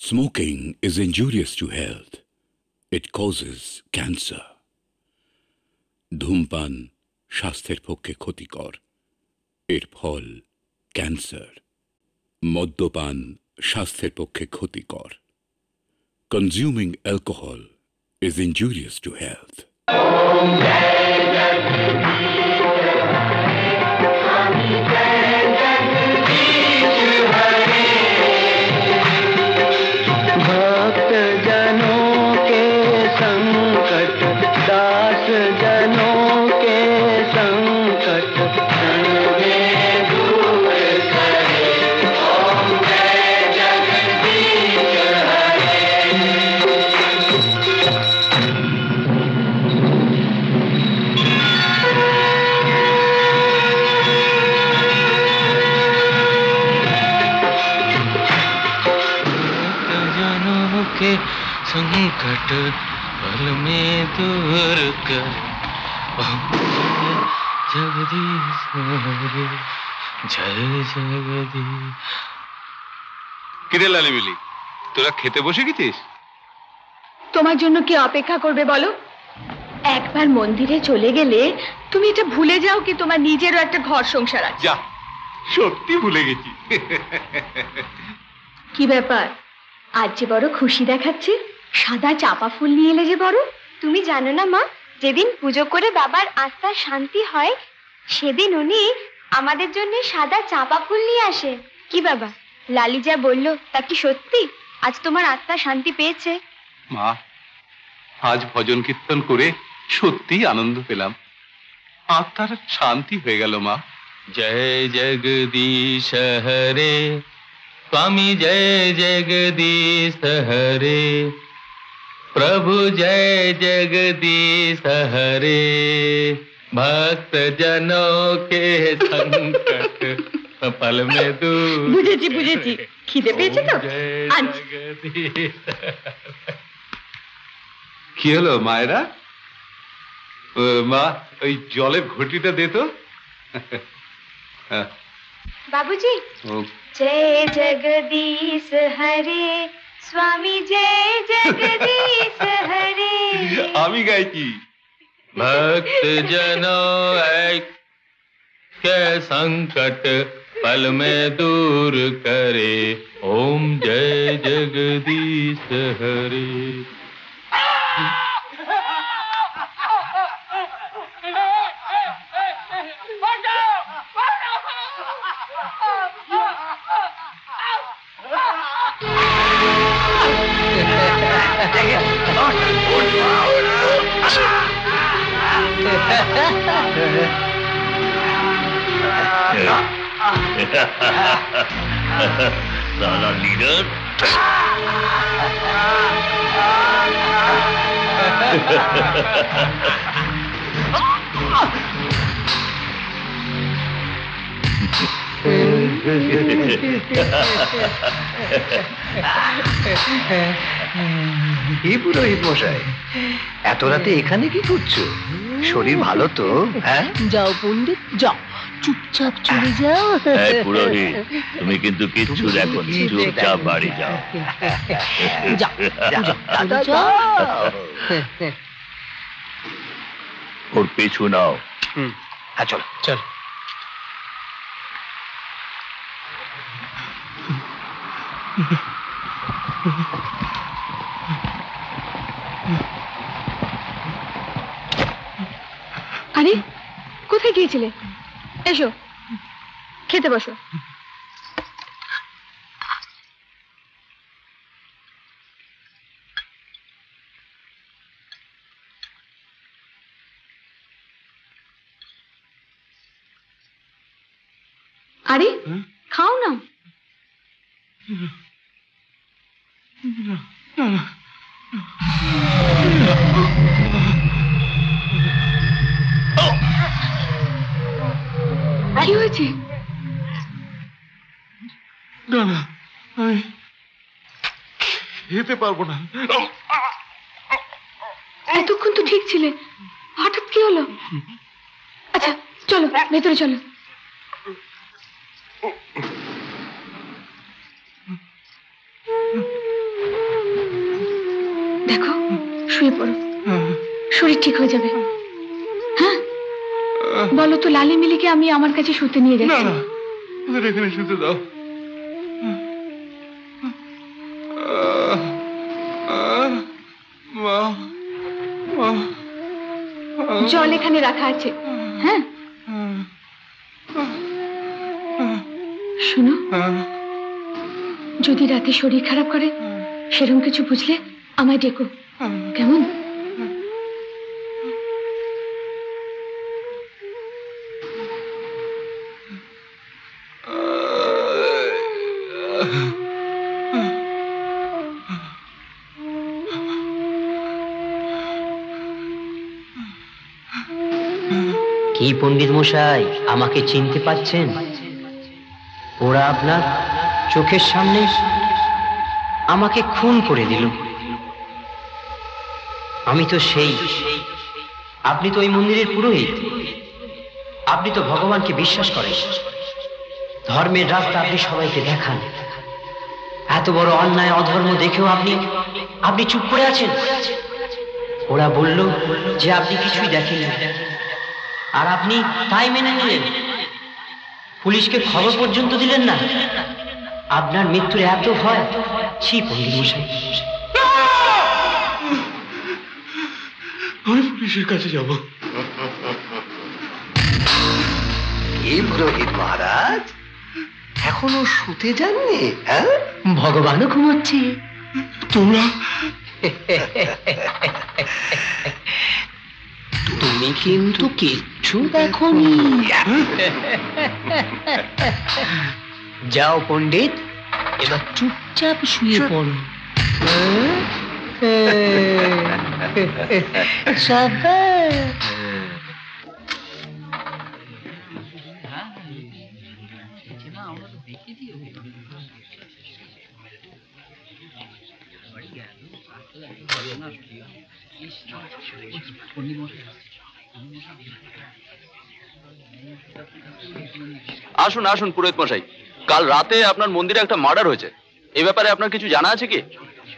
Smoking is injurious to health. It causes cancer. ধূমপান স্বাস্থ্যের পক্ষে ক্ষতিকর, এর ফল ক্যান্সার। মদ্যপান স্বাস্থ্যের পক্ষে ক্ষতিকর। Consuming alcohol is injurious to health. भक्त जनों के संकट, दास जनों के संकट क्षण में दूर करे। ओम जय जगदीश हरे। के संकट पल में दूर कर। जगदीश हरे, जय जगदीश। কিরে লালি মিলি, তোরা খেতে বসে গেছিস? তোমার জন্য কি অপেক্ষা করবে বলো? একবার মন্দিরে চলে গেলে তুমি এটা ভুলে যাও কি তোমার নিজেরও একটা ঘর সংসার আছে। যা, সত্যি ভুলে গেছি। কি ব্যাপার, আজ যে বড় খুশি দেখাচ্ছে, সাদা চাপা ফুল নিয়ে এলে যে বড়। তুমি জানো না মা, যেদিন পুজো করে বাবার আত্মার শান্তি হয় সেদিন উনি আমাদের জন্য সাদা চাপা ফুল নিয়ে আসে। কি বাবা, লালি যা বললো তা কি সত্যি? আজ তোমার আত্মা শান্তি পেয়েছে? মা, আজ ভজন কীর্তন করে সত্যিই আনন্দ পেলাম, আত্মার শান্তি হয়ে গেল। মা, जय जगदीश हरे, स्वामी जय जगदीश हरे, प्रभु जय जगदीश हरे, भक्त जनों के संकट पल में दूर। বুঝেছি বুঝেছি, খিদে পেয়েছে তো আনছি। কি হলো মায়েরা? মা, ওই জলের ঘটিটা দে তো। बाबूजी, जय जगदीश हरे, स्वामी जय जगदीश हरे। আমি গাইছি। भक्त जनों के संकट पल में दूर करे, ओम जय जगदीश हरे। साला लीडर। কি পুরোহিত মশাই, এত রাতে এখানে কি করছো? শরীর ভালো তো? হ্যাঁ, যাও পণ্ডিত যাও, চুপচাপ চলে যাও। পুরোহিত, তুমি কিন্তু কিচ্ছু দেখো, চুপচাপ বাড়ি যাও। ওর পিছু নাও। হ্যাঁ চলো চল। আরে কোথায় গিয়েছিলে? এসো খেতে বসো। আরে খাও না। কি হয়েছে? না না, আমি খেতে পারবো না। এতক্ষণ তো ঠিক ছিলে, হঠাৎ কি হলো? আচ্ছা চলো ভেতরে চলো। শুয়ে পড়ো, শরীর ঠিক হয়ে যাবে। হ্যাঁ বলো তো, লালি মিলিকে আমি আমার কাছে শুতে নিয়ে যাচ্ছি। না ওদের এখানে শুতে দাও। জল এখানে রাখা আছে। হ্যাঁ শুনো, যদি রাতে শরীর খারাপ করে সেরকম কিছু বুঝলে আমায় ডেকো, কেমন? কি পণ্ডিত মশাই, আমাকে চিনতে পারছেন? ওরা আপনার চোখের সামনে আমাকে খুন করে দিল। আমি তো সেই, আপনি তো ওই মন্দিরের পুরোহিত, আপনি তো ভগবানকে বিশ্বাস করেন, ধর্মের রাস্তা আপনি সবাইকে দেখান। এত বড় অন্যায় অধর্ম দেখেও আপনি চুপ করে আছেন। ওরা বলল যে আপনি কিছুই দেখেননি, আর আপনি তাই মেনে নিলেন, পুলিশকে খবর পর্যন্ত দিলেন না। আপনার মৃত্যুর এত ভয়। ছি পণ্ডিত মশাই। আমি পুলিশের কাছে যাব। এই পুরোহিত মহারাজ এখনো শুতে যাননি? হ্যাঁ, ভগবানও ঘুমোচ্ছে। তোমরা তুমি কিন্তু কিচ্ছু দেখোনি। যাও পণ্ডিত, এবার চুপচাপ শুয়ে পড়ো। সাবাস। আসুন আসুন পুরোহিত মশাই, কাল রাতে আপনার মন্দিরে একটা মার্ডার হয়েছে, এই ব্যাপারে আপনার কিছু জানা আছে কি?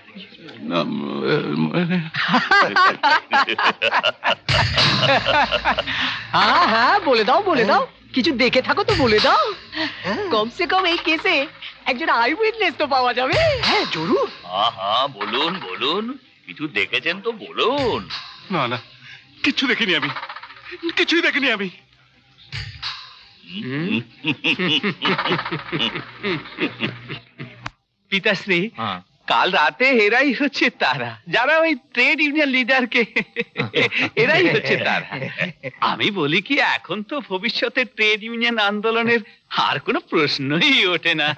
হ্যাঁ হ্যাঁ বলে দাও বলে দাও, কিছু দেখে থাকো তো বলে দাও। কমসে কম এই কেসে একজন আই উইটনেস তো পাওয়া যাবে। হ্যাঁ জরুর। হ্যাঁ বলুন বলুন, কিছু দেখেছেন তো বলুন। না না, কিচ্ছু দেখিনি আমি, কিছুই দেখিনি আমি। পিতাশ্রী, কাল রাতে এরাই হচ্ছে তারা, যারা ওই ট্রেড ইউনিয়ন লিডারকে, এরাই হচ্ছে তারা। আমি বলি কি, এখন তো ভবিষ্যতে ট্রেড ইউনিয়ন আন্দোলনের আর কোনো প্রশ্নই ওঠে না।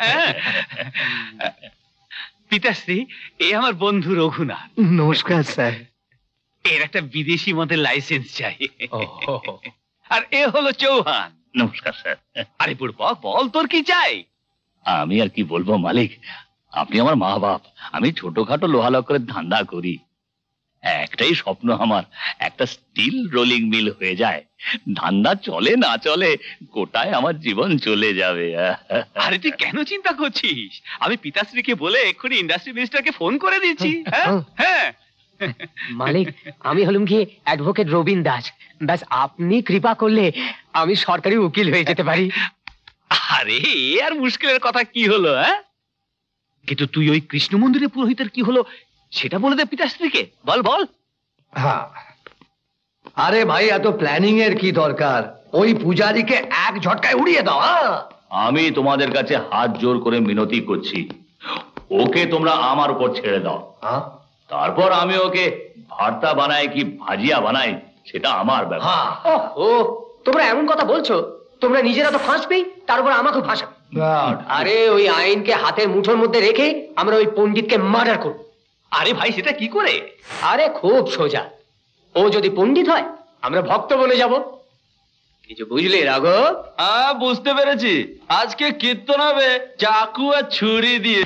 পিতাশ্রী, এ আমার বন্ধু রঘুনাথ। নমস্কার স্যার। এর একটা বিদেশি মদের লাইসেন্স চাই। আর এ হলো চৌহান। নমস্কার স্যার। আরে বুড়বক, বল তোর কি চাই? আমি আর কি বলবো মালিক, আপনি আমার মা বাপ, আমি ছোটখাটো লোহা লক্করের ধান্দা করি। একটাই স্বপ্ন আমার, একটা স্টিল রোলিং মিল হয়ে যায়। ধান্দা চলে না চলে, গোটায় আমার জীবন চলে যাবে। আরে তুই কেন চিন্তা করছিস? আমি পিতাশ্রীকে বলে এক্ষুনি ইন্ডাস্ট্রি মিনিস্টারকে ফোন করে দিচ্ছি। হ্যাঁ মালিক, আমি হলুম কি অ্যাডভোকেট রবীন দাস। ব্যাস আপনি কৃপা করলে আমি সরকারি উকিল হয়ে যেতে পারি। আরে এ আর মুশকিলের কথা কি হলো? কিন্তু তুই ওই কৃষ্ণ মন্দিরের পুরোহিতের কি হলো সেটা বলে দে পিতাশ্রীকে, বল বল। হ্যাঁ, আরে ভাই এত প্ল্যানিং এর কি দরকার? ওই পূজারীকে এক ঝটকায় উড়িয়ে দাও। আমি তোমাদের কাছে হাত জোর করে মিনতি করছি, ওকে তোমরা আমার উপর ছেড়ে দাও। তারপর আমি ওকে ভর্তা বানাই কি ভাজিয়া বানাই সেটা আমার ব্যাপার। ও তোমরা এমন কথা বলছো, তোমরা নিজেরা তো ফাঁস পেই, তারপর আমাকে ফাঁসা। আরে ওই আইনকে হাতের মুঠোর মধ্যে রেখে আমরা ওই পণ্ডিতকে মার্ডার করব। আরে ভাই সেটা কি করে? আরে খুব সোজা, ও যদি পণ্ডিত হয় আমরা ভক্ত বনে যাব। কিছু বুঝলে রাঘব? বুঝতে পেরেছি, আজকে কীর্তন হবে চাকু আর ছুরি দিয়ে।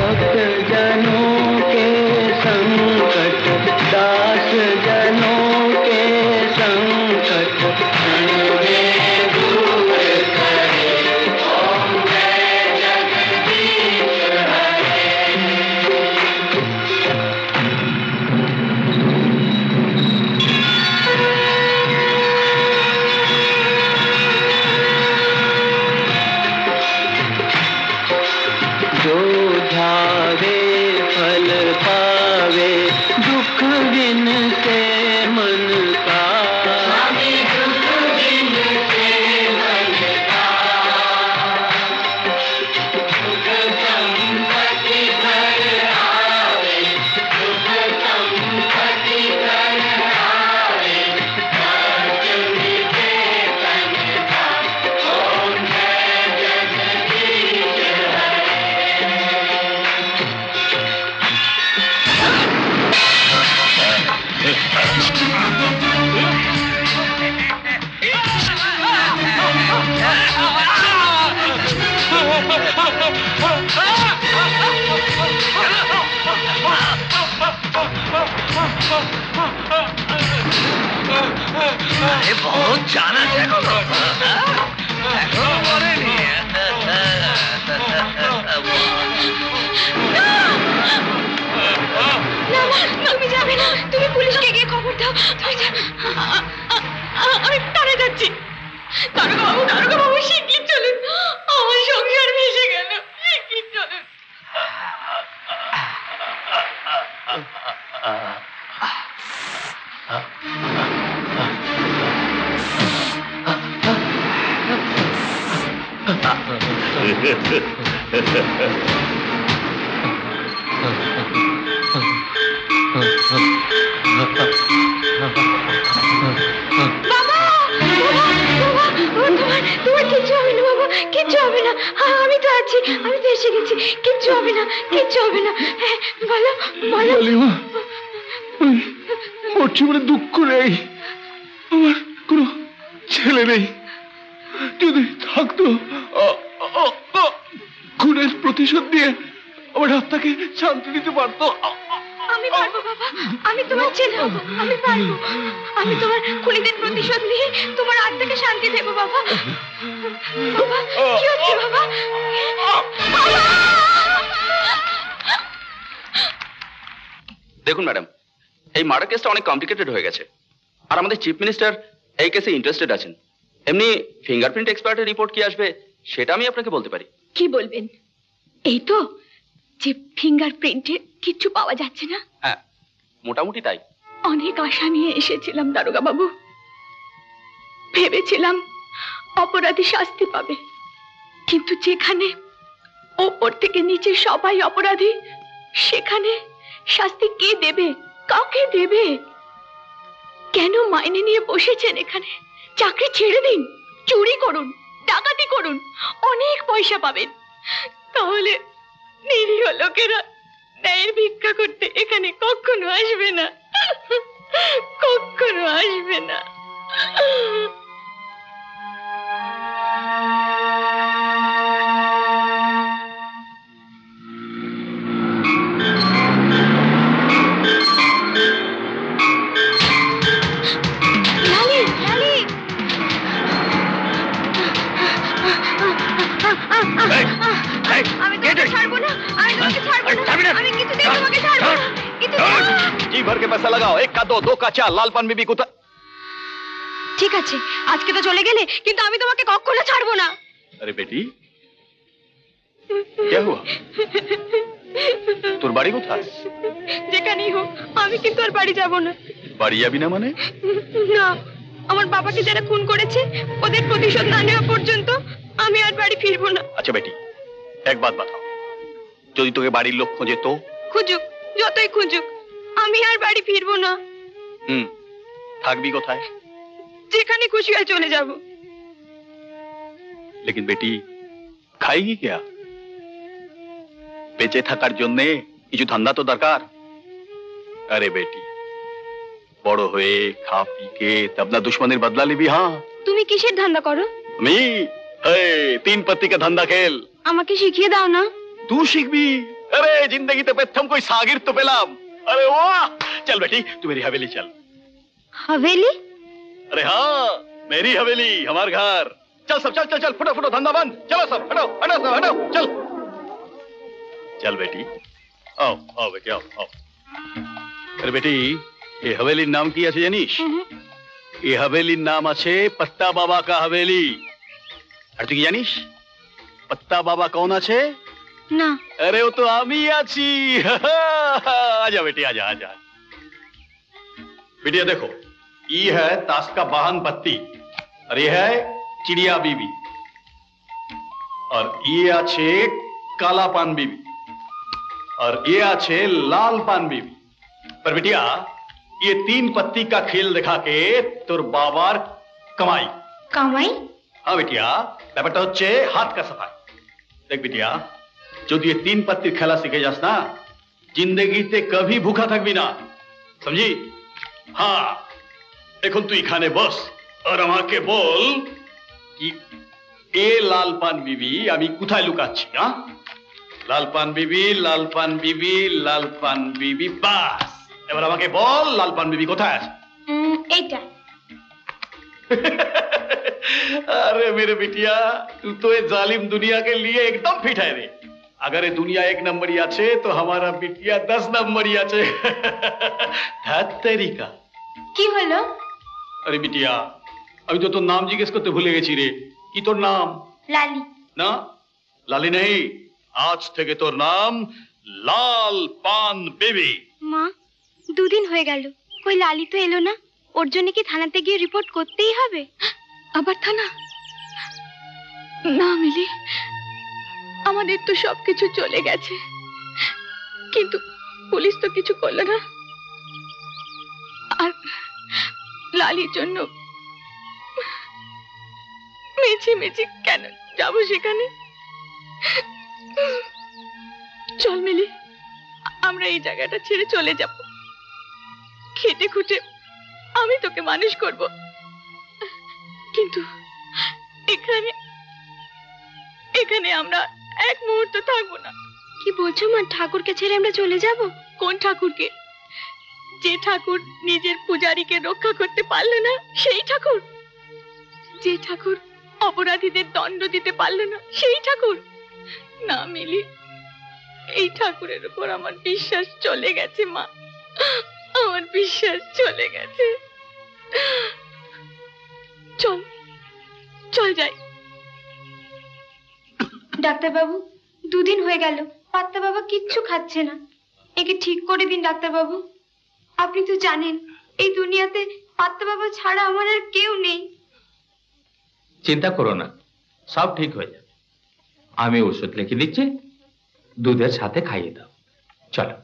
दास जनों के संकट दूर करे, ओम जय जगदीश हरे। जो ध्यावे फल पावे दुख बिन से मन का अरे बहुत जाना देखो তুমি যাবে না, তুমি পুলিশকে গিয়ে খবর দাও। আমি টানে যাচ্ছি। দারোগা বাবু শিগগির চলুন, আমার সংসার ভেসে গেল, শিগগির চলুন। তোমার কিচ্ছু হবে না বাবা, কিচ্ছু হবে না, আমি তো আছি, আমি তো এসে গেছি, কিচ্ছু হবে না, কিচ্ছু হবে না। বলো বলো। ওর জীবনে দুঃখ নেই, আমার কোনো ছেলে নেই, যদি থাকতো খুনের প্রতিশোধ দিয়ে আমার আত্মাকে শান্তি দিতে পারতো। আমি পারবো বাবা, আমি তোমার ছেলে হবো, আমি পারবো, আমি তোমার খুনিদের প্রতিশোধ নিয়ে তোমার আত্মাকে শান্তি দেবো বাবা। বাবা কি হচ্ছে বাবা? দেখুন ম্যাডাম, এই মার্ডার কেসটা অনেক কমপ্লিকেটেড হয়ে গেছে, আর আমাদের চিফ মিনিস্টার এই কেসে ইন্টারেস্টেড আছেন। এমনি ফিঙ্গারপ্রিন্ট এক্সপার্টের রিপোর্ট কি আসবে সেটা আমি আপনাকে বলতে পারি। কি বলবেন? এই তো যে ফিঙ্গারপ্রিন্টে কিচ্ছু পাওয়া যাচ্ছে না। হ্যাঁ, মোটামুটি তাই। অনেক আশা নিয়ে এসেছিলাম দারোগা বাবু, ভেবেছিলাম অপরাধী শাস্তি পাবে, কিন্তু যেখানে ওপর থেকে নিচে সবাই অপরাধী, সেখানে শাস্তি কে দেবে, কাকে দেবে? কেন মাইনে নিয়ে বসেছেন এখানে? চাকরি ছেড়ে দিন, চুরি করুন, ডাকাতি করুন, অনেক পয়সা পাবেন। তাহলে নিরীহ লোকেরা ন্যায়ের ভিক্ষা করতে এখানে কখনো আসবে না, কখনো আসবে না। আমি তোমাকে ছাড়বো না, আমি তোমাকে ছাড়বো না, আমি কিছুতেই তোমাকে ছাড়বো না। जी भर के पैसा लगाओ, 1 का 2, 2 का 4। लाल पान बीबी कुत्ता। ঠিক আছে, আজকে তো চলে গেলে, কিন্তু আমি তোমাকে কখনো ছাড়বো না। अरे बेटी क्या हुआ? তোর বাড়ি কোথায়? যেখানেই হোক, আমি কিন্তু আর বাড়ি যাব না। বাড়ি যাবি না মানে? না, আমার বাবাকে যারা খুন করেছে ওদের প্রতিশোধ না নেওয়া পর্যন্ত আমি আর বাড়ি ফিরবো না। আচ্ছা বেটি, এক বাত বাতাও, যদি তোকে বাড়ির লোক খোঁজে তো? খুঁজুক, যতই খুঁজুক, আমি আর বাড়ি ফিরবো না। থাকবি কোথায়? যেখানে খুশি হয় চলে যাব। लेकिन बेटी खाएगी क्या? বেঁচে থাকার জন্য কিছু ধান্দা তো দরকার। আরে বেটি, বড় হয়ে খা পি কে তব না দুশ্মনের বদলা নিবি। হ্যাঁ, তুমি কিসের ধান্দা করো? আমি 3 पत्ती का धंधा खेल। আমাকে শিখিয়ে দাও না। तू শিখবি? अरे जिंदगी तो प्रथम कोई सागिर तो पेलाम। अरे वाह, चल बेटी तू मेरी हवेली चल। हवेली? अरे हाँ, मेरी हवेली, हमार घर। चल सब, चल चल चल, फुटो फुटो, धंधा बंद, चलो सब, हटो हटो सब, हटो, चल चल बेटी, आओ आओ बेटी, आओ आओ। अरे बेटी, ये हवेलीर नाम की আছে জানিস? ये हवेलीर नाम আছে पत्ता बाबा का हवेली। আর তুই কি জানিস पत्ता बाबा कौन আছে? না। अरे वो तो आमी आची। आजा बेटी आजा आजा। बेटिया देखो, ये है ताश का वाहन पत्ती और ये है चिड़िया बीबी और ये आछे काला पान बीबी और ये आछे लाल पान बीबी। पर बेटिया ये 3 पत्ती का खेल दिखा के তোর বাবার कमाई। कमाई? हाँ बेटिया, ব্যাপারটা হচ্ছে हाथ का सफाई। देख बेटिया, যদি ये 3 पत्तीर खेला सीखे जास ना, जिंदगीते कभी भूखा থাকবি না, समझी? हाँ, এখন তুই এখানে বস আর আমাকে বল কি এ লাল পান বিবি আমি কোথায় লুকাচ্ছি? হ্যাঁ, লাল পান বিবি, লাল পান বিবি, লাল পান বিবি, বাস। এবার আমাকে বল লাল পান বিবি কোথায় আছে? এইটা। अरे मेरे बिटिया, तू तो ये जालिम दुनिया के लिए एकदम फिट है रे। अगर ये दुनिया 1 नंबरी आछे तो हमारा बिटिया 10 नंबरी आछे। तेरी का কি হলো? अरे बिटिया, अभी तो नाम जिज्ञेस करते भूले गेছি रे। কি তোর নাম? লালি। না, লালি नहीं, आज থেকে তোর নাম লাল পান বেবি। মা, 2 দিন হয়ে গেল, কই লালি তো এলো না। ওর জন্য কি থানাতে গিয়ে রিপোর্ট করতেই হবে? আবার থানা? না মিলি, আমাদের তো সবকিছু চলে গেছে, কিন্তু পুলিশ তো কিছু করলো না। আর লালির জন্য মিছি মিছি কেন যাবো সেখানে? চল মিলি, আমরা এই জায়গাটা ছেড়ে চলে যাব। খেটে খুঁটে আমি তোকে মানুষ করব, কিন্তু এখানে আমরা এক মুহূর্ত থাকবো না। কি বলছো মা? ঠাকুরকে ছেড়ে আমরা চলে যাব? কোন ঠাকুরকে? যে ঠাকুর নিজের পূজারীকে রক্ষা করতে পারলো না সেই ঠাকুর? যে ঠাকুর অপরাধীদের দণ্ড দিতে পারলো না সেই ঠাকুর? না মিলি, এই ঠাকুরের উপর আমার বিশ্বাস চলে গেছে মা, আমার বিশ্বাস চলে গেছে। চল চল যাই। ডাক্তার বাবু, 2 দিন হয়ে গেল, পাত্তা বাবা কিচ্ছু খাচ্ছে না। একে ঠিক করে দিন ডাক্তার বাবু। আপনি তো জানেন এই দুনিয়াতে পাত্তা বাবা ছাড়া আমার আর কেউ নেই। চিন্তা করো না, সব ঠিক হয়ে যাবে। আমি ওষুধ লিখে দিচ্ছি, দুধের সাথে খাইয়ে দাও। চলো।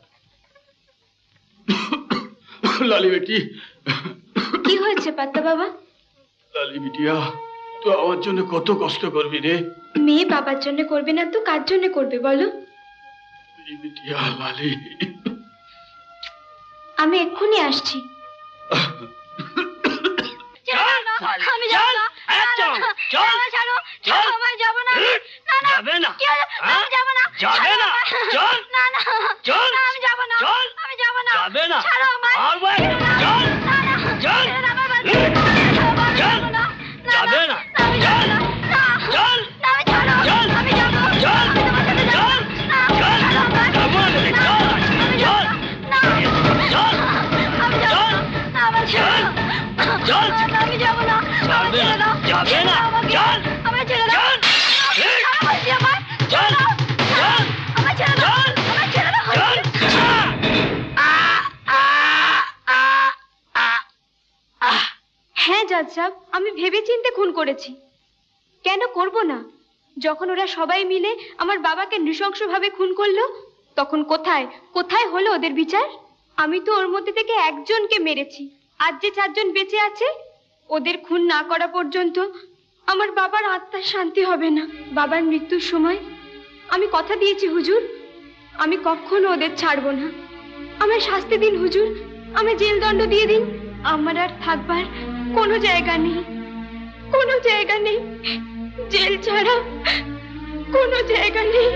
লালি বেটি। কি হয়েছে পাত্তা বাবা? লালি বিটিয়া, তুই আমার জন্য কত কষ্ট করবি রে। মেয়ে বাবার জন্য করবে না তো কার জন্য করবে বলো? বিটিয়া লালি, আমি এক্ষুনি আসছি। আমি যাব না। চল চল চল, আমি যাব না। যাবে না, আমি যাব না। যাবে না, চল না না চল, আমি যাব না, আমি যাব না। যাবে না, ছাড়ো আমায়। চল চল, যাবে না, চল চল, আমি ছাড়ো, আমি যাব, চল চল চল, যাব না, চল চল, আমি যাব না, আমি চল চল, আমি যাব না, যাবে না, যাবে না, চল, আমি ছেড়ে দাও, আমি বলছি আমায়, চল চল, আমি ছেড়ে দাও, আমি ছেড়ে দাও, চল। হ্যাঁ জজ সাহেব, আমি ভেবেচিন্তে খুন করেছি। কেন করব না? যখন ওরা সবাই মিলে আমার বাবাকে নৃশংসভাবে খুন করলো, তখন কোথায় কোথায় হলো ওদের বিচার? আমি তো ওর মধ্যে থেকে একজনকে মেরেছি। আজ যে 4 জন বেঁচে আছে, ওদের খুন না করা পর্যন্ত আমার বাবার আত্মার শান্তি হবে না। বাবার মৃত্যুর সময় আমি কথা দিয়েছি হুজুর, আমি কখনো ওদের ছাড়বো না। আমায় শাস্তি দিন হুজুর, আমায় জেল দণ্ড দিয়ে দিন। আমার আর থাকবার কোনো জায়গা নেই, কোনো জায়গা নেই, জেল ছাড়া কোনো জায়গা নেই।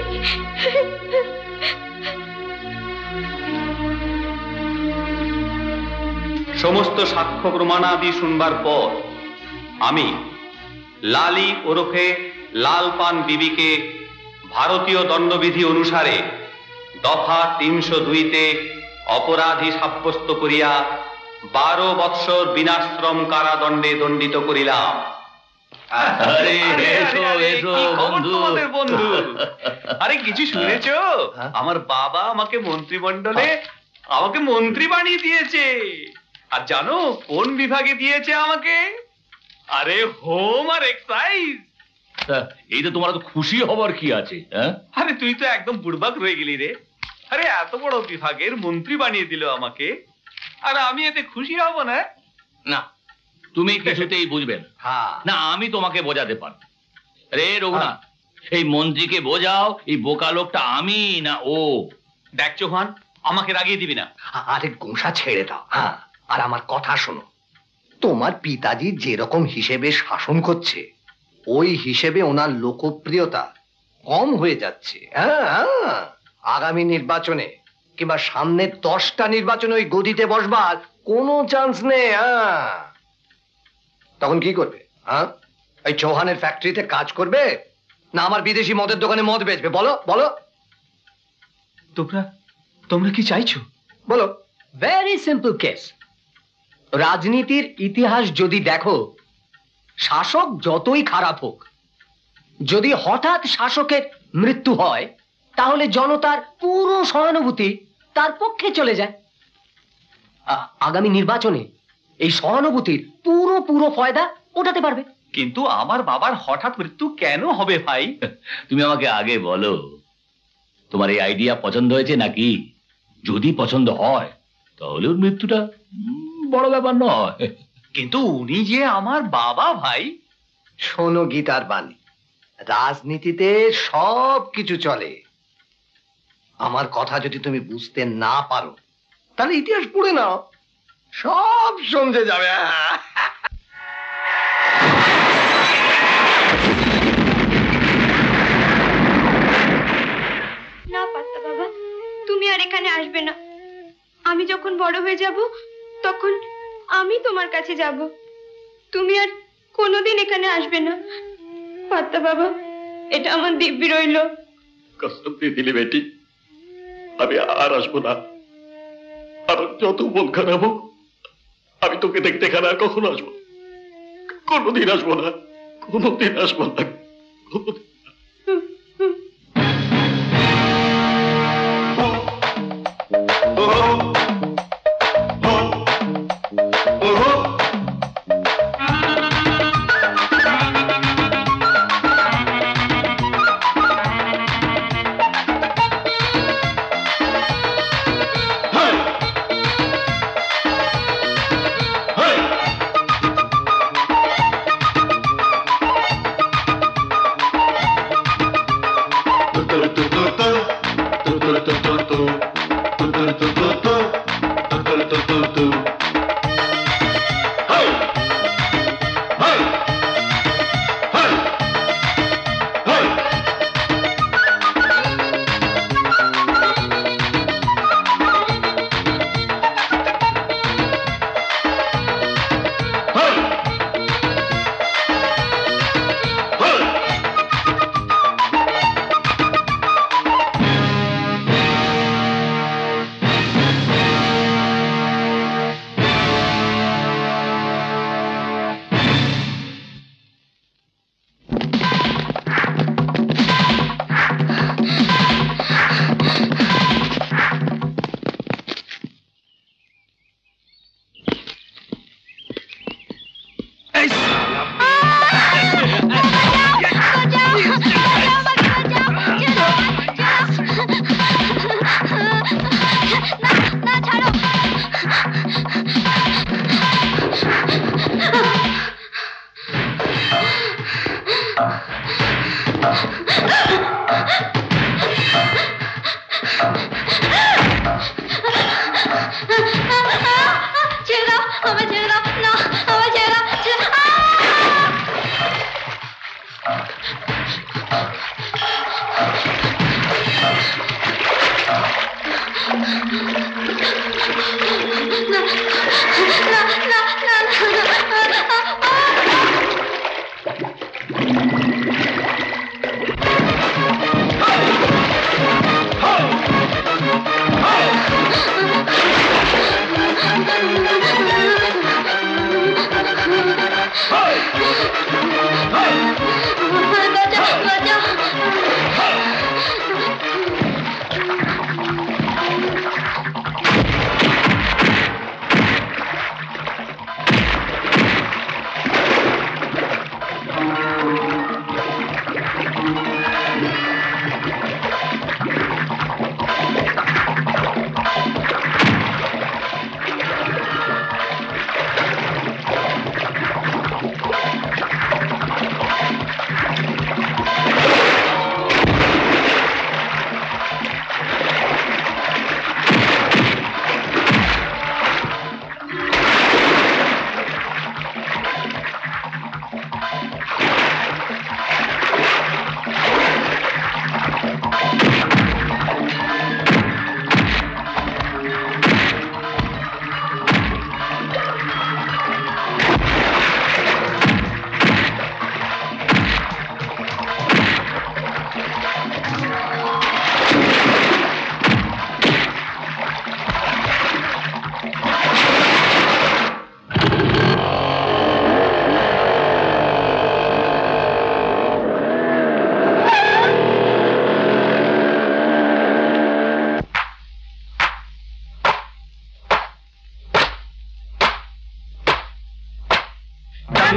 সমস্ত সাক্ষ্য প্রমাণাদি শুনবার পর আমি লালি ওরফে লাল পান বিবিকে ভারতীয় দণ্ডবিধি অনুসারে দফা 302-তে অপরাধী সাব্যস্ত করিয়া 12 বৎসর বিনাশ্রম কারাদণ্ডে দণ্ডিত করিলাম। আরে এসো এসো বন্ধু। বন্ধু আরে কিছু শুনেছো? আমার বাবা আমাকে মন্ত্রিমণ্ডলে আমাকে মন্ত্রী বানিয়ে দিয়েছে। আর জানো কোন বিভাগে দিয়েছে আমাকে? আরে হোম আর এক্সাইজ। এই তো তোমার তো খুশি হবার কি আছে? আরে তুই তো একদম বুড়বাক রয়ে গেলি রে। আরে এত বড় বিভাগের মন্ত্রী বানিয়ে দিল আমাকে, আর আমি এতে খুশি হব না? না, তুমি কিছুতেই বুঝবে না। না, আমি তোমাকে বোঝাতে পারব। রে রঘুনাথ, এই মন্ত্রীকে বোঝাও এই বোকা লোকটা আমি না ও। দেখ চৌহান, আমাকে রাগিয়ে দিবি না। আরে গোসা ছেড়ে দাও। হ্যাঁ, আর আমার কথা শোনো। তোমার পিতাজি যেরকম হিসেবে শাসন করছে, ওই হিসেবে ওনার লোকপ্রিয়তা কম হয়ে যাচ্ছে। হ্যাঁ, আগামী নির্বাচনে কিংবা সামনের 10টা নির্বাচনে ওই গদিতে বসবার কোনো চান্স নেই। তখন কি করবে? হ্যাঁ, এই চৌহানের ফ্যাক্টরিতে কাজ করবে না আমার বিদেশি মদের দোকানে মদ বেচবে? বলো বলো। তোমরা কি চাইছো বলো। Very simple case. রাজনীতির ইতিহাস যদি দেখো, শাসক যতই খারাপ হোক, যদি হঠাৎ শাসকের মৃত্যু হয়, তাহলে জনতার পুরো সহানুভূতি তার পক্ষে চলে যায়। আগামী নির্বাচনে এই সহানুভূতির পুরো ফয়দা ওঠাতে পারবে। কিন্তু আমার বাবার হঠাৎ মৃত্যু কেন হবে ভাই? তুমি আমাকে আগে বলো, তোমার এই আইডিয়া পছন্দ হয়েছে নাকি? যদি পছন্দ হয় তাহলে ওর মৃত্যুটা বড় ব্যাপার নয়। কিন্তু উনি যে আমার বাবা ভাই। শোনো গীতার বাণী, রাজনীতিতে সব কিছু চলে। আমার কথা যদি তুমি বুঝতে না পারো, তাহলে ইতিহাস পড়ে নাও, সব সমঝে যাবে। না পাত্তা বাবা, তুমি আর এখানে আসবে না। আমি যখন বড় হয়ে যাব, তখন আমি তোমার কাছে যাব। তুমি আর কোনোদিন এখানে আসবে না পাত্তা বাবা, এটা আমার দিব্যি রইল। কসম দিয়ে দিলি বেটি, আমি আর আসবো না। আর যত মন খারাপ হোক, আমি তোকে দেখতে এখানে আর কখনো আসবো, কোনোদিন আসবো না, কোনোদিন আসবো না।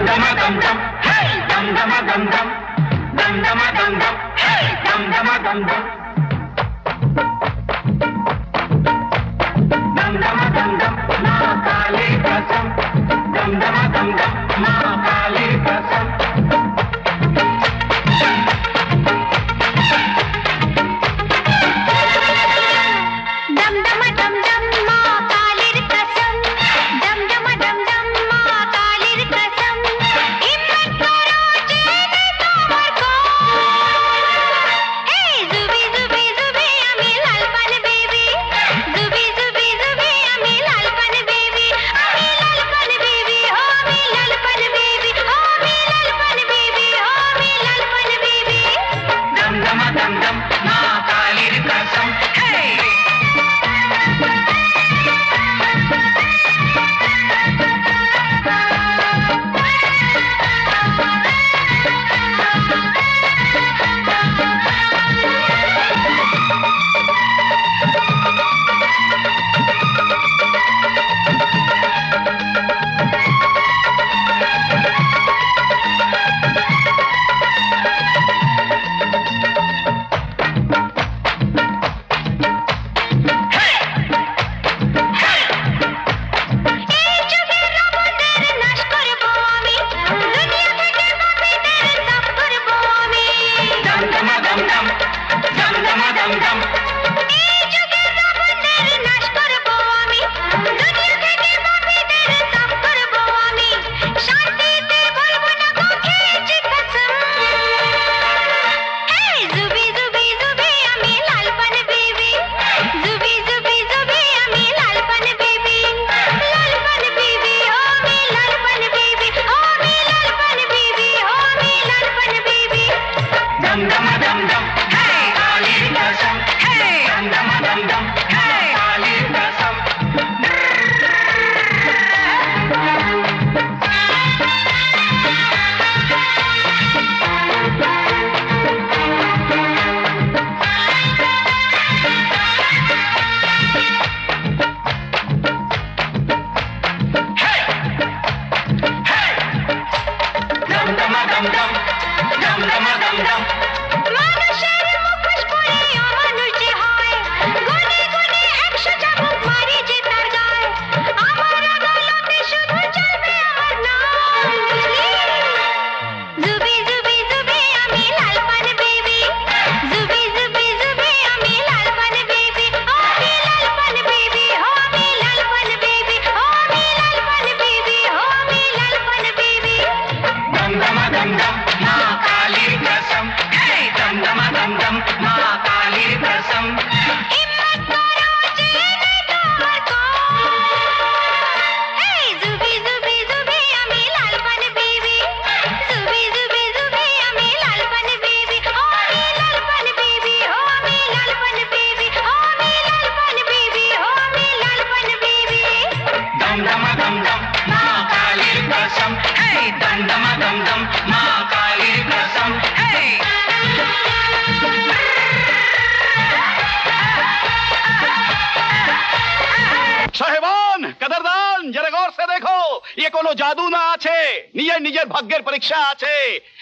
भाग्येर परीक्षा आछे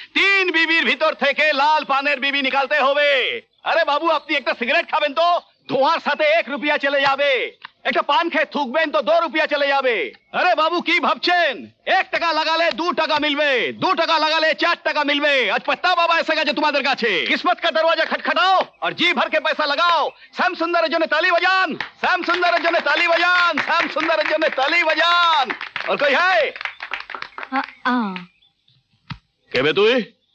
3 बीबीर भीतर थेके लाल पानेर बीबी निकालते होबे। अरे बाबू अपनी एक सिगरेट खाबेन तो धोंयार साथे 1 रुपया चले जाबे, एक पान खेये थुकबेन तो 2 रुपया चले जाबे। अरे बाबू की भाबछेन 1 टाका लागाले 2 टाका मिलबे, 2 टाका लागाले 4 टाका मिलबे। आज पत्ता बाबा ऐसे गए तुम्हारे काछे किस्मत का दरवाजा खटखटाओ और जी भर के पैसा लगाओ। श्याम सुंदर जो ने ताली बजान, श्याम सुंदर जो ने ताली बजान, श्याम सुंदर जो ने ताली बजान। और कोई है के तू?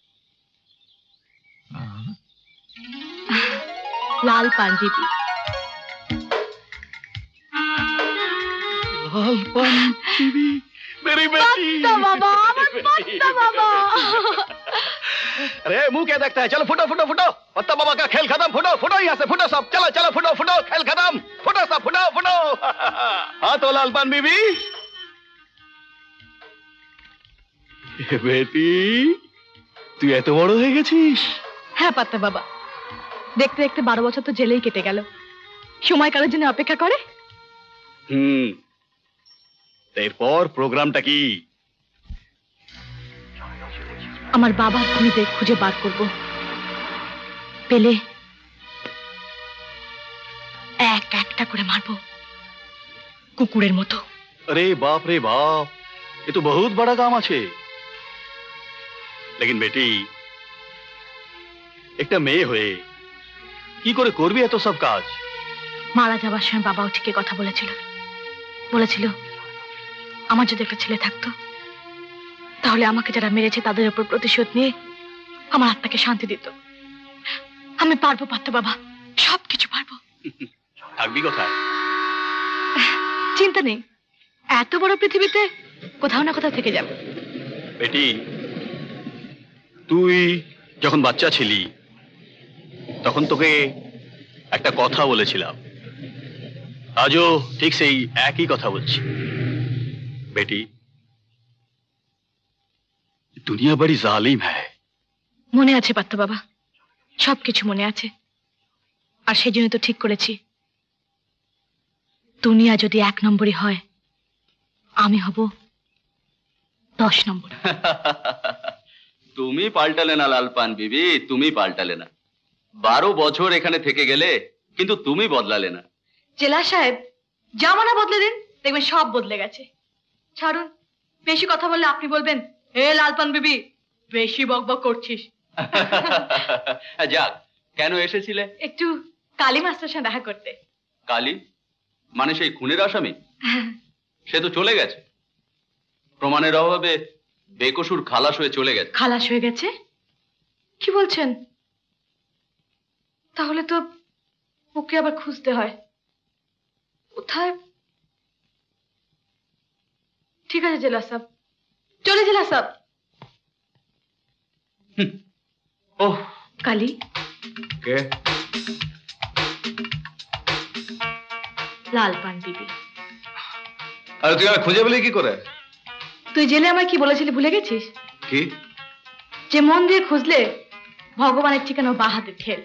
लाल पान बीबी। लाल पान बीबी मेरी बेटी। बाबा बाबा। अरे मुंह क्या देखता है, चलो फुटो फुटो फुटो। पत्ता बाबा का खेल खत्म, फुटो फुटो यहाँ से, फुटो सब, चलो चलो फुटो फुटो, खेल खत्म, फुटो सब, फुटो फुटो। हाँ तो लाल पान बीबी বেটি তুই এত বড় হয়ে গেছিস। হ্যাঁ পাত্তা বাবা, দেখতে দেখতে 12 বছর তো জেলেই কেটে গেল। সময় কারোর জন্য অপেক্ষা করে? এরপর প্রোগ্রামটা কি? আমার বাবার খুনিদের খুঁজে বার করব, পেলে এক একটা করে মারবো, কুকুরের মতো। अरे बाप रे बाप, ये तो बहुत बड़ा काम আছে। लेकिन बेटी, একটা মেয়ে হয়ে কি করে করবি এত সব কাজ? মারা যাবার সময় বাবাও ঠিকই কথা বলেছিল আমার যদি একটা ছেলে থাকতো, তাহলে আমাকে যারা মেরেছে তাদের উপর প্রতিশোধ নিয়ে আমার আত্মাকে শান্তি দিত। আমি পারবো বাবা, সবকিছু পারবো। থাকবি কোথায়? চিন্তা নেই, এত বড় পৃথিবীতে কোথাও না কোথাও থেকে যাবো। বেটি, তুই যখন বাচ্চা ছিলি তখন তোকে একটা কথা বলেছিলাম, আজও ঠিক সেই একই কথা বলছি। বেটি, দুনিয়া বড়ি জালিম হ্যায়। মনে আছে বাবা, সবকিছু মনে আছে। আর সেই জন্য তো ঠিক করেছি, দুনিয়া যদি 1 নম্বরই হয়, আমি হব 10 নম্বর। তুমি পাল্টালে না লাল পান বিবি, তুমি পাল্টালে না। 12 বছর এখানে থেকে গেলে, কিন্তু তুমি বদলালে না। জেলা সাহেব, জামানা বদলে দিন, দেখবেন সব বদলে গেছে। ছাড়ুন, বেশি কথা বললে আপনি বলবেন, হে লাল পান বিবি, বেশি বকবক করছিস। যাক, কেন এসেছিলে? একটু কালী মাস্টার সাথে দেখা করতে। কালী মানে সেই খুনের আসামি? সে তো চলে গেছে, প্রমাণের অভাবে বেকসুর খালাস হয়ে চলে গেছে। খালাস হয়ে গেছে? কি বলছেন? তাহলে তো ওকে আবার খুঁজতে হয়। কোথায়? ঠিক আছে জেলা সাহেব, চলে জেলা সাহেব। ওহ, কালী কে? লাল পান বিবি। আরে তুই আমায় খুঁজে পেলি কি করে? তুই জেলে আমায় কি বলেছিলি ভুলে গেছিস? কি? যে মন দিয়ে খুঁজলে ভগবানের ঠিকানা বাঁ হাতে ঠেল।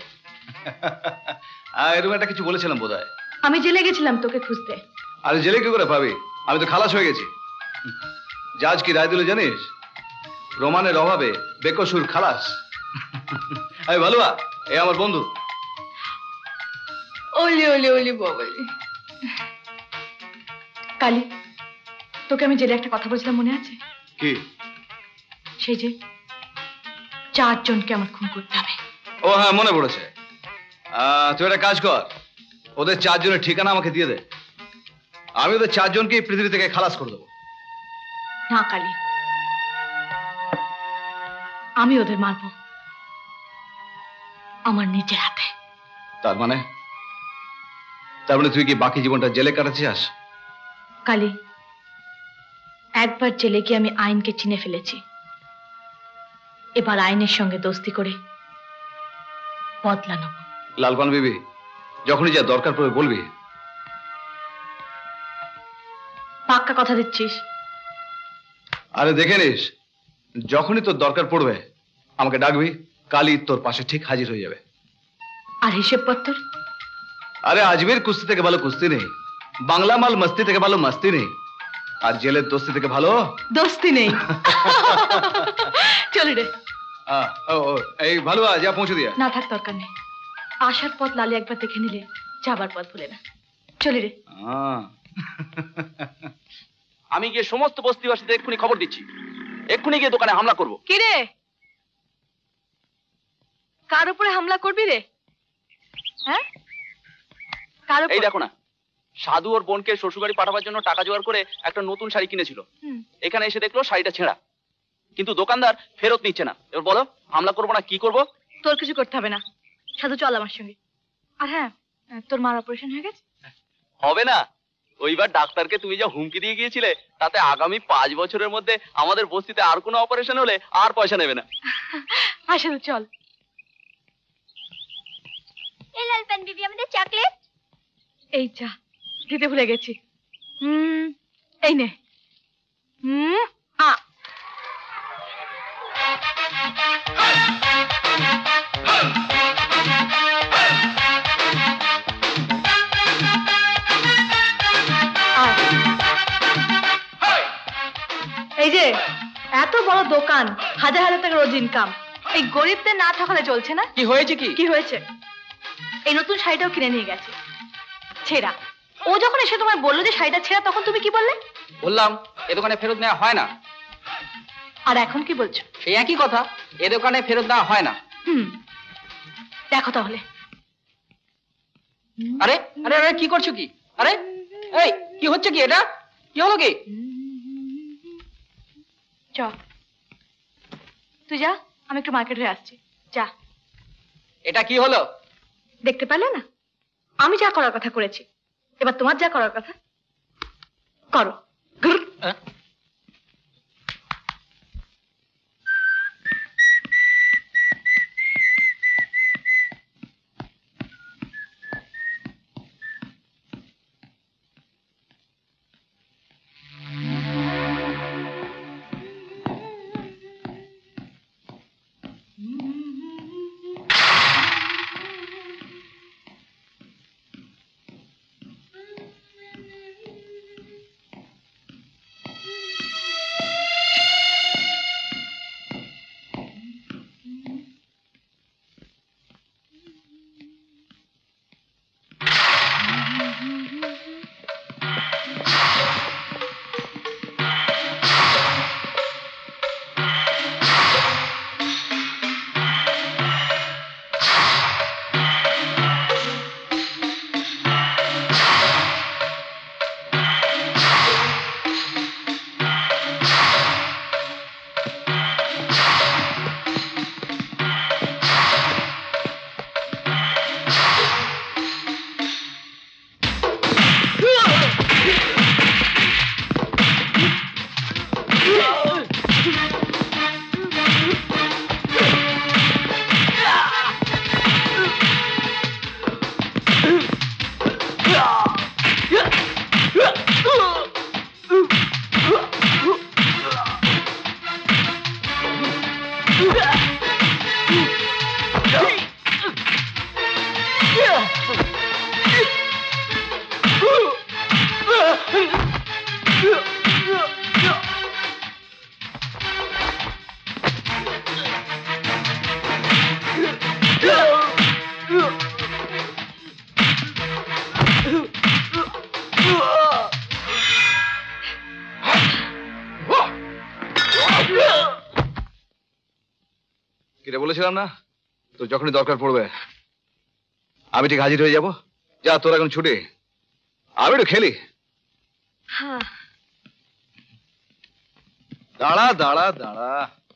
এরকম একটা কিছু বলেছিলাম বোধহয়। আমি জেলে গেছিলাম তোকে খুঁজতে। আরে জেলে কি করে পাবি? আমি তো খালাস হয়ে গেছি। জাজ কি রায় দিল জানিস? প্রমাণের অভাবে বেকসুর খালাস। আরে ভালুয়া, এ আমার বন্ধু। ওলি ওলি ওলি বাবালি। কালী, তোকে আমি জেলে একটা কথা বলছিলাম, মনে আছে? কি? সেই যে 4 জনকে আমার খুন করতে হবে। ও হ্যাঁ, মনে পড়েছে। তুই একটা কাজ কর, ওদের 4 জনের ঠিকানা আমাকে দিয়ে দে। আমি ওদের 4 জনকে পৃথিবী থেকে খালাস করে দেবো। না কালী, আমি ওদের মারবো আমার নিজের হাতে। তার মানে তুই কি বাকি জীবনটা জেলে কাটাতে চাস? কালী, একবার জেলে গিয়ে আমি আইনকে চিনে ফেলেছি। এবার আইনের সঙ্গে দোস্তি করে বদলা নেব। লাল পান বিবি, যখনই যা দরকার পড়বে বলবি। পাক্কা কথা দিচ্ছিস? আরে দেখে নিস, যখনই তোর দরকার পড়বে আমাকে ডাকবি, কালী তোর পাশে ঠিক হাজির হয়ে যাবে। আর হিসেব পত্তর? আরে আজমের কুস্তি থেকে ভালো কুস্তি নেই, বাংলা মাল মস্তি থেকে ভালো মস্তি নেই, আর জেলের দোস্তি থেকে ভালো দোস্তি নেই। চলে রে। এই ভালো যা পৌঁছে দিয়া। না থাক, দরকার নেই। আসার পথ লালি একবার দেখে নিলে যাবার পথ ভুলে না। চলে রে। আমি গিয়ে সমস্ত বস্তিবাসীদের এক্ষুনি খবর দিচ্ছি, এক্ষুনি গিয়ে দোকানে হামলা করবো। কি রে, কার উপরে হামলা করবি রে? হ্যাঁ, এই দেখো না, সাধু ওর বোনকে শ্বশুরবাড়ি পাঠাবার জন্য টাকা জোগাড় করে একটা নতুন শাড়ি কিনেছিল। এখানে এসে দেখলো শাড়িটা ছেঁড়া, কিন্তু দোকানদার ফেরত নিচ্ছে না। এবার বলো, হামলা করবো না কি করবো? তোর কিছু করতে হবে না, সাধু চল আমার সঙ্গে। আর হ্যাঁ, তোর মার অপারেশন হয়ে গেছে? হবে না, ওইবার ডাক্তারকে তুমি যা হুমকি দিয়ে গিয়েছিলে, তাতে আগামী 5 বছরের মধ্যে আমাদের বস্তিতে আর কোনো অপারেশন হলে আর পয়সা নেবে না। আসলে চল। এই লাল পান বিবি, আমাদের চকলেট। এই চা দিতে ভুলে গেছি। এই নে। এই যে এত বড় দোকান, হাজার হাজার টাকা রোজ ইনকাম, এই গরিবদের না থাকলে চলছে না। কি হয়েছে? কি হয়েছে? এই নতুন শাড়িটাও কিনে নিয়ে গেছে, ছেঁড়া। ও যখন এসে তোমায় বললো যে শাড়িটা ছেঁড়া, তখন তুমি কি বললে? বললাম এ দোকানে ফেরত নেওয়া হয় না। আর এখন কি বলছো? সেই একই কথা, এ দোকানে ফেরত দেওয়া হয় না। দেখো তাহলে। আরে আরে আরে কি করছো কি? আরে এই কি হচ্ছে কি? এটা কি হলো কি? চ, তুই যা, আমি একটু মার্কেটে আসছি। যা। এটা কি হলো? দেখতে পেলে না? আমি যা করার কথা করেছি, এবার তোমার যা করার কথা করো। বলেছিলাম না, তোর যখনই দরকার পড়বে আমি ঠিক হাজির হয়ে যাব। যা, তোর এখন ছুটি, আমি একটু খেলি। দাঁড়া দাঁড়া দাঁড়া,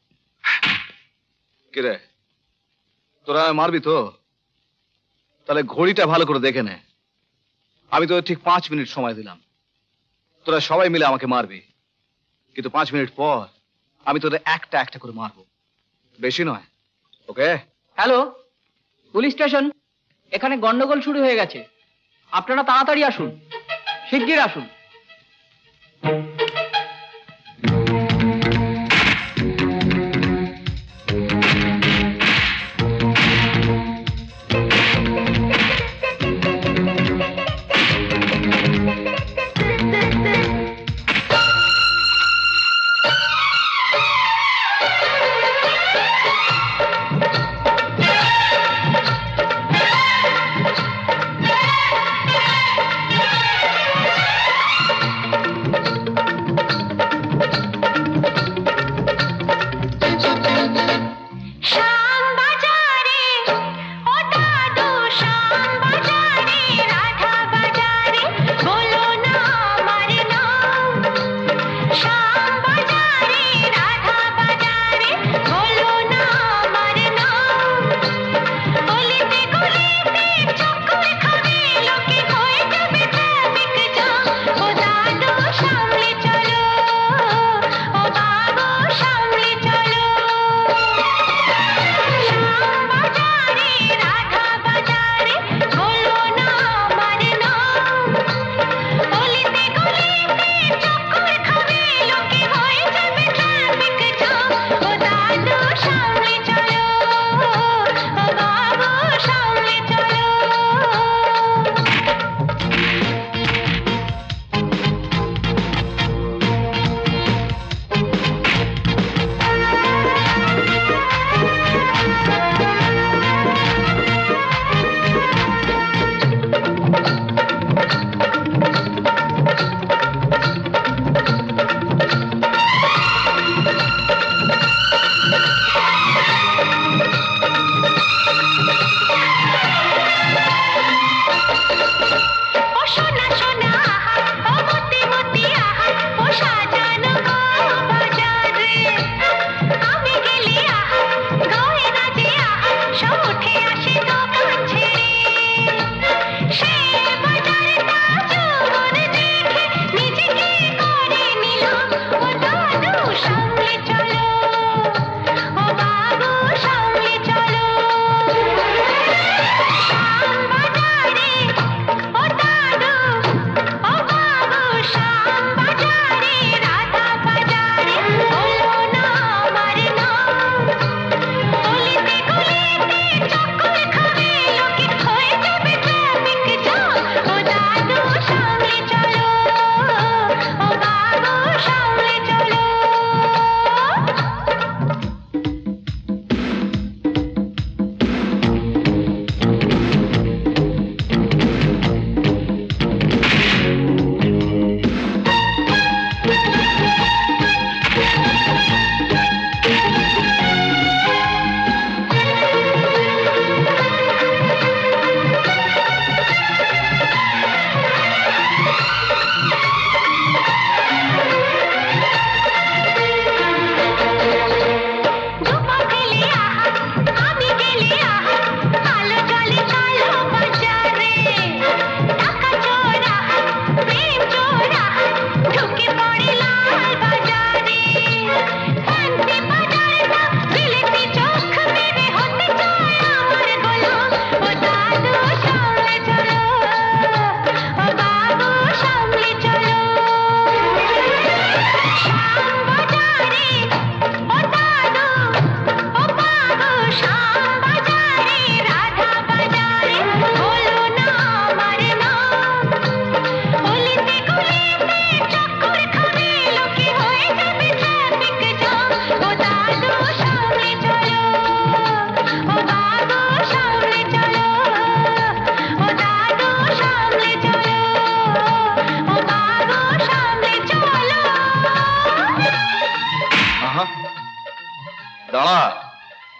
কিরে তোরা মারবি তো? তাহলে ঘড়িটা ভালো করে দেখে নে। আমি তো ঠিক 5 মিনিট সময় দিলাম, তোরা সবাই মিলে আমাকে মারবি, কিন্তু 5 মিনিট পর আমি তোদের একটা একটা করে মারবো, বেশি নয়। ওকে? হ্যালো, পুলিশ স্টেশন, এখানে গন্ডগোল শুরু হয়ে গেছে, আপনারা তাড়াতাড়ি আসুন, শিগগির আসুন।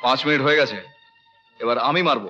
5 মিনিট হয়ে গেছে, এবার আমি মারবো।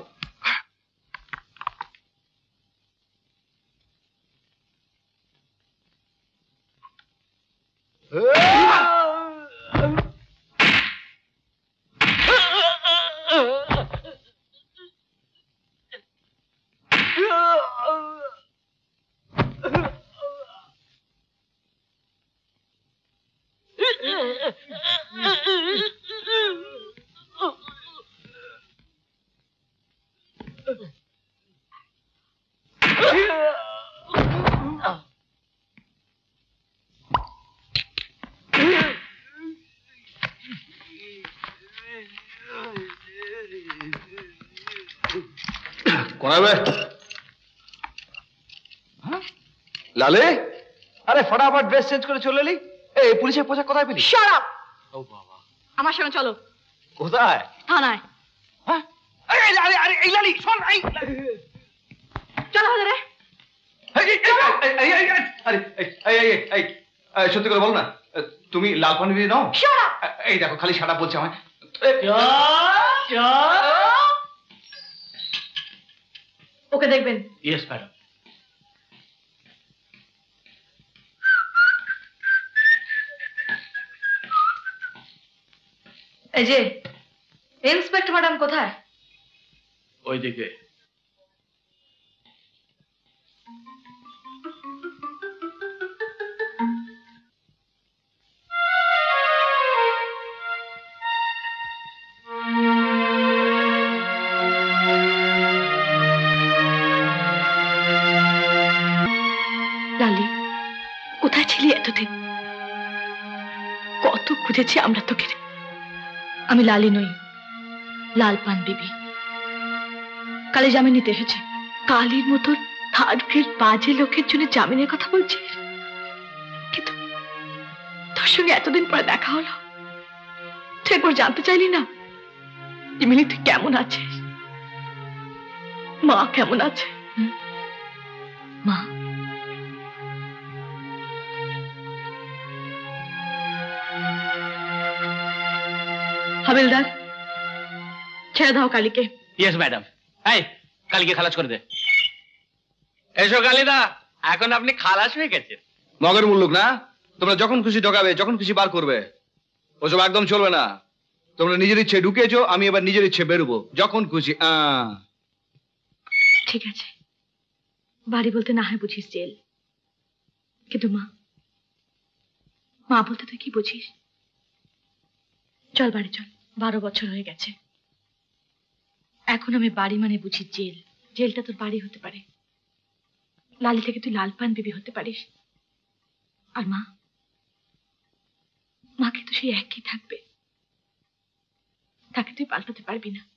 লালে, আরে ফটাফট ড্রেস চেঞ্জ করে চলে এলি। এই পুলিশের পোশাক কোথায় পেলি? Shut up. ও বাবা, আমার সঙ্গে চলো। কোথায়? থানায়। হ্যাঁ? আরে এই লালি শোন, এই চলো হাজারে। সত্যি করে বল না, তুমি লাল পান বিবি নাও? Shut up. এই দেখো খালি শাট আপ বলছে আমায়। ওকে দেখবেন। Yes madam. এই যে ইন্সপেক্টর ম্যাডাম কোথায়? ওইদিকে। লালি, কোথায় ছিলি এতদিন? কত খুঁজেছি আমরা তোকে। আমি লালি নই, লাল পান বিবি। কালে জামিন নিতে এসেছে। কালির মতো থার্ড গ্রেড বাজে লোকের জন্য জামিনের কথা বলছিস? কিন্তু তোর সঙ্গে এতদিন পরে দেখা হলো, তুই একবার জানতে চাইলি না যে মিলি তুই কেমন আছিস? মা কেমন আছে? মা হাবিলদার, ছেড়ে দাও কালীকে। Yes madam. এই কালীকে খালাস করে দে। এসো কালীদা, এখন আপনি খালাস হয়ে গেছেন। মগের মুল্লুক না, তোমরা যখন খুশি ঢোকাবে, যখন খুশি বার করবে। ওসব একদম চলবে না। তোমরা নিজের ইচ্ছে ঢুকেছো, আমি এবার নিজের ইচ্ছে বেরোবো যখন খুশি। ঠিক আছে, বাড়ি বলতে না হয় বুঝিস জেল, কিন্তু মা, মা বলতে তুই কি বুঝিস? চল বাড়ি চল, 12 বছর হয়ে গেছে। এখন আমি বাড়ি মানে বুঝি জেল। জেলটা তোর বাড়ি হতে পারে, লালি থেকে তুই লাল পান বিবি হতে পারিস। আর মা, মাকে তো সেই একই থাকবে, তাকে তুই পাল্টাতে পারবি না।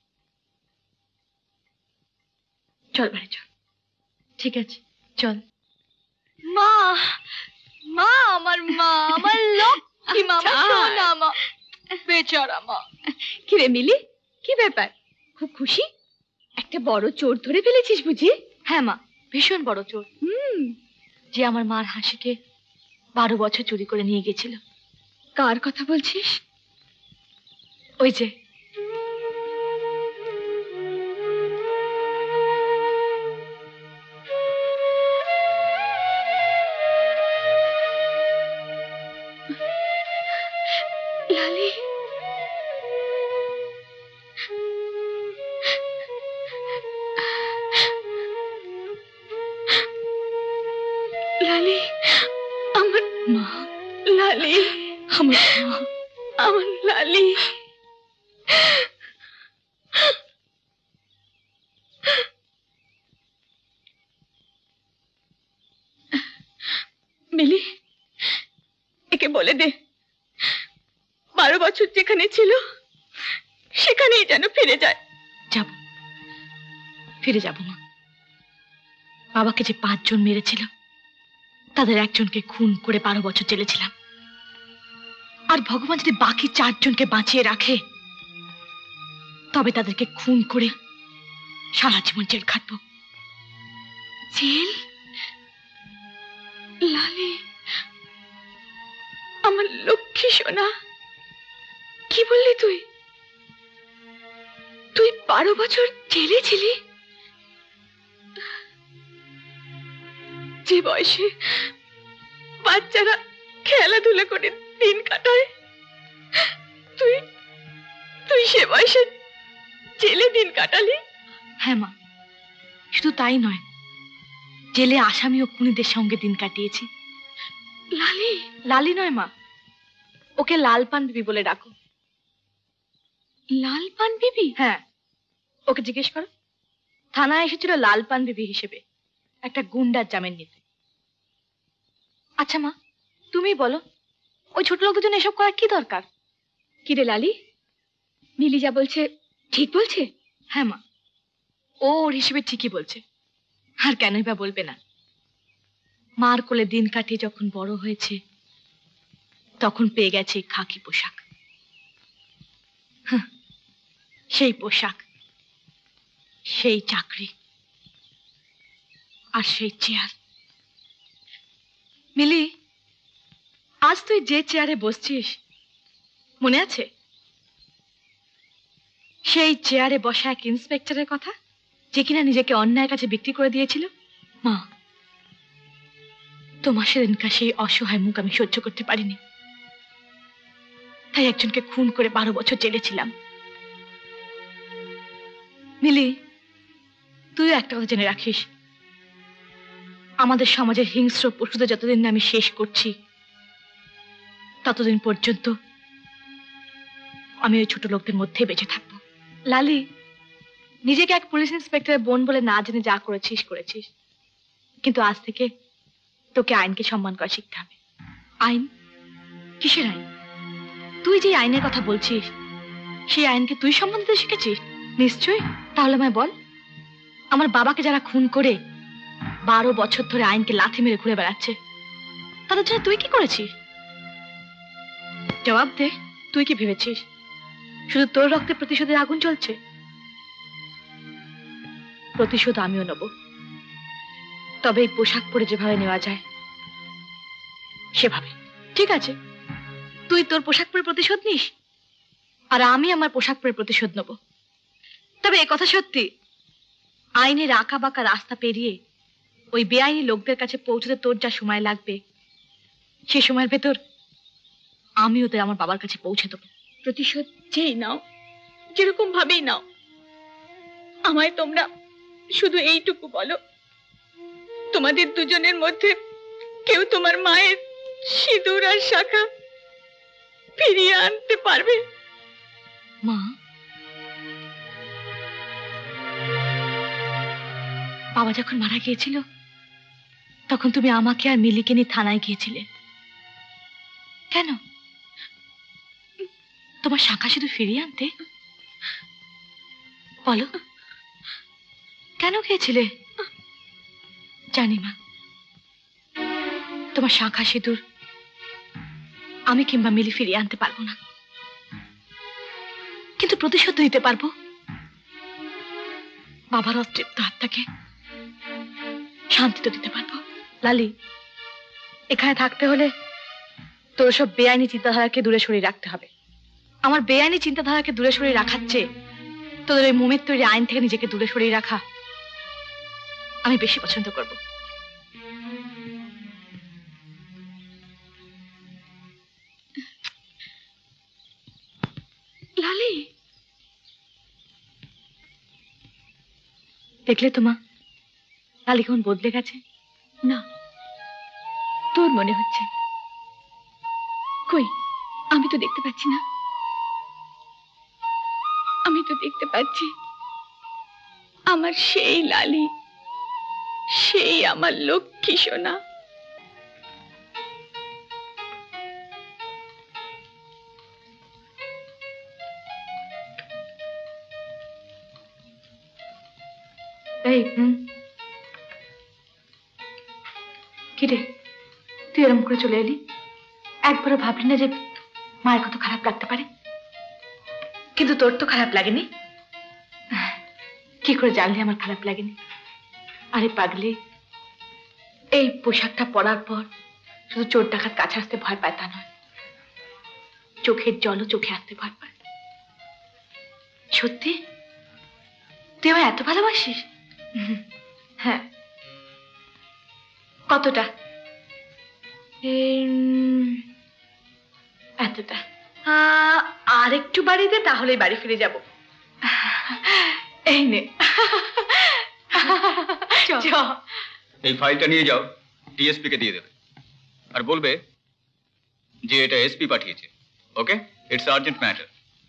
চল বাড়ি চল। ঠিক আছে চল। মা, মা আমার মা, আমার লক্ষ্মী মা, আমার সোনা মা, বেচারা মা। কি রে মিলি, কি ব্যাপার? খুব খুশি? একটা বড় চোর ধরে ফেলেছিস বুঝি? হ্যাঁ মা, ভীষণ বড় চোর। যে আমার মার হাসিকে 12 বছর চুরি করে নিয়ে গেছিল। কার কথা বলছিস? ওই যে লালি। লালি আমার মা, লালি আমার মা, আমার লালি। মিলি, একে বলে দে 12 বছর যেখানে ছিল সেখানেই যেন ফিরে যায়। যাব, ফিরে যাব মা। বাবাকে যে 5 জন মেরেছিল তাদের একজনকে খুন করে 12 বছর জেলে ছিলাম। আর ভগবান যদি বাকি 4 জনকে বাঁচিয়ে রাখে তবে তাদেরকে খুন করে সারা জীবন জেল খাটবো। জেল? লালি আমার লক্ষ্মী সোনা, কি বললি তুই? তুই 12 বছর জেলে ছিলি? যে বয়সে বাচ্চারা খেলাধুলা করে দিন কাটায়, তুই তুই সে বয়সে জেলে দিন কাটালি? হ্যাঁ মা, শুধু তাই নয়, জেলে আসামি ও খুনিদের সঙ্গে দিন কাটিয়েছি। লালি? লালি নয় মা, ওকে লাল পান বিবি বলে ডাকো। লাল পান বিবি? হ্যাঁ, ওকে জিজ্ঞেস করো। থানায় এসেছিল লাল পান বিবি হিসেবে, একটা গুন্ডার জামিন নিতে। আচ্ছা মা, তুমি বলো, ওই ছোট লোকদের জন্য এসব করার কি দরকার? কি রে লালি, মিলি যা বলছে ঠিক বলছে? হ্যাঁ মা, ও ওর হিসেবে ঠিকই বলছে, আর কেনই বা বলবে না। মার কোলে দিন কাটিয়ে যখন বড় হয়েছে, তখন পেয়ে গেছে খাকি পোশাক। সেই পোশাক, সেই চাকরি, আর সেই চেয়ার। মিলি, আজ তুই যে চেয়ারে বসছিস মনে আছে? সেই চেয়ারে বসা এক ইন্সপেক্টরের কথা, যে কিনা নিজেকে অন্যায়ের কাছে বিক্রি করে দিয়েছিল। মা, তোমার সেদিনকার সেই অসহায় মুখ আমি সহ্য করতে পারিনি, তাই একজনকে খুন করে 12 বছর জেলে ছিলাম। মিলি, তুই একটা কথা জেনে রাখিস, আমাদের সমাজের হিংস্র পশুদের যতদিন না আমি শেষ করছি, ততদিন পর্যন্ত আমি ওই ছোট লোকদের মধ্যে বেঁচে থাকবো। লালি, নিজেকে এক পুলিশ ইন্সপেক্টরের বোন বলে না জেনে যা করেছিস করেছিস, কিন্তু আজ থেকে তোকে আইনকে সম্মান করা শিখতে হবে। আইন? কিসের আইন? তুই যে আইনের কথা বলছিস, সেই আইনকে তুই সম্মান দিতে শিখেছিস? নিশ্চয়ই। তাহলে আমায় বল, আমার বাবাকে যারা খুন করে 12 বছর ধরে আইনকে লাথি মেরে ঘুরে বেড়াচ্ছে, তাদের জন্য তুই কি করেছিস? জবাব দে, তুই কি ভেবেছিস শুধু তোর রক্তে প্রতিশোধের আগুন চলছে? প্রতিশোধ আমিও নেব, তবে এই পোশাক পরে যেভাবে নেওয়া যায় সেভাবে। ঠিক আছে, তুই তোর পোশাক পরে প্রতিশোধ নিস, আর আমি আমার পোশাক পরে প্রতিশোধ নেব। তবে এ কথা সত্যি, আইনের আঁকা বাঁকা রাস্তা পেরিয়ে ওই বেআইনি লোকদের কাছে পৌঁছতে তোর যা সময় লাগবে, সে সময়ের ভেতর আমি ওদের আমার বাবার কাছে পৌঁছে দেবো। প্রতিশোধ যেই নাও, যেরকম ভাবেই নাও, আমায় তোমরা শুধু এইটুকু বলো, তোমাদের দুজনের মধ্যে কেউ তোমার মায়ের সিঁদুর আর শাখা ফিরিয়ে আনতে পারবে? মা, বাবা যখন মারা গিয়েছিল, তখন তুমি আমাকে আর মিলিকে নিয়ে থানায় গিয়েছিলে। কেন? তোমার শাখা শুধু ফিরিয়ে আনতে? বলো, কেন গিয়েছিলে? জানি মা, তোমার শাখা সিঁদুর আমি কিংবা মিলি ফিরিয়ে আনতে পারবো না, কিন্তু প্রতিশোধ নিতে পারবো। বাবার অতৃপ্ত আত্মাকে শান্তি তো দিতে পারবো। লালি, এখানে থাকতে হলে তোর সব বেআইনি চিন্তাধারাকে দূরে সরিয়ে রাখতে হবে। আমার বেআইনি চিন্তাধারাকে দূরে সরিয়ে রাখার চেয়ে তোদের ওই মোমের তৈরি আইন থেকে নিজেকে দূরে সরিয়ে রাখা আমি বেশি পছন্দ করব। লালি, দেখলে তো মা, লালি কেমন বদলে গেছে? না, তোর মনে হচ্ছে। কই, আমি তো দেখতে পাচ্ছি না। আমি তো দেখতে পাচ্ছি আমার সেই লালি, সেই আমার লক্ষ্মী সোনা। এই কি রে, তুই এরকম করে চলে এলি? একবারও ভাবলি না যে মায়ের কত খারাপ লাগতে পারে? কিন্তু তোর তো খারাপ লাগেনি। কি করে জানলি আমার খারাপ লাগেনি? আরে পাগলি, এই পোশাকটা পরার পর শুধু চোর ডাকাত কাছে আসতে ভয় পায় তা নয়, চোখের জলও চোখে আসতে ভয় পায়। সত্যি তুই আমায় এত ভালোবাসিস? হ্যাঁ। কতটা? এতটা। আর একটু বাড়ি দে, তাহলেই বাড়ি ফিরে যাব। এই নে। এই ফাইলটা নিয়ে যাও, ডিএসপি কে দিয়ে দেবে আর বলবে যে এটা এসপি পাঠিয়েছে। Okay, it's urgent matter.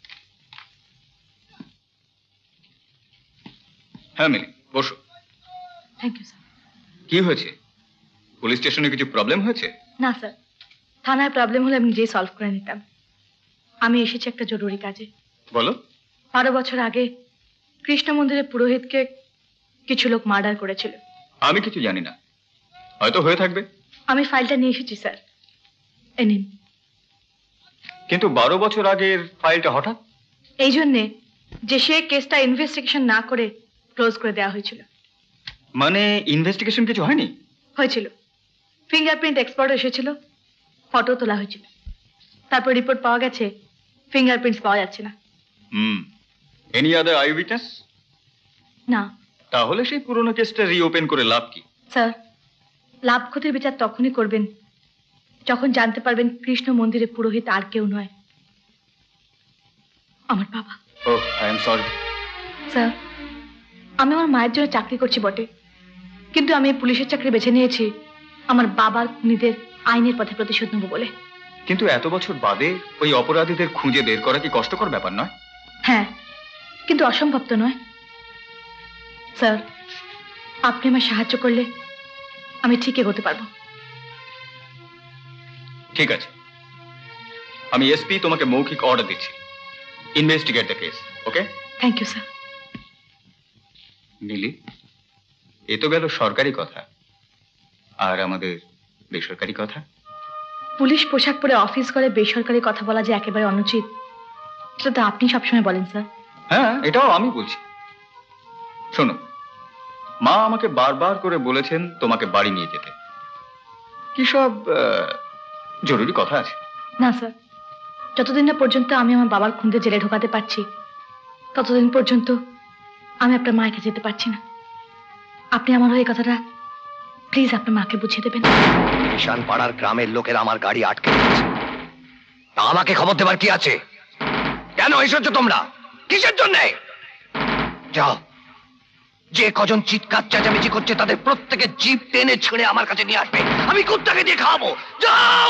হ্যাঁ মিলি, বসো। Thank you sir. কি হয়েছে? পুলিশ স্টেশনে কিছু প্রবলেম হয়েছে? না স্যার, থানায় প্রবলেম হলে আমি নিজেই সলভ করে নিতাম। আমি এসেছি একটা জরুরি কাজে। বলো। 12 বছর আগে কৃষ্ণ মন্দিরের পুরোহিতকে কিছু লোক মার্ডার করেছিল। আমি কিছু জানি না, হয়তো হয়ে থাকবে। আমি ফাইলটা নিয়ে এসেছি স্যার, এই নিন। কিন্তু 12 বছর আগের ফাইলটা হঠাৎ? এই জন্যে যে সে কেসটা ইনভেস্টিগেশন না করে ক্লোজ করে দেওয়া হয়েছিল। মানে ইনভেস্টিগেশন কিছু হয়নি? হয়েছিল। ফিঙ্গারপ্রিন্ট এক্সপার্ট এসেছিল, ফটো তোলা হয়েছিল, তারপর রিপোর্ট পাওয়া গেছে ফিঙ্গারপ্রিন্টস পাওয়া যাচ্ছে না। Any other eyewitness? না। তাহলে সেই পুরনো কেসটা রিওপেন করে লাভ কি? স্যার, লাভ ক্ষতির বিচার তখনই করবেন যখন জানতে পারবেন কৃষ্ণ মন্দিরের পুরোহিত আর কেউ নয়, আমার বাবা। Oh, I am sorry. Sir, আমি আমার মায়ের জন্য চাকরি করছি বটে, কিন্তু আমি পুলিশের চাকরি বেছে নিয়েছি আমার বাবার খুনিদের আইনের পথে প্রতিশোধ নেব বলে। কিন্তু এত বছর বাদে ওই অপরাধীদের খুঁজে বের করা কি কষ্টকর ব্যাপার নয়? হ্যাঁ, কিন্তু অসম্ভব তো নয়। স্যার, আপনি আমায় সাহায্য করলে আমি ঠিক এগোতে পারবো। ঠিক আছে, আমি এসপি তোমাকে মৌখিক অর্ডার দিচ্ছি। Investigate the case. Okay? Thank you sir. Nili, এ তো গেল সরকারি কথা, আর আমাদের বেসরকারি কথা। পুলিশ পোশাক পরে অফিস করে বেসরকারি কথা বলা যে একেবারে অনুচিত, সেটা তো আপনি সবসময় বলেন স্যার। হ্যাঁ, এটাও আমি বলছি। শোনো, মা আমাকে বারবার করে বলেছেন তোমাকে বাড়ি নিয়ে যেতে। কি সব জরুরি কথা আছে? না স্যার, যতদিন না পর্যন্ত আমি আমার বাবার খুঁজে জেলে ঢোকাতে পারছি ততদিন পর্যন্ত আমি আপনার মাকে যেতে পারছি না। আপনি আমার এই কথাটা প্লিজ আপনার মাকে বুঝিয়ে দেবেন। ঈশান পাড়ার গ্রামের লোকেরা আমার গাড়ি আটকে দিয়েছে, তা আমাকে খবর দেবার কি আছে? কেন এসেছো তোমরা? কিসের জন্য? যাও, যে কজন চিৎকার চেঁচামেচি করছে তাদের প্রত্যেকের জিভ টেনে ছিঁড়ে আমার কাছে নিয়ে আসবে, আমি কুত্তাকে দিয়ে খাওয়াবো। যাও।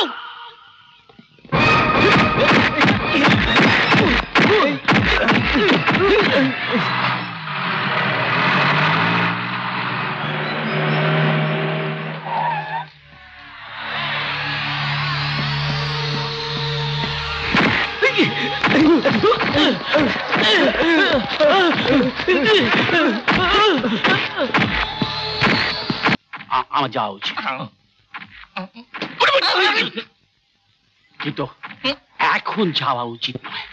আমার যাওয়া উচিত, কিন্তু এখন যাওয়া উচিত নয়।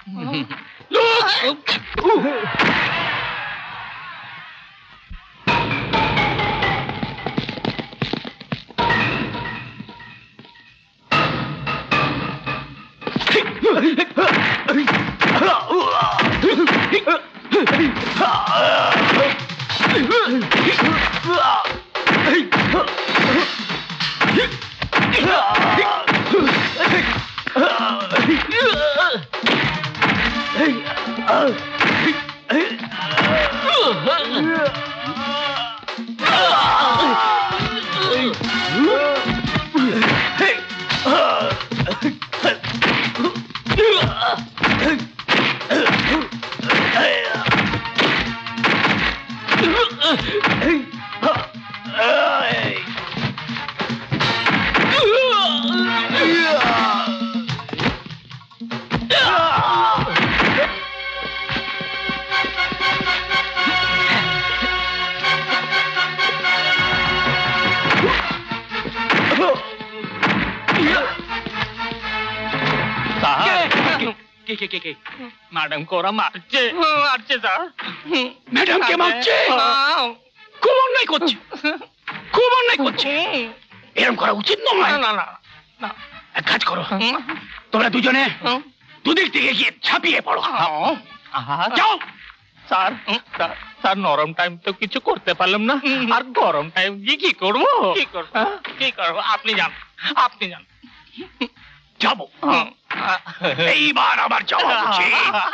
ম্যাডাম কে ওরা মারছে, মারছে স্যার। ম্যাডাম কে মারছে? খুব অন্যায় করছে, খুব অন্যায় করছে। এরকম করা উচিত নয়। না না না, এক কাজ করো, তোমরা দুজনে দুদিক থেকে গিয়ে ছাপিয়ে পড়ো। যাও স্যার। স্যার নরম টাইম তো কিছু করতে পারলাম না, আর গরম টাইম গিয়ে কি করবো? কি করবো আপনি জান, আপনি জান। যাবো, এইবার আবার যাওয়া উচিত।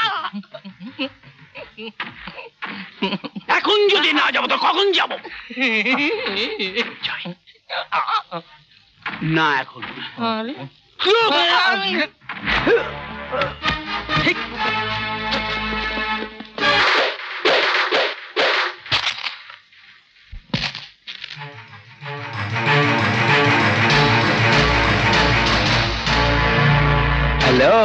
এখন যদি না যাবো তো কখন যাবো? না এখন হ্যালো,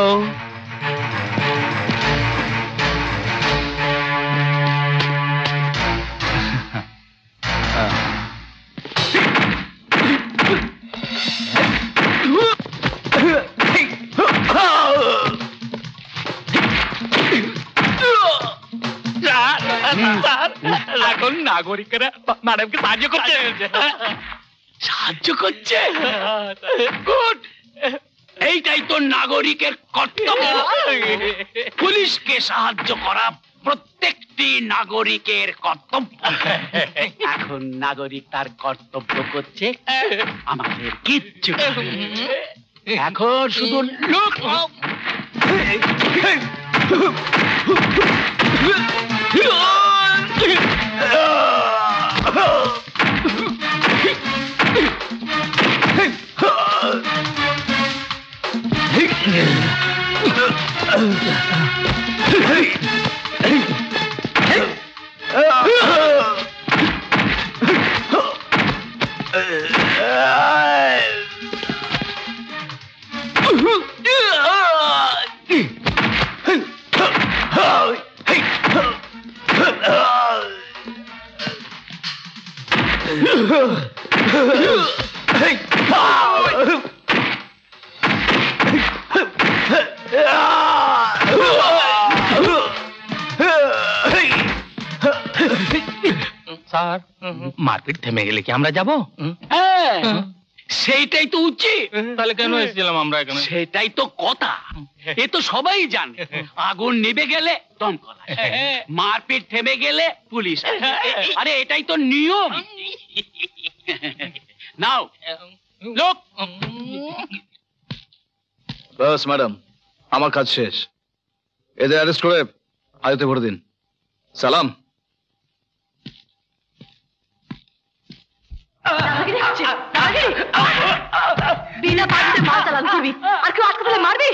এখন নাগরিকেরা ম্যাডামকে সাহায্য করছে। সাহায্য করছে? গুড, এইটাই তো নাগরিকের কর্তব্য। পুলিশকে সাহায্য করা প্রত্যেকটি নাগরিকের কর্তব্য। এখন নাগরিক তার কর্তব্য করছে, আমাদের কিচ্ছু এখন শুধু লোক। স্যার মারপিট থেমে গেলে কি আমরা যাবো? সেইটাই তো উচিত। তাহলে কেন এসেছিলাম আমরা এখানে? সেটাই তো কথা, এ তো সবাই জানে। আগুন নিভে গেলে দমকল আসে, মারপিট থেমে গেলে পুলিশ আসে। আরে এটাই তো নিয়ম। নাও লোক। বাস ম্যাডাম, আমার কাজ শেষ। এদের অ্যারেস্ট করে আয়তে ভরে দিন। সালাম। বিনা পানিতে মাল চালান করবি, আর কেউ আজকে তাহলে মারবি?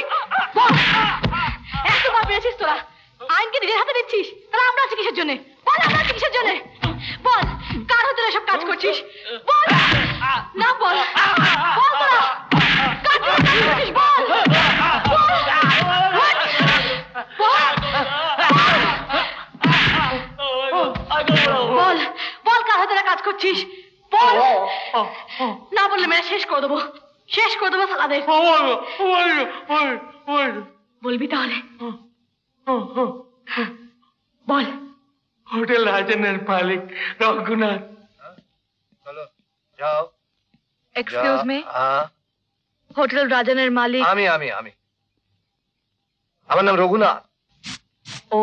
এত মার পেয়েছিস তোরা, আইনকে নিজের হাতে দিচ্ছিস। তাহলে আমরা আছি কিসের জন্য? বল, আমরা আছি কিসের জন্য? বল, কার হতে সব কাজ করছিস? বল না, বল বল, তোরা কার জন্য কাজ করছিস? বল বল বল, কার হাতে কাজ করছিস? বল না, বললে মেরে শেষ করে দেবো, শেষ করে দেবো সালাদের। বলবি তাহলে? বল। হোটেল রাজনের মালিক রঘুনাথ। চলো যাও। এক্সকিউজ মি, হোটেল রাজনের মালিক? আমি আমার নাম রঘুনাথ। ও,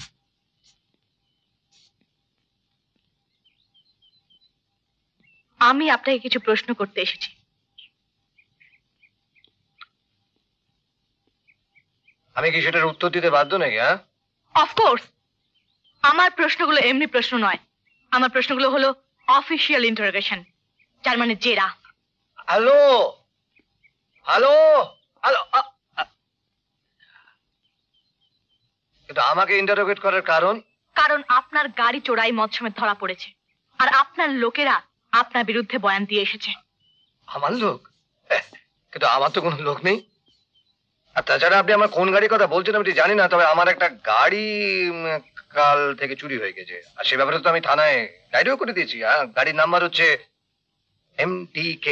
আমি আপনাকে কিছু প্রশ্ন করতে এসেছি। আমি কি সেটার উত্তর দিতে বাধ্য নাকি? হ্যাঁ, অফকোর্স। আমার প্রশ্নগুলো এমনি প্রশ্ন নয়, আমার প্রশ্নগুলো হলো অফিসিয়াল ইন্টারোগেশন, যার মানে জেরা। হ্যালো হ্যালো হ্যালো, কিন্তু আমাকে ইন্টারোগেট করার কারণ? কারণ আপনার গাড়ি চোরাই মদ সমেত ধরা পড়েছে, আর আপনার লোকেরা আপনার বিরুদ্ধে বয়ান দিয়ে এসেছে। আমার লোক? কিন্তু আমার তো কোনো লোক নেই। আর তাছাড়া আপনি আমার কোন গাড়ির কথা বলছেন আমি জানি না, তবে আমার একটা গাড়ি কাল থেকে চুরি হয়ে গেছে, আর সে ব্যাপারে তো আমি থানায় ডায়েরিও করে দিয়েছি। গাড়ির নাম্বার হচ্ছে MTK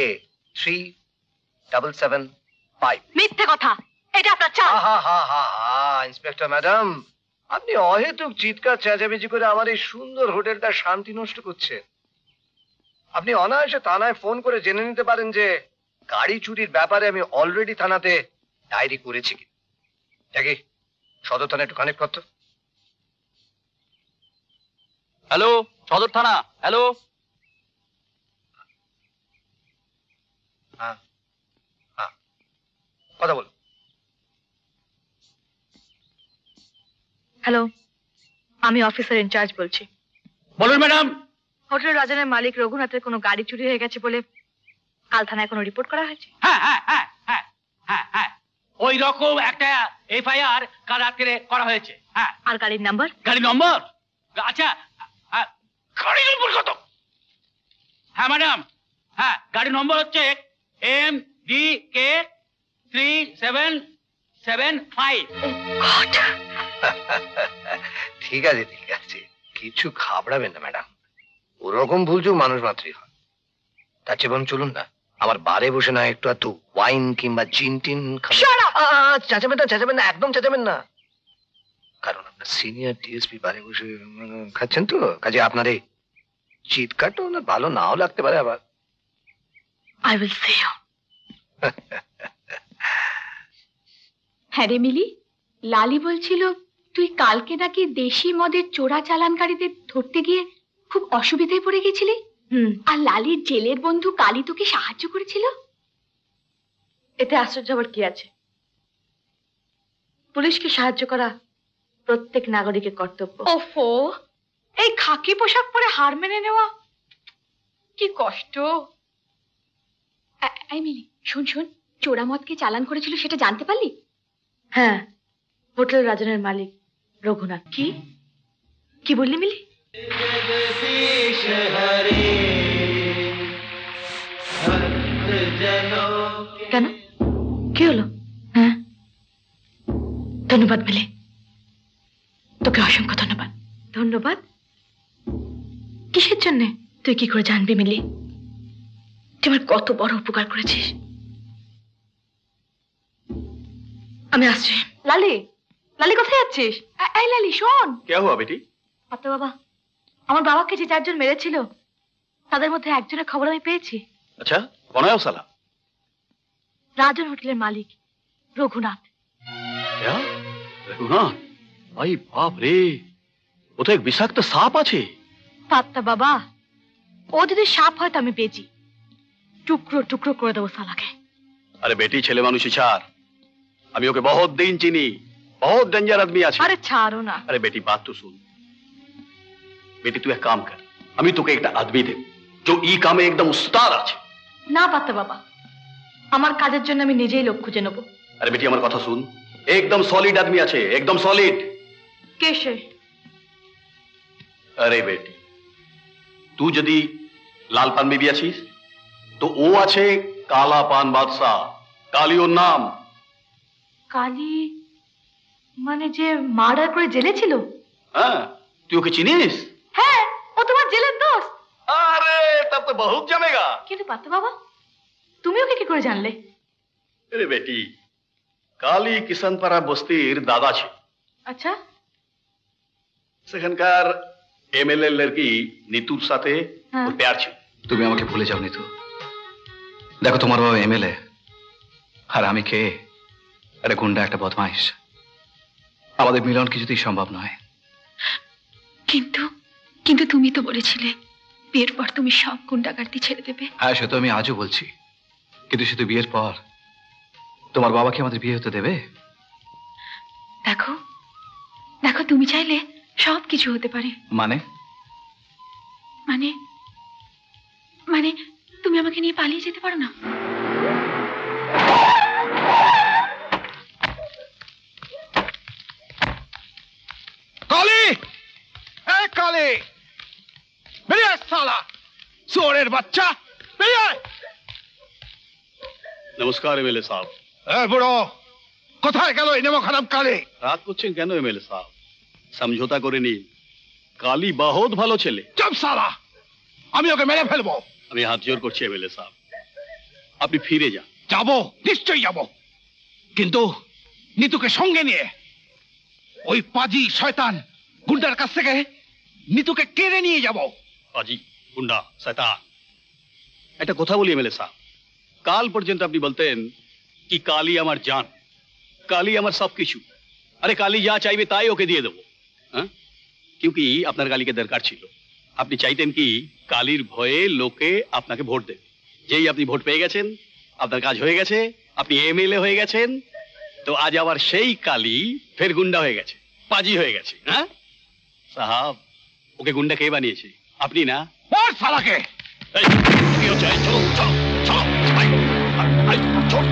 3775। মিথ্যে কথা, এটা আপনার চাল। ইন্সপেক্টর ম্যাডাম, আপনি অহেতুক চিৎকার চেঁচামেচি করে আমার এই সুন্দর হোটেলটার শান্তি নষ্ট করছেন। আপনি অনায়াসে থানায় ফোন করে জেনে নিতে পারেন যে গাড়ি চুরির ব্যাপারে আমি অলরেডি থানাতে ডায়েরি করেছি। কি দেখি সদর থানায় একটু কানেক্ট করতো। হ্যালো, সদর থানা। হ্যালো, হ্যাঁ হ্যাঁ, কথা বল। হ্যালো, আমি অফিসার ইনচার্জ বলছি। বলুন ম্যাডাম। হোটেল রাজনের মালিক রঘুনাথের কোনো গাড়ি চুরি হয়ে গেছে বলে কাল থানায় কোনো রিপোর্ট করা হয়েছে? হ্যাঁ হ্যাঁ হ্যাঁ হ্যাঁ হ্যাঁ হ্যাঁ, ওই রকম একটা এফআইআর কাল রাত্রে করা হয়েছে। হ্যাঁ। আর গাড়ির নাম্বার? গাড়ি নম্বর? আচ্ছা, গাড়ি নম্বর কত? হ্যাঁ ম্যাডাম, হ্যাঁ গাড়ি নম্বর হচ্ছে MDK 3775। ঠিক আছে ঠিক আছে, কিছু ঘাবড়াবেন না ম্যাডাম, ওরকম ভুলচুক মানুষ মাত্রই হয়। তার চেয়ে বরং চলুন না আমার বারে বসে না একটু একটু ওয়াইন কিংবা জিন টিন চেঁচাবেন না, চেঁচাবেন না, একদম চেঁচাবেন না, কারণ আপনার সিনিয়র ডিএসপি বারে বসে খাচ্ছেন তো, কাজে আপনার এই চিৎকারটা ওনার ভালো নাও লাগতে পারে আবার। I will see you. হ্যাঁ রে মিলি, লালি বলছিল তুই কালকে নাকি দেশি মদের চোরা চালানকারীদের ধরতে গিয়ে খুব অসুবিধায় পড়ে গেছিলি। আর লালির জেলের বন্ধু কালী তোকে সাহায্য করেছিল। এতে আশ্চর্য আবার কি আছে? পুলিশকে সাহায্য করা প্রত্যেক নাগরিকের কর্তব্য। ওফো, এই খাকি পোশাক পরে হার মেনে নেওয়া কি কষ্ট। এই মিলি, শোন শোন, চোরা মদকে চালান করেছিল সেটা জানতে পারলি? হ্যাঁ, হোটেল রাজনের মালিক রঘুনাথ। কি কি বললি মিলি? কেন, কি হলো? হ্যাঁ, ধন্যবাদ মিলি, তোকে অসংখ্য ধন্যবাদ। ধন্যবাদ কিসের জন্য? তুই কি করে জানবি মিলি, তুই আমার কত বড় উপকার করেছিস। আমি আসছি। লালি, লালি কোথায় যাচ্ছিস? এই লালি শোন। क्या हुआ बेटी? আত্মা বাবা, আমার বাবাকে যে 4 জন মেরেছিল তাদের মধ্যে একজনের খবর আমি পেয়েছি। अच्छा, कौन है वो साला? রাজন হোটেলের মালিক রঘুনাথ। क्या? रघुनाथ? भाई बाप रे, वो तो एक विषाक्त सांप আছে। আত্মা বাবা, ও যদি সাপ হয় তো আমি বেজি, টুকরো টুকরো করে দেবো সালাকে। अरे बेटी, ছেলে মানুষই ছাড়, আমি ওকে बहुत दिन চিনি, बहुत डेंजर आदमी আছে। আরে ছাড়ো না। अरे बेटी बात तो सुन। बेटी तू एक काम कर, আমি তোকে একটা আদমি দেব जो ई কামে একদম উস্তাদ আছে। না পাত্তা বাবা, আমার কাজের জন্য আমি নিজেই লোক খুঁজে নেব। अरे बेटी আমার কথা শুন, একদম সলিড আদমি আছে, একদম সলিড। কে সে? अरे बेटी, तू যদি লাল পান বিবি আছিস তো ও আছে কালা পান বাদশাহ, কালী ওর নাম। কালী মানে যে মার্ডার করে জেলে ছিল? হ্যাঁ, তুই ওকে চিনিস? হ্যাঁ, ও তোমার জেলের দোস্ত। अरे तब तो बहुत जमेगा। কিন্তু পাত্তা বাবা, তুমি ওকে কি করে জানলে? अरे बेटी, কালী কিষানপাড়া বস্তির দাদা ছিল। আচ্ছা। সেখানকার এমএলএ লড়কি নিতুর সাথে ওর প্যার ছিল। তুমি আমাকে ভুলে যাও নিতু, দেখো তোমার বাবা এমএলএ আর আমি কে? একটা গুন্ডা, একটা বদমাইশ। আমাদের মিলন কিছুতেই সম্ভব নয়। কিন্তু কিন্তু তুমি তো বলেছিলে বিয়ের পর তুমি সব গুন্ডাগার্দি ছেড়ে দেবে। হ্যাঁ, সে তো আমি আজও বলছি, কিন্তু শুধু বিয়ের পর তোমার বাবা কি আমাদের বিয়ে হতে দেবে? দেখো দেখো, তুমি চাইলে সব কিছু হতে পারে। মানে? মানে মানে তুমি আমাকে নিয়ে পালিয়ে যেতে পারো না? কালী, এই কালী, বেরিয়ে আয় শালা, চোরের বাচ্চা, বেরিয়ে আয়। নমস্কার এমএলএ সাহেব। বুড়ো, কোথায় গেল এই নেমো খারাপ কালী? রাত করছেন কেন এমএলএ সাহেব? সমঝোতা করে নিন, কালী বহুত ভালো ছেলে। চুপ শালা, আমি ওকে মেরে ফেলবো। আমি হাত জোর করছি এমএলএ সাহেব, আপনি ফিরে যান। যাবো, নিশ্চয়ই যাবো, কিন্তু নিতুকে সঙ্গে নিয়ে। ওই পাজি শয়তান গুন্ডার কাছ থেকে নিতুকে কেড়ে নিয়ে যাবো। পাজি, গুন্ডা, শয়তান, একটা কথা বলি এমএলএ সাহেব, কাল পর্যন্ত আপনি বলতেন কি কালী আমার জান, কালী আমার সবকিছু, আরে কালী যা চাইবে তাই ওকে দিয়ে দেবো। হ্যাঁ, क्योंकि আপনার কালীকে দরকার ছিল। আপনি চাইতেন কি কালীর ভয়ে লোকে আপনাকে ভোট দেবে। যেই আপনি ভোট পেয়ে গেছেন, আপনার কাজ হয়ে গেছে, আপনি এমএলএ হয়ে গেছেন, তো আজ আবার সেই কালী ফের গুন্ডা হয়ে গেছে, পাজি হয়ে গেছে। হ্যাঁ সাহাব, ওকে গুন্ডা কে বানিয়েছে? আপনি না? ওর শালাকে কি হচ্ছে? চলো চলো চলো চলো।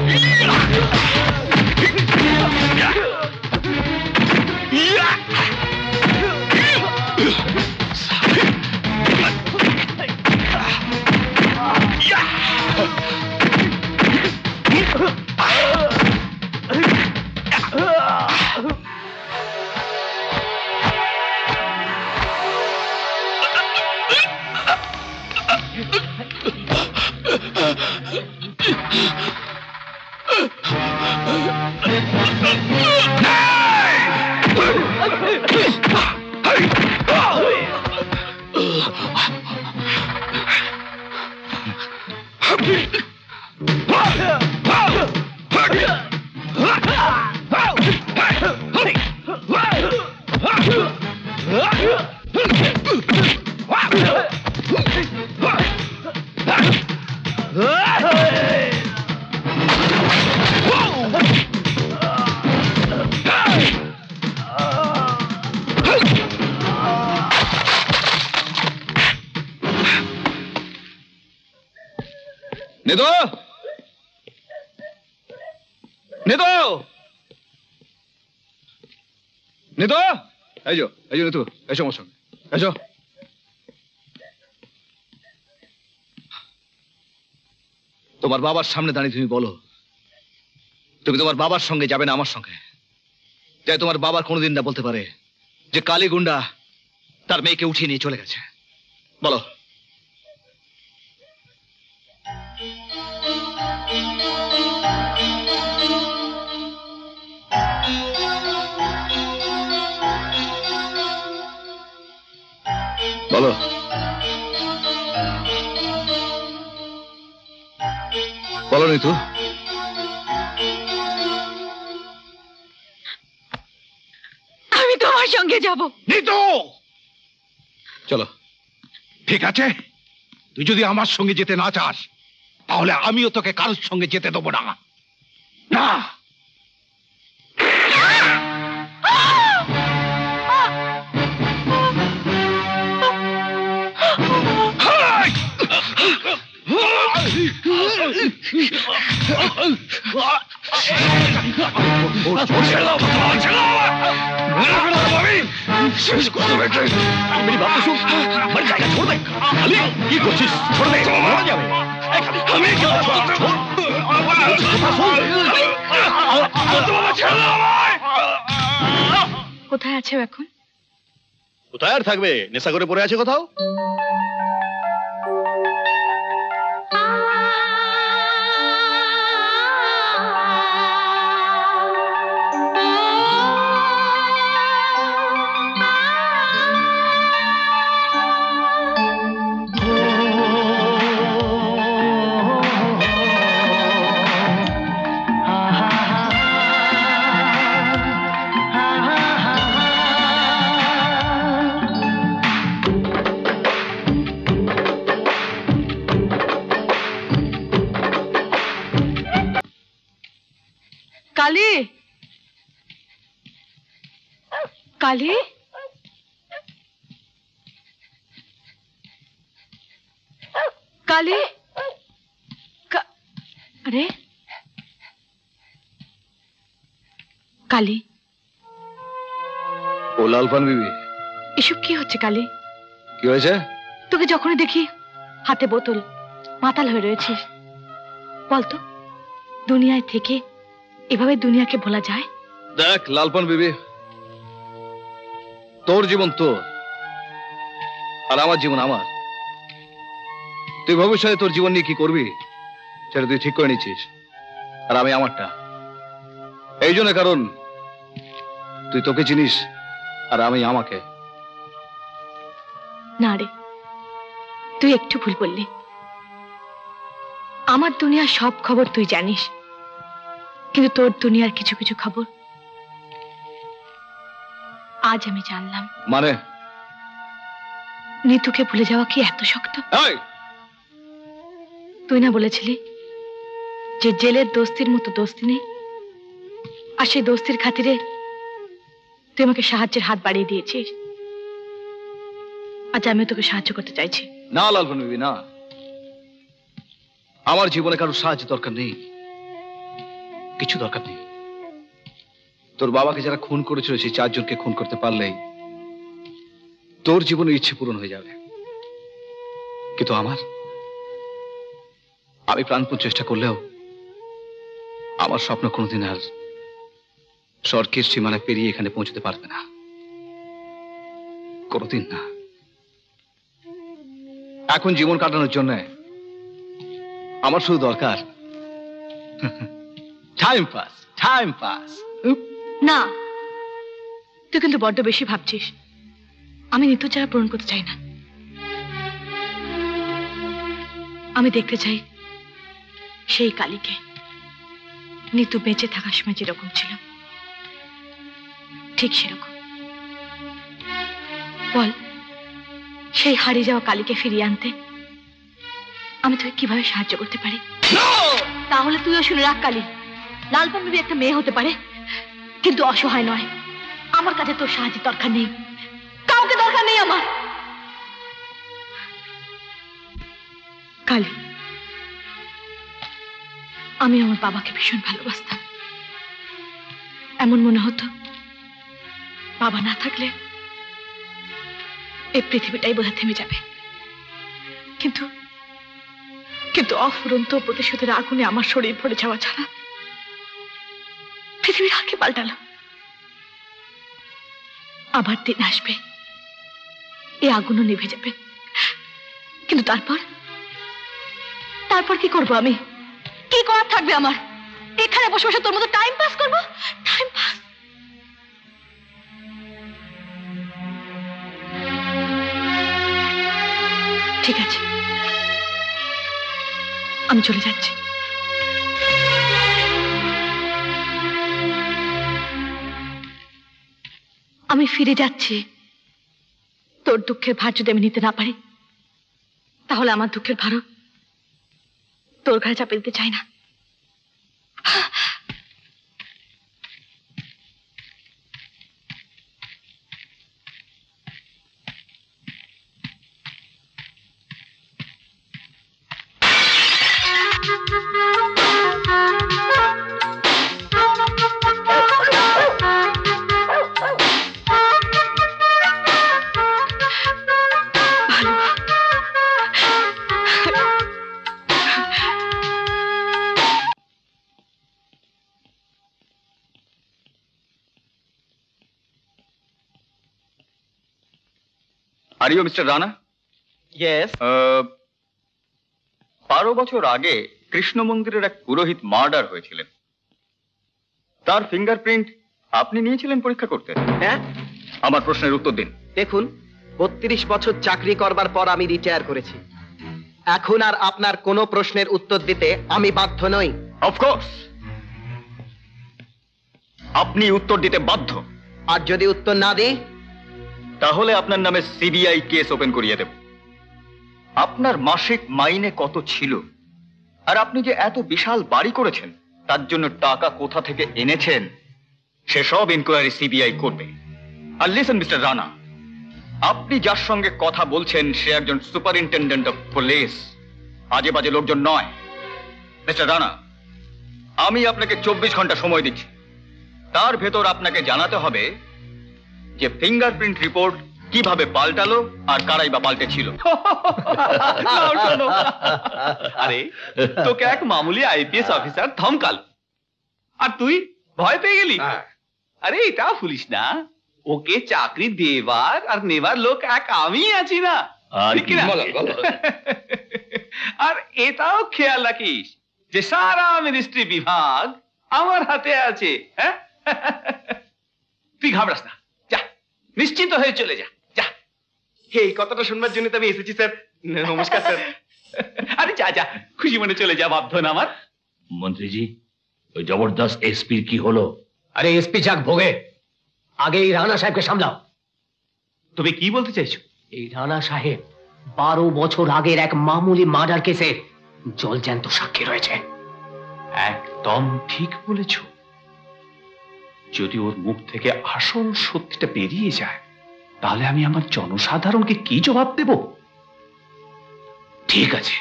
নিতু, নিতু, নিতু, এই যে নিতু, এসো আমার সঙ্গে, এসো। তোমার বাবার সামনে দাঁড়িয়ে তুমি বলো, তুমি তোমার বাবার সঙ্গে যাবে না আমার সঙ্গে? যাই তোমার বাবার কোনোদিন না বলতে পারে যে কালী গুন্ডা তার মেয়েকে উঠিয়ে নিয়ে চলে গেছে। বলো। বলো। বলো নিতু। আমি তোমার সঙ্গে যাব। নিতু, চলো। ঠিক আছে, তুই যদি আমার সঙ্গে যেতে না চাস তাহলে আমিও তোকে কারোর সঙ্গে যেতে দেবো না। না। मेरी बात तो सुन, मर जाएगा, छोड़ दे। खाली ये कोशिश छोड़ दे, मर जाएगा। हमें क्या কোথায় আছে এখন? কোথায় আর থাকবে? নেশা করে পড়ে আছে কোথাও। কালী, কালী, কালী, আরে কালী, ও লাল পান বিবি, এসব কি হচ্ছে কালী? কি হয়েছে? তোকে যখনই দেখি হাতে বোতল, মাতাল হয়ে রয়েছিস। বলতো দুনিয়ায় থেকে এভাবে দুনিয়াকে ভোলা যায়? দেখ লাল পান বিবি, তোর জীবন তোর আর আমার জীবন আমার। তুই ভবিষ্যতে তোর জীবন নিয়ে কি করবি সেটা তুই ঠিক করে নিচ্ছিস, আর আমি আমারটা। এই জন্য, কারণ তুই তোকে চিনিস আর আমি আমাকে। না রে, তুই একটু ভুল বললি। আমার দুনিয়ার সব খবর তুই জানিস, কিন্তু তোর দুনিয়ার কিছু কিছু খবর আজ আজ আমি জানলাম মানে নিতুকে ভুলে যাওয়া কি এত শক্ত? তুই না বলেছিলি যে জেলের দোস্তির মতো দোস্তি নেই, আর সেই দোস্তির খাতিরে তুই আমাকে সাহায্যের হাত বাড়িয়ে দিয়েছিস। আজ আমি তোকে সাহায্য করতে চাইছি। না লাল পান বিবি, না, আমার জীবনে কারোর সাহায্য দরকার নেই, কিছু দরকার নেই। তোর বাবাকে যারা খুন করেছিল সেই 4 জনকে খুন করতে পারলেই তোর জীবনের ইচ্ছে পূরণ হয়ে যাবে। কিন্তু আমি প্রাণপণ চেষ্টা করলেও আমার স্বপ্ন কোনোদিন আর স্বর্গের সীমানা পেরিয়ে এখানে পৌঁছতে পারবে না, কোনোদিন না। এখন জীবন কাটানোর জন্য আমার শুধু দরকার টাইম পাস। না, তুই কিন্তু বড্ড বেশি ভাবছিস। আমি নিতুর জায়গা পূরণ করতে চাই না। আমি দেখতে চাই সেই কালীকে নিতু বেঁচে থাকার সময় যেরকম ছিল ঠিক সেরকম। বল, সেই হারিয়ে যাওয়া কালীকে ফিরিয়ে আনতে আমি তোকে কিভাবে সাহায্য করতে পারি? তাহলে তুইও শুনে রাখ কালী, লাল পান বিবি একটা মেয়ে হতে পারে কিন্তু অসহায় নয়। আমার কাছে তোর সাহায্যের দরকার নেই, কাউকে দরকার নেই আমার। কালী, আমি আমার বাবাকে ভীষণ ভালোবাসতাম। এমন মনে হতো বাবা না থাকলে এই পৃথিবীটাই বোধহয় থেমে যাবে। কিন্তু কিন্তু অফুরন্ত প্রতিশোধের আগুনে আমার শরীর ভরে যাওয়া ছাড়া পৃথিবীর আগে পাল্টালো। আবার দিন আসবে, এই আগুনও নিভে যাবে, কিন্তু তারপর কি করবো আমি? কি করার থাকবে আমার? এখানে বসে বসে তোর মতো টাইম পাস করবো? Time pass? ঠিক আছে, আমি চলে যাচ্ছি। আমি ফিরে যাচ্ছি। তোর দুঃখের ভার যদি আমি নিতে না পারি তাহলে আমার দুঃখের ভারও তোর ঘরে চাপে দিতে চাই না। Are you Mr. Rana? Yes. 12 বছর আগে কৃষ্ণ মন্দিরের এক পুরোহিত মার্ডার হয়েছিলেন। তার ফিঙ্গারপ্রিন্ট আপনি নিয়েছিলেন পরীক্ষা করতে? হ্যাঁ। আমার প্রশ্নের উত্তর দিন। দেখুন, 32 বছর চাকরি করবার পর আমি রিটায়ার করেছি। এখন আর আপনার কোনো প্রশ্নের উত্তর দিতে আমি বাধ্য নই। অফকোর্স আপনি উত্তর দিতে বাধ্য। আর যদি উত্তর না দিই তাহলে আপনার নামে সিবিআই কেস ওপেন করিয়ে দেব। আপনার মাসিক মাইনে কত ছিল, আর আপনি যে এত বিশাল বাড়ি করেছেন তার জন্য টাকা কোথা থেকে এনেছেন সেসব ইনকোয়ারি সিবিআই করবে। আর লিসেন মিস্টার রানা, আপনি যার সঙ্গে কথা বলছেন সে একজন সুপারিনটেন্ডেন্ট অফ পুলিশ, আজে বাজে লোকজন নয়। মিস্টার রানা, আমি আপনাকে 24 ঘন্টা সময় দিচ্ছি। তার ভেতর আপনাকে জানাতে হবে যে ফিঙ্গারপ্রিন্ট রিপোর্ট কিভাবে পাল্টালো আর কারাই বা পাল্টেছিল। আরে তোকে এক মামুলি আইপিএস অফিসার ধমকাল আর তুই ভয় পেয়ে গেলি? আরে এটা ভুলিস না, ওকে চাকরি দেবার আর নেবার লোক এক আমি আছি না? আর এটাও খেয়াল রাখিস যে সারা মিনিস্ট্রি বিভাগ আমার হাতে আছে। হ্যাঁ, তুই ঘাবড়াস না, যা নিশ্চিন্ত হয়ে চলে যা। যা, এই কথাটা শুনবার জন্য তো আমি এসেছি স্যার। নমস্কার স্যার। আরে যা যা, খুশি মনে চলে যা, বাধ্য না আমার। মন্ত্রীজি, ওই জবরদস্ত এসপির কি হলো? আরে এসপি যাক ভোগে, আগে এই রানা সাহেবকে সামলাও। তুমি কি বলতে চাইছো? এই রানা সাহেব 12 বছর আগের এক মামুলি মার্ডার কেসের জলজ্যান্ত সাক্ষী রয়েছে। একদম ঠিক বলেছ। যদি ওর মুখ থেকে আসল সত্যিটা বেরিয়ে যায়, তাহলে আমি আমার জনসাধারণকে কি জবাব দেব? ঠিক আছে,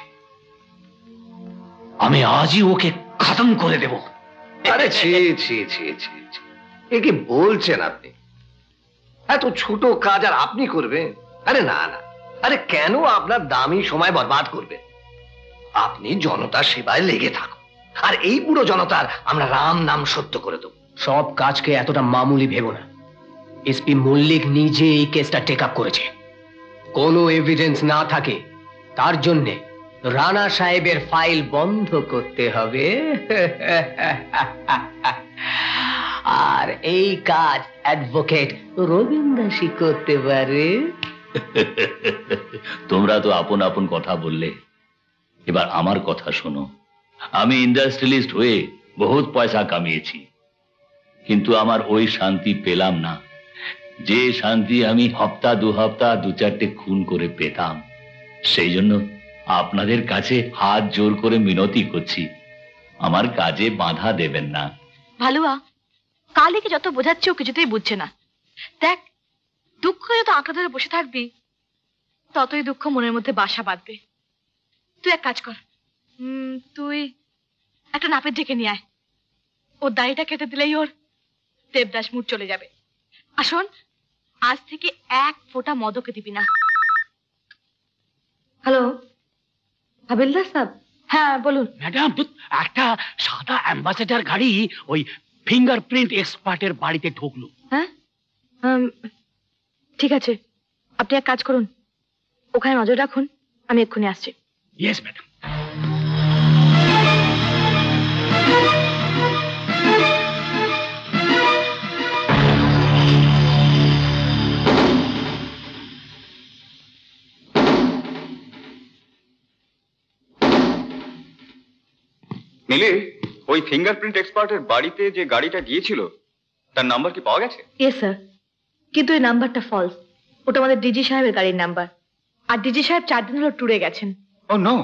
আমি আজই ওকে খতম করে দেব। আরে ছি ছি ছি ছি ছি, এ কি বলছেন আপনি? এত ছোট কাজ আর আপনি করবেন? আরে না না, আরে কেন আপনার দামি সময় বরবাদ করবেন? আপনি জনতার সেবায় লেগে থাকুন, আর এই পুরো জনতার আমরা রাম নাম সত্য করে দেব। সব কাজকে এতটা মামুলি ভেবো না। এসপি মল্লিক নিজে এই কেসটা টেক আপ করেছে। কোনো এভিডেন্স না থাকে তার জন্য রানা সাহেবের ফাইল বন্ধ করতে হবে। আর এই কাজ অ্যাডভোকেট রবীন্দ্রসী করতে পারে। তোমরা তো আপন আপন কথা বললে, এবার আমার কথা শোনো। আমি ইন্ডাস্ট্রিয়ালিস্ট হয়ে বহুত পয়সা কামিয়েছি, কিন্তু আমার ওই শান্তি পেলাম না যে শান্তি আমি হপ্তা দু হপ্তা 2-4টে খুন করে পেতাম। সেই জন্য আপনাদের কাছে হাত জোর করে মিনতি করছি, আমার কাজে বাধা দেবেন না। ভালুয়া, কালীকে যত বোঝাচ্ছে ও কিছুতেই বুঝছে না। দেখ, দুঃখ যত আঁকড়া ধরে বসে থাকবি, ততই দুঃখ মনের মধ্যে বাসা বাঁধবে। তুই এক কাজ কর, তুই একটা নাপিত ডেকে নিয়ে আয়। ওর দাড়িটা কেটে দিলেই ওর দেবদাস মুড চলে যাবে। আসুন, আজ থেকে 1 ফোঁটা মদকে দিবি না। হ্যালো, হাবিলদার সাহেব? হ্যাঁ বলুন। ম্যাডাম, একটা সাদা অ্যাম্বাসেডার গাড়ি ওই ফিঙ্গারপ্রিন্ট এক্সপার্টের বাড়িতে ঢুকলো। হ্যাঁ, ঠিক আছে, আপনি এক কাজ করুন, ওখানে নজর রাখুন, আমি এক্ষুনি আসছি। Yes madam. মিলি, ওই ফিঙ্গারপ্রিন্ট এক্সপার্টের বাড়িতে যে গাড়িটা গিয়েছিল তার নাম্বার কি পাওয়া গেছে? ইয়েস স্যার, কিন্তু এই নাম্বারটা ফলস। ওটা আমাদের ডিজি সাহেবের গাড়ির নাম্বার, আর ডিজি সাহেব 4 দিন হলো ট্যুরে গেছেন। ও নো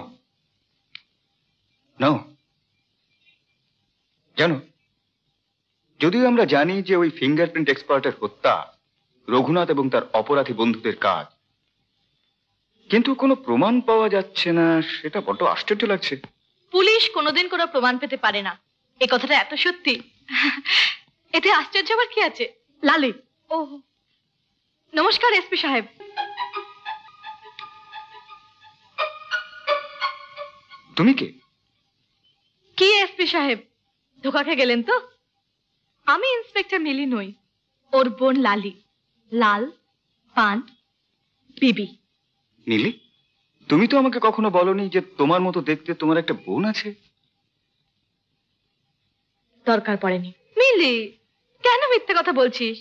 নো, জানো, যদিও আমরা জানি যে ওই ফিঙ্গারপ্রিন্ট এক্সপার্টের হত্যা রঘুনাথ এবং তার অপরাধী বন্ধুদের কাজ, কিন্তু কোনো প্রমাণ পাওয়া যাচ্ছে না, সেটা বড্ড আশ্চর্য লাগছে। পুলিশ কোনোদিন কোনো প্রমাণ পেতে পারে না, এই কথাটা এত সত্যি। এতে আশ্চর্য আবার কি আছে? লালি, ও নমস্কার এসপি সাহেব। তুমি কে? কি এসপি সাহেব, ধোকা খেয়ে গেলেন তো? আমি ইন্সপেক্টর মিলি নই, ওর বোন লালি, লাল পান বিবি। নীলি, তুমি তো আমাকে কখনো বলনি যে তোমার মতো দেখতে তোমার একটা বোন আছে। দরকার পড়েনি। মিলি, কেন মিথ্যে কথা বলছিস?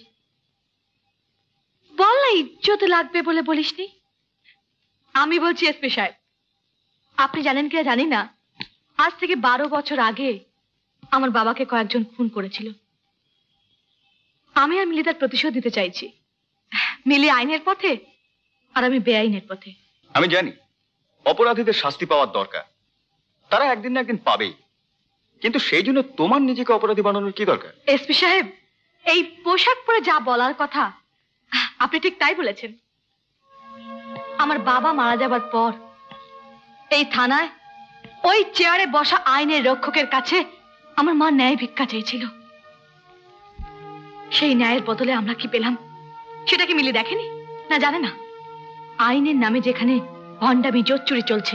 বল না, ইজ্জত লাগবে বলে বলিসনি। আমি বলছি এসপি সাহেব, আপনি জানেন কিনা জানি না, আজ থেকে 12 বছর আগে আমার বাবাকে কয়েকজন খুন করেছিল। আমি আর মিলি তার প্রতিশোধ দিতে চাইছি। মিলি আইনের পথে, আর আমি বেআইনের পথে। আমি জানি অপরাধীদের শাস্তি পাওয়ার দরকার, তারা একদিন না একদিন পাবেই, কিন্তু সেই জন্য তোমার নিজেকে অপরাধী বানানোর কি দরকার? এসপি সাহেব, এই পোশাক পরে যা বলার কথা আপনি ঠিক তাই বলেছেন। আমার বাবা মারা যাবার পর এই থানায় ওই চেয়ারে বসা আইনের রক্ষকের কাছে আমার মা ন্যায় ভিক্ষা চেয়েছিল। সেই ন্যায়ের বদলে আমরা কি পেলাম সেটা কি মিলি দেখেনি? না, জানে না। আইনের নামে যেখানে ভণ্ডামি জোচ্চুরি চলছে,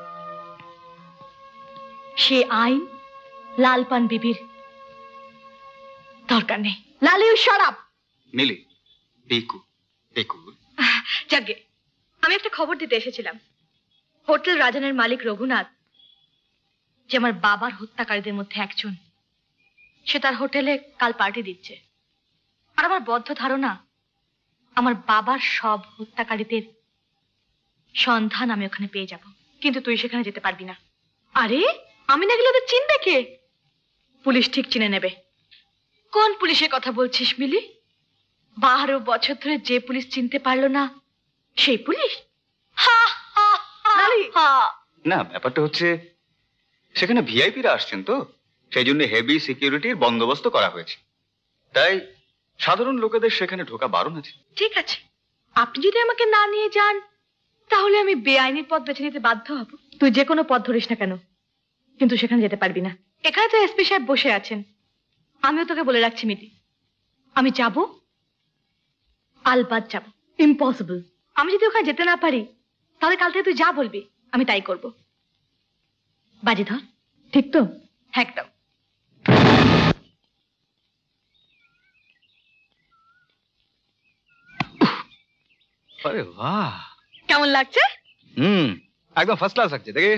সে আইন লাল পান বিবির দরকার নেই। লালি, শাট আপ। মিলি, দেখু দেখু, যাকে আমি একটা খবর দিতে এসেছিলাম। হোটেল রাজানের মালিক রঘুনাথ, যে আমার বাবার হত্যাকারীদের মধ্যে একজন, সে তার হোটেলে কাল পার্টি দিচ্ছে। আর আমার বদ্ধ ধারণা, আমার বাবার সব হত্যাকারীদের সন্ধান আমি ওখানে পেয়ে যাব। কিন্তু তুই সেখানে যেতে পারবি না। আরে, আমি না গেলে ওদের চিনবে কে? পুলিশ ঠিক চিনে নেবে। কোন পুলিশের কথা বলছিস মিলি? 12 বছর ধরে যে পুলিশ চিনতে পারলো না সেই পুলিশ। না, ব্যাপারটা হচ্ছে সেখানে ভিআইপিরা আসছেন তো, সেই জন্য হেভি সিকিউরিটির বন্দোবস্ত করা হয়েছে, তাই সাধারণ লোকেদের সেখানে ঢোকা বারণ আছে। ঠিক আছে, আপনি যদি আমাকে না নিয়ে যান তাহলে আমি বেআইনি পথ বেছে নিতে বাধ্য হব। তুই যে কোনো পথ ধরিস না কেন, কিন্তু সেখানে যেতে পারবি না। এখানে তো এসপি সাহেব বসে আছেন। আমিও তোকে বলে রাখছি মিটি, আমি যাব, আলবাদ যাব, ইম্পসিবল। আমি যদি ওখানে যেতে না পারি তাহলে কাল থেকে তুই যা বলবি আমি তাই করব। বাজি ধর, ঠিক তো? একদম। আরে বাহ, কেমন লাগছে? একদম ফার্স্ট ক্লাস লাগছে দেখে।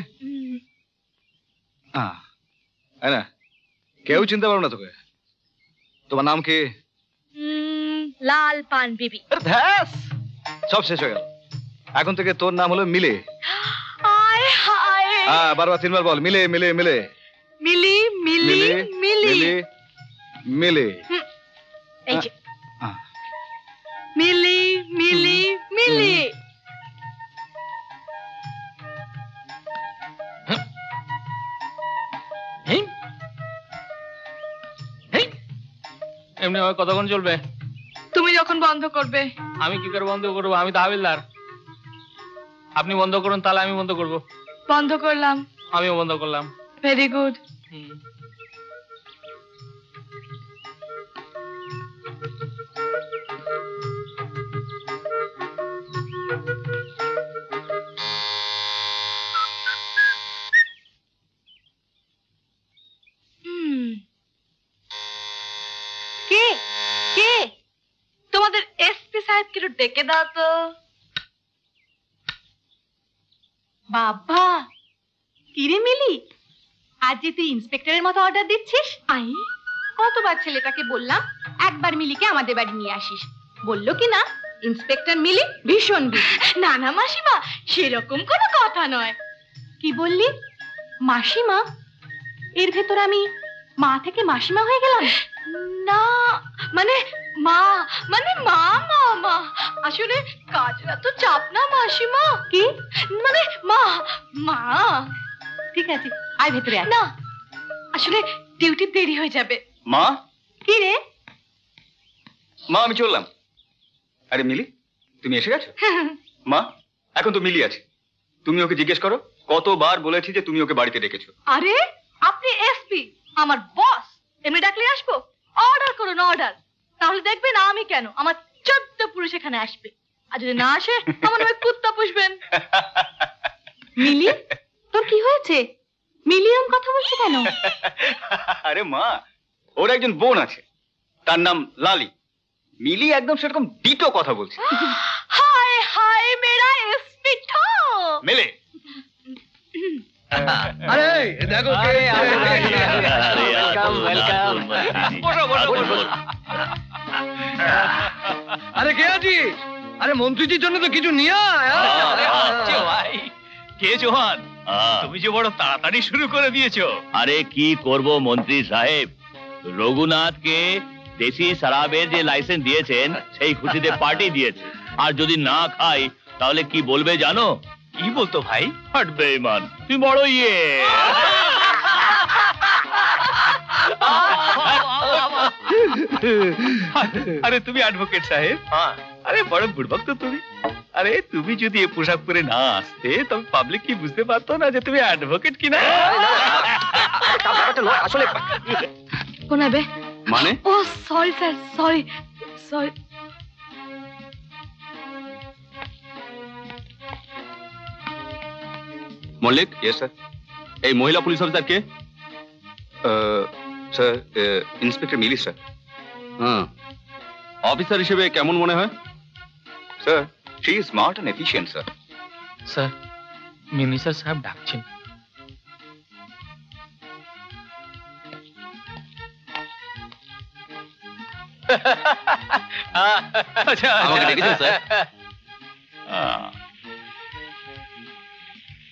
না কেউ চিনতে পারবো না তোকে। তোমার নাম কি? লাল পান বিবি। সব শেষ হয়ে গেল। এখন থেকে তোর নাম হলো মিলে। বারবার 3 বার বল, মিলে মিলে মিলে। মিলি মিলি মিলি মিলে। এই যে মিলি মিলি মিলি। এমনি কতক্ষণ চলবে? তুমি যখন বন্ধ করবে। আমি কি করে বন্ধ করবো? আমি তো হাবিলদার। আপনি বন্ধ করুন, তাহলে আমি বন্ধ করব। বন্ধ করলাম। আমিও বন্ধ করলাম। Very good. কে কে? তোমাদের এসপি সাহেবকে একটু ডেকে দাও তো। বাবা, কিরে মিলি, আজ যে তুই ইন্সপেক্টরের মতো অর্ডার দিচ্ছিস? আই, কতবার ছেলেটাকে বললাম একবার মিলিকে আমাদের বাড়ি নিয়ে আসিস, বললো কি না ইন্সপেক্টর মিলি ভীষণ বিজি। না না মাসিমা, সেরকম কোনো কথা নয়। কি বললি? মাসিমা? এর ভেতর আমি মা থেকে মাসিমা হয়ে গেলাম? না মানে মা, মানে মা মা মা। আসলে কাজটা তো চাপ না মাসিমা। কি মানে মা মা? ঠিক আছে, আয় ভেতরে আয়। না আসলে ডিউটি দেরি হয়ে যাবে। মা? কি রে? মা আমি চললাম। আরে মিলি, তুমি এসে গেছো? মা, এখন তো মিলি আছে, তুমি ওকে জিজ্ঞেস করো কতবার বলেছি যে তুমি ওকে বাড়িতে ডেকেছো। আরে আপনি এসপি, আমার বস, এমনি ডাকলে আসবো? অর্ডার করুন অর্ডার, তাহলে দেখবেন আমি কেন আমার 14 পুরুষ এখানে আসবে। আর যদি না আসে আমার নামে কুত্তা পুষবেন। মিলি, তোর কি হয়েছে? মিলি এরকম কথা বলছে কেন? আরে মা, ওর একজন বোন আছে, তার নাম লালি। মিলি একদম সেরকম ডিটো কথা বলছে। হায় হায় মেরা এসপি ঠো মেলে। আরে দেখো কে। Welcome welcome. আরে কে আছিস? আরে মন্ত্রীজির জন্য তো কিছু নিয়ে আয়। ভাই কে জোহান, তুমি যে বড় তাড়াতাড়ি শুরু করে দিয়েছো। আরে কি করব মন্ত্রী সাহেব, রঘুনাথকে দেশি শরাবের যে লাইসেন্স দিয়েছেন সেই খুশিতে পার্টি দিয়েছে, আর যদি না খাই তাহলে কি বলবে জানো? কি বলতো ভাই? হট বেঈমান, তুই বড় ইয়ে। আরে তুমি অ্যাডভোকেট সাহেব? আরে বড় বুড়বক তো তুমি। আরে তুমি যদি এই পোশাক পরে না আসতে তবে পাবলিক কি বুঝতে পারতো না যে তুমি অ্যাডভোকেট কিনা? আসলে কোন হবে মানে? Oh sorry sir, sorry sorry. Mallick. Yes sir. এই মহিলা পুলিশ অফিসার কে? Sir inspector Mili sir. Officer হিসেবে কেমন মনে হয়? Sir she is smart and efficient sir. Sir minister সাহেব ডাকছেন। আচ্ছা আমাকে ডেকেছেন স্যার?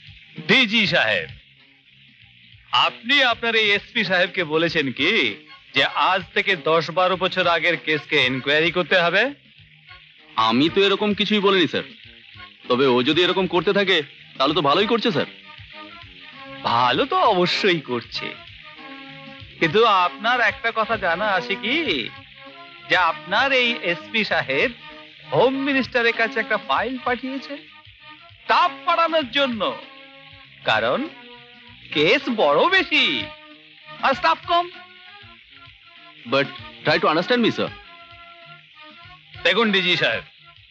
ডিজি সাহেব, আপনি আপনার এই এসপি সাহেবকে বলেছেন কি যে আজ থেকে 10-12 বছর আগের কেসকে এনকোয়ারি করতে হবে? আমি তো এরকম কিছুই বলিনি স্যার, তবে ও যদি এরকম করতে থাকে তাহলে তো ভালোই করছে স্যার। ভালো তো অবশ্যই করছে, কিন্তু আপনার একটা কথা জানা আছে কি, যে আপনার এই এসপি সাহেব হোম মিনিস্টারের কাছে একটা ফাইল পাঠিয়েছে স্টাফ বাড়ানোর জন্য। কারণ কেস বড় বেশি আর স্টাফ কম। But try to understand me sir. দেখুন ডিজি সাহেব,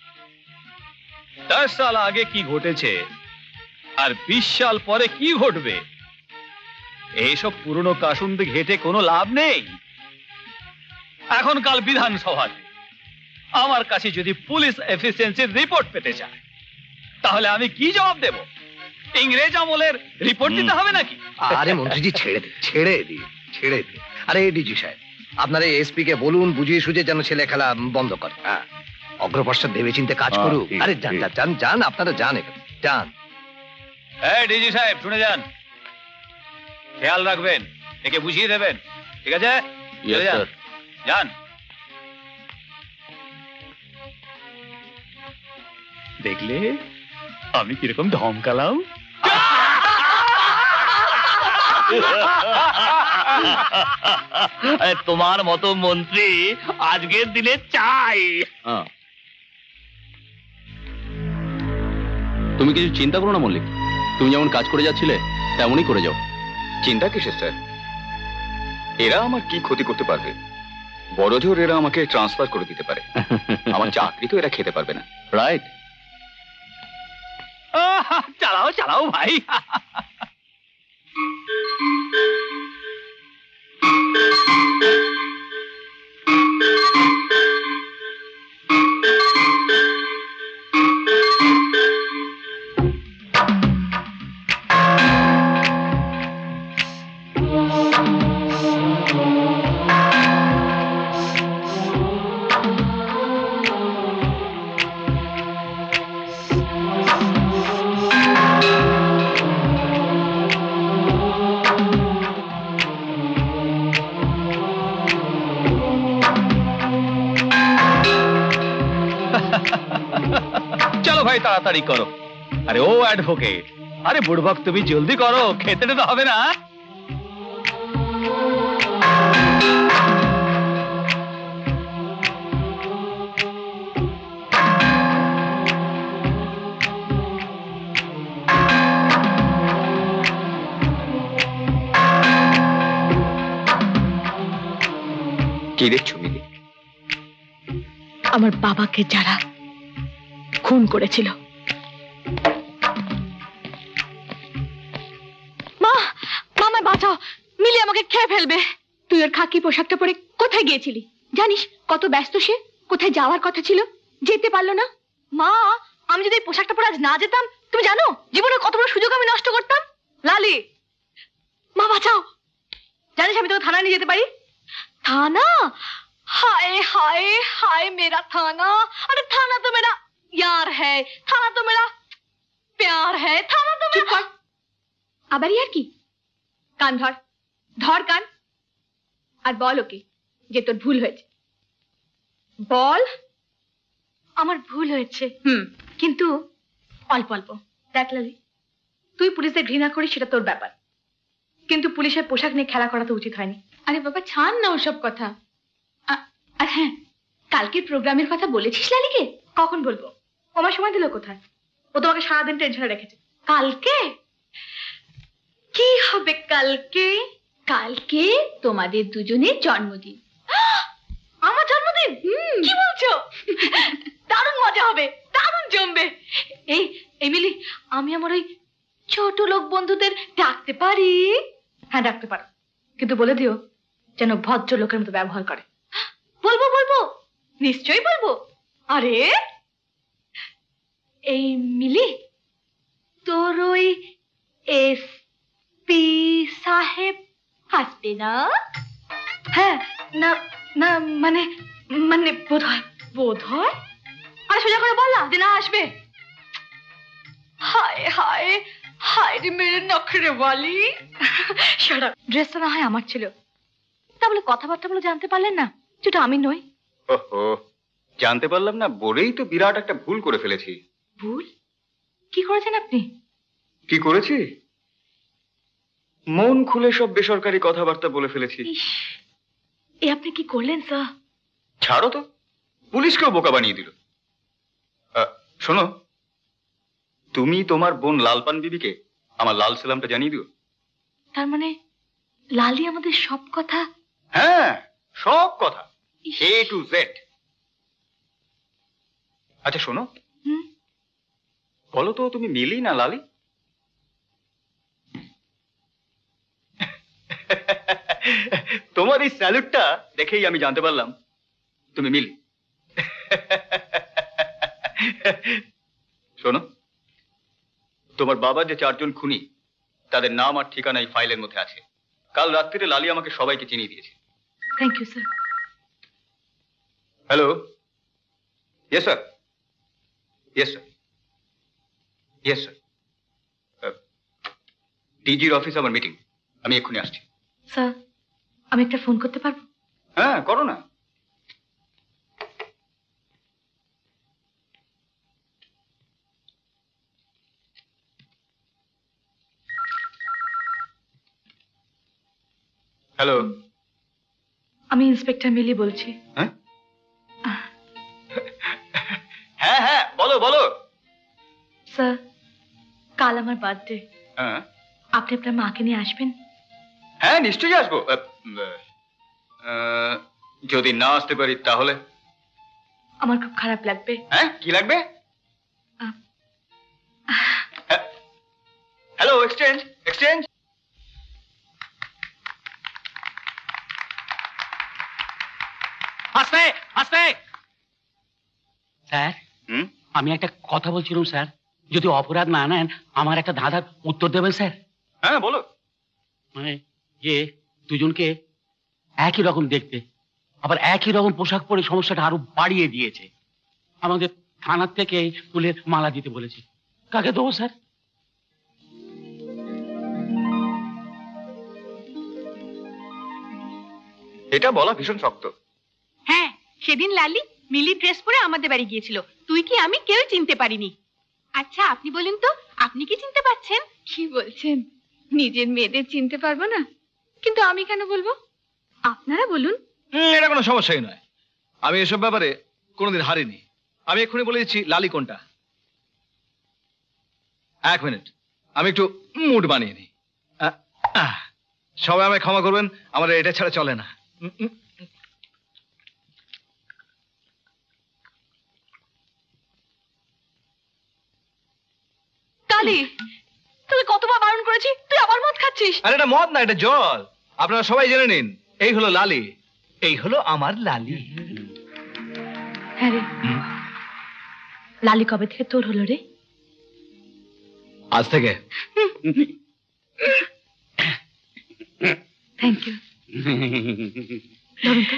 10 সাল আগে কি ঘটেছে আর 20 সাল পরে কি ঘটবে, এইসব পুরনো কাসুন্দি ঘেটে কোনো লাভ নেই। এখন কাল বিধানসভাতে আমার কাছে যদি পুলিশ এফিসিয়েন্সির রিপোর্ট পেতে চায়, তাহলে আমি কি জবাব দেব? ইংরেজ আমলের রিপোর্ট দিতে হবে নাকি? আরে মন্ত্রীজি ছেড়ে দি। আরে ডিজি সাহেব, আপনার এই এসপি কে বলুন বুঝিয়ে সুঝে যেন ছেলে খেলা বন্ধ করে। হ্যাঁ, অগ্রপশ্চাৎ ভেবে চিন্তে কাজ করুক। আরে যান আপনারা যান। এই ডিজি সাহেব শুনে যান, খেয়াল রাখবেন, একে বুঝিয়ে দেবেন, ঠিক আছে? যান। দেখলে আমি কিরকম ধমকালাম? তোমার মতো মন্ত্রী আজকের দিনে চাই। তুমি কিছু চিন্তা করো না মল্লিক, তুমি যেমন কাজ করে যাচ্ছিলে তেমনই করে যাও। চিন্তা কিসের স্যার? এরা আমার কি ক্ষতি করতে পারবে? বড় জোর এরা আমাকে ট্রান্সফার করে দিতে পারে, আমার চাকরি তো এরা খেতে পারবে না। রাইট? চালাও ভাই। তাড়াতাড়ি করো। আরে ও অ্যাডভোকেট, আরে বুড়বক তুমি জলদি করো, খেতে তো হবে না। কি দেখছো মিলি? আমার বাবাকে যারা খুন করেছিল। মা, মামা বাঁচাও, মিলি আমাকে খেয়ে ফেলবে। তুই ওর খাকি পোশাকটা পরে কোথায় গিয়েছিলি? জানিস কত ব্যস্ত সে, কোথায় যাওয়ার কথা ছিল, যেতে পারলো না। মা, আমি যদি এই পোশাকটা পরে আজ না যেতাম, তুমি জানো জীবনে কত বড় সুযোগ আমি নষ্ট করতাম। লালি, মা বাঁচাও। জানিস আমি তোকে থানায় নিয়ে যেতে পারি। थाना? हाय हाय हाय मेरा थाना। अरे थाना तो मेरा यार है, थाना तो मेरा प्यार है, थाना तो मेरा। আবার ইয়ার কি? কান ধর, ধর কান, আর বল ওকে যে তোর ভুল হয়েছে। বল আমার ভুল হয়েছে, কিন্তু অল্প অল্প। দেখ লালি, তুই পুলিশদের ঘৃণা করিস সেটা তোর ব্যাপার, কিন্তু পুলিশের পোশাক নিয়ে খেলা করা তো উচিত হয়নি। আরে বাবা ছাড় না ওসব কথা। আর হ্যাঁ, কালকের প্রোগ্রামের কথা বলেছিস লালিকে? কখন বলবো? আমার সময় দিল কোথায়? ও তোমাকে সারাদিন টেনশনে রেখেছে। কালকে কি হবে? কালকে কালকে তোমাদের দুজনের জন্মদিন। আমার জন্মদিন? কি বলছো? দারুণ মজা হবে, দারুণ জমবে। এই এমিলি, আমি আমার ওই ছোট লোক বন্ধুদের ডাকতে পারি? হ্যাঁ ডাকতে পারো, কিন্তু বলে দিও যেন ভদ্র লোকের মতো ব্যবহার করে। বলবো বলবো, নিশ্চয়ই বলবো। আরে এই মিলি, তোর ওই এসপি সাহেব আসবে না? হ্যাঁ, না না মানে মানে বোধ হয়, বোধ হয়। আরে সোজা করে বল না যে না আসবে। হায় হায় হায় রে মেরে নখরে ওয়ালি। Shut up. ড্রেসটা না হয় আমার ছিল, তা বলে কথাবার্তাগুলো জানতে পারলেন না যেটা আমি নই? ওহো, জানতে পারলাম না বলেই তো বিরাট একটা ভুল করে ফেলেছি। ভুল? কি করেছেন আপনি? কি করেছি? মন খুলে সব বেসরকারি কথাবার্তা বলে ফেলেছি। এ আপনি কি করলেন স্যার? ছাড়ো তো, পুলিশকেও বোকা বানিয়ে দিল। শোনো, তুমি তোমার বোন লাল পান বিবিকে আমার লাল সালামটা জানিয়ে দিও। তার মানে লালি আমাদের সব কথা? হ্যাঁ, সব কথা, A to Z। আচ্ছা শোনো, বলো তো তুমি মিলি না লালি? তোমার এই স্যালুটটা দেখেই আমি জানতে পারলাম তুমি মিলি। শোনো, তোমার বাবার যে 4 জন খুনি তাদের নাম আর ঠিকানা এই ফাইলের মধ্যে আছে। কাল রাত্রিরে লালি আমাকে সবাইকে চিনিয়ে দিয়েছে। Thank you sir. Hello, yes sir, yes sir, yes sir. ডিজির অফিস আমার মিটিং, আমি এক্ষুনি আসছি। স্যার, আমি একটা ফোন করতে পারবো? হ্যাঁ, করো না। হ্যালো, আমি ইন্সপেক্টর মিলি বলছি। হ্যাঁ হ্যাঁ, বলো বলো। স্যার, কাল আমার বার্থডে। হ্যাঁ, আপনি আপনার মাকে নিয়ে আসবেন? হ্যাঁ নিশ্চয়ই আসবো। যদি না আসতে পারি তাহলে? আমার খুব খারাপ লাগবে। হ্যাঁ, কি লাগবে? Hello, exchange exchange. আস্তে আস্তে। স্যার, আমি একটা কথা বলছিলাম স্যার, যদি অপরাধ না নেন আমার একটা ধাঁধার উত্তর দেবেন স্যার? হ্যাঁ বলো। মানে যে দুজনকে একই রকম দেখতে, আবার একই রকম পোশাক পরে সমস্যাটা আরো বাড়িয়ে দিয়েছে। আমাদের থানার থেকে ফুলের মালা দিতে বলেছে। কাকে দেবো স্যার? এটা বলা ভীষণ শক্ত। হ্যাঁ, সেদিন লালি মিলি ড্রেস পরে আমাদের বাড়ি গিয়েছিল। তুই কি আমি কেউ চিনতে পারিনি। আচ্ছা আপনি বলুন তো, আপনি কি চিনতে পারছেন? কি বলছেন? নিজের মেয়েদের চিনতে পারবো না? কিন্তু আমি কেন বলবো? আপনারা বলুন। এটা কোনো সমস্যাই নয়। আমি এসব ব্যাপারে কোনোদিন হারিনি। আমি এক্ষুনি বলে দিচ্ছি লালি কোনটা। 1 মিনিট, আমি একটু মুড বানিয়ে নিই। সবাই আমায় ক্ষমা করবেন, আমার এটা ছাড়া চলে না। কালি, তোকে কতবার বারণ করেছি, তুই আবার মদ খাচ্ছিস। আরে এটা মদ না, এটা জল। আপনারা সবাই জেনে নিন, এই হলো লালি, এই হলো আমার লালি। হ্যাঁ রে, লালি কবে থেকে তোর হলো রে? আজ থেকে। Thank you. ধরুন তো।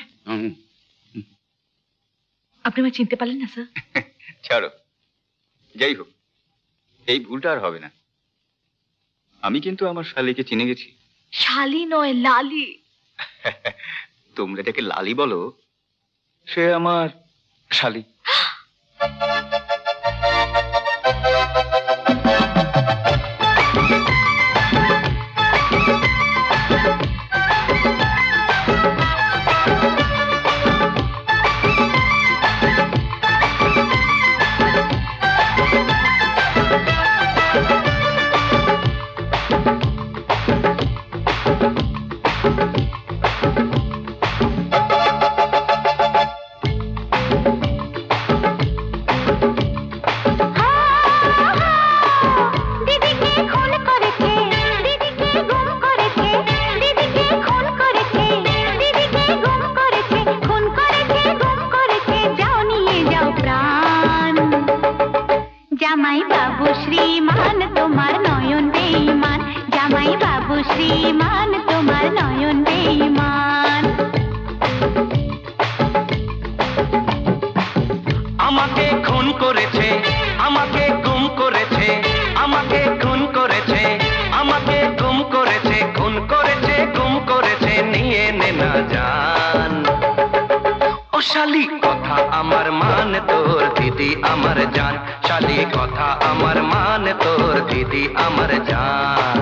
আপনি আমায় চিনতে পারলেন না স্যার? ছাড়ো, যাই হোক, এই ভুলটা আর হবে না। আমি কিন্তু আমার শালিকে চিনে গেছি। শালি নয়, লালি। তোমরা যাকে লালি বলো সে আমার শালি। শালি কথা আমার মান তোর দিদি আমার জান, শালি কথা আমার মান তোর দিদি আমার জান।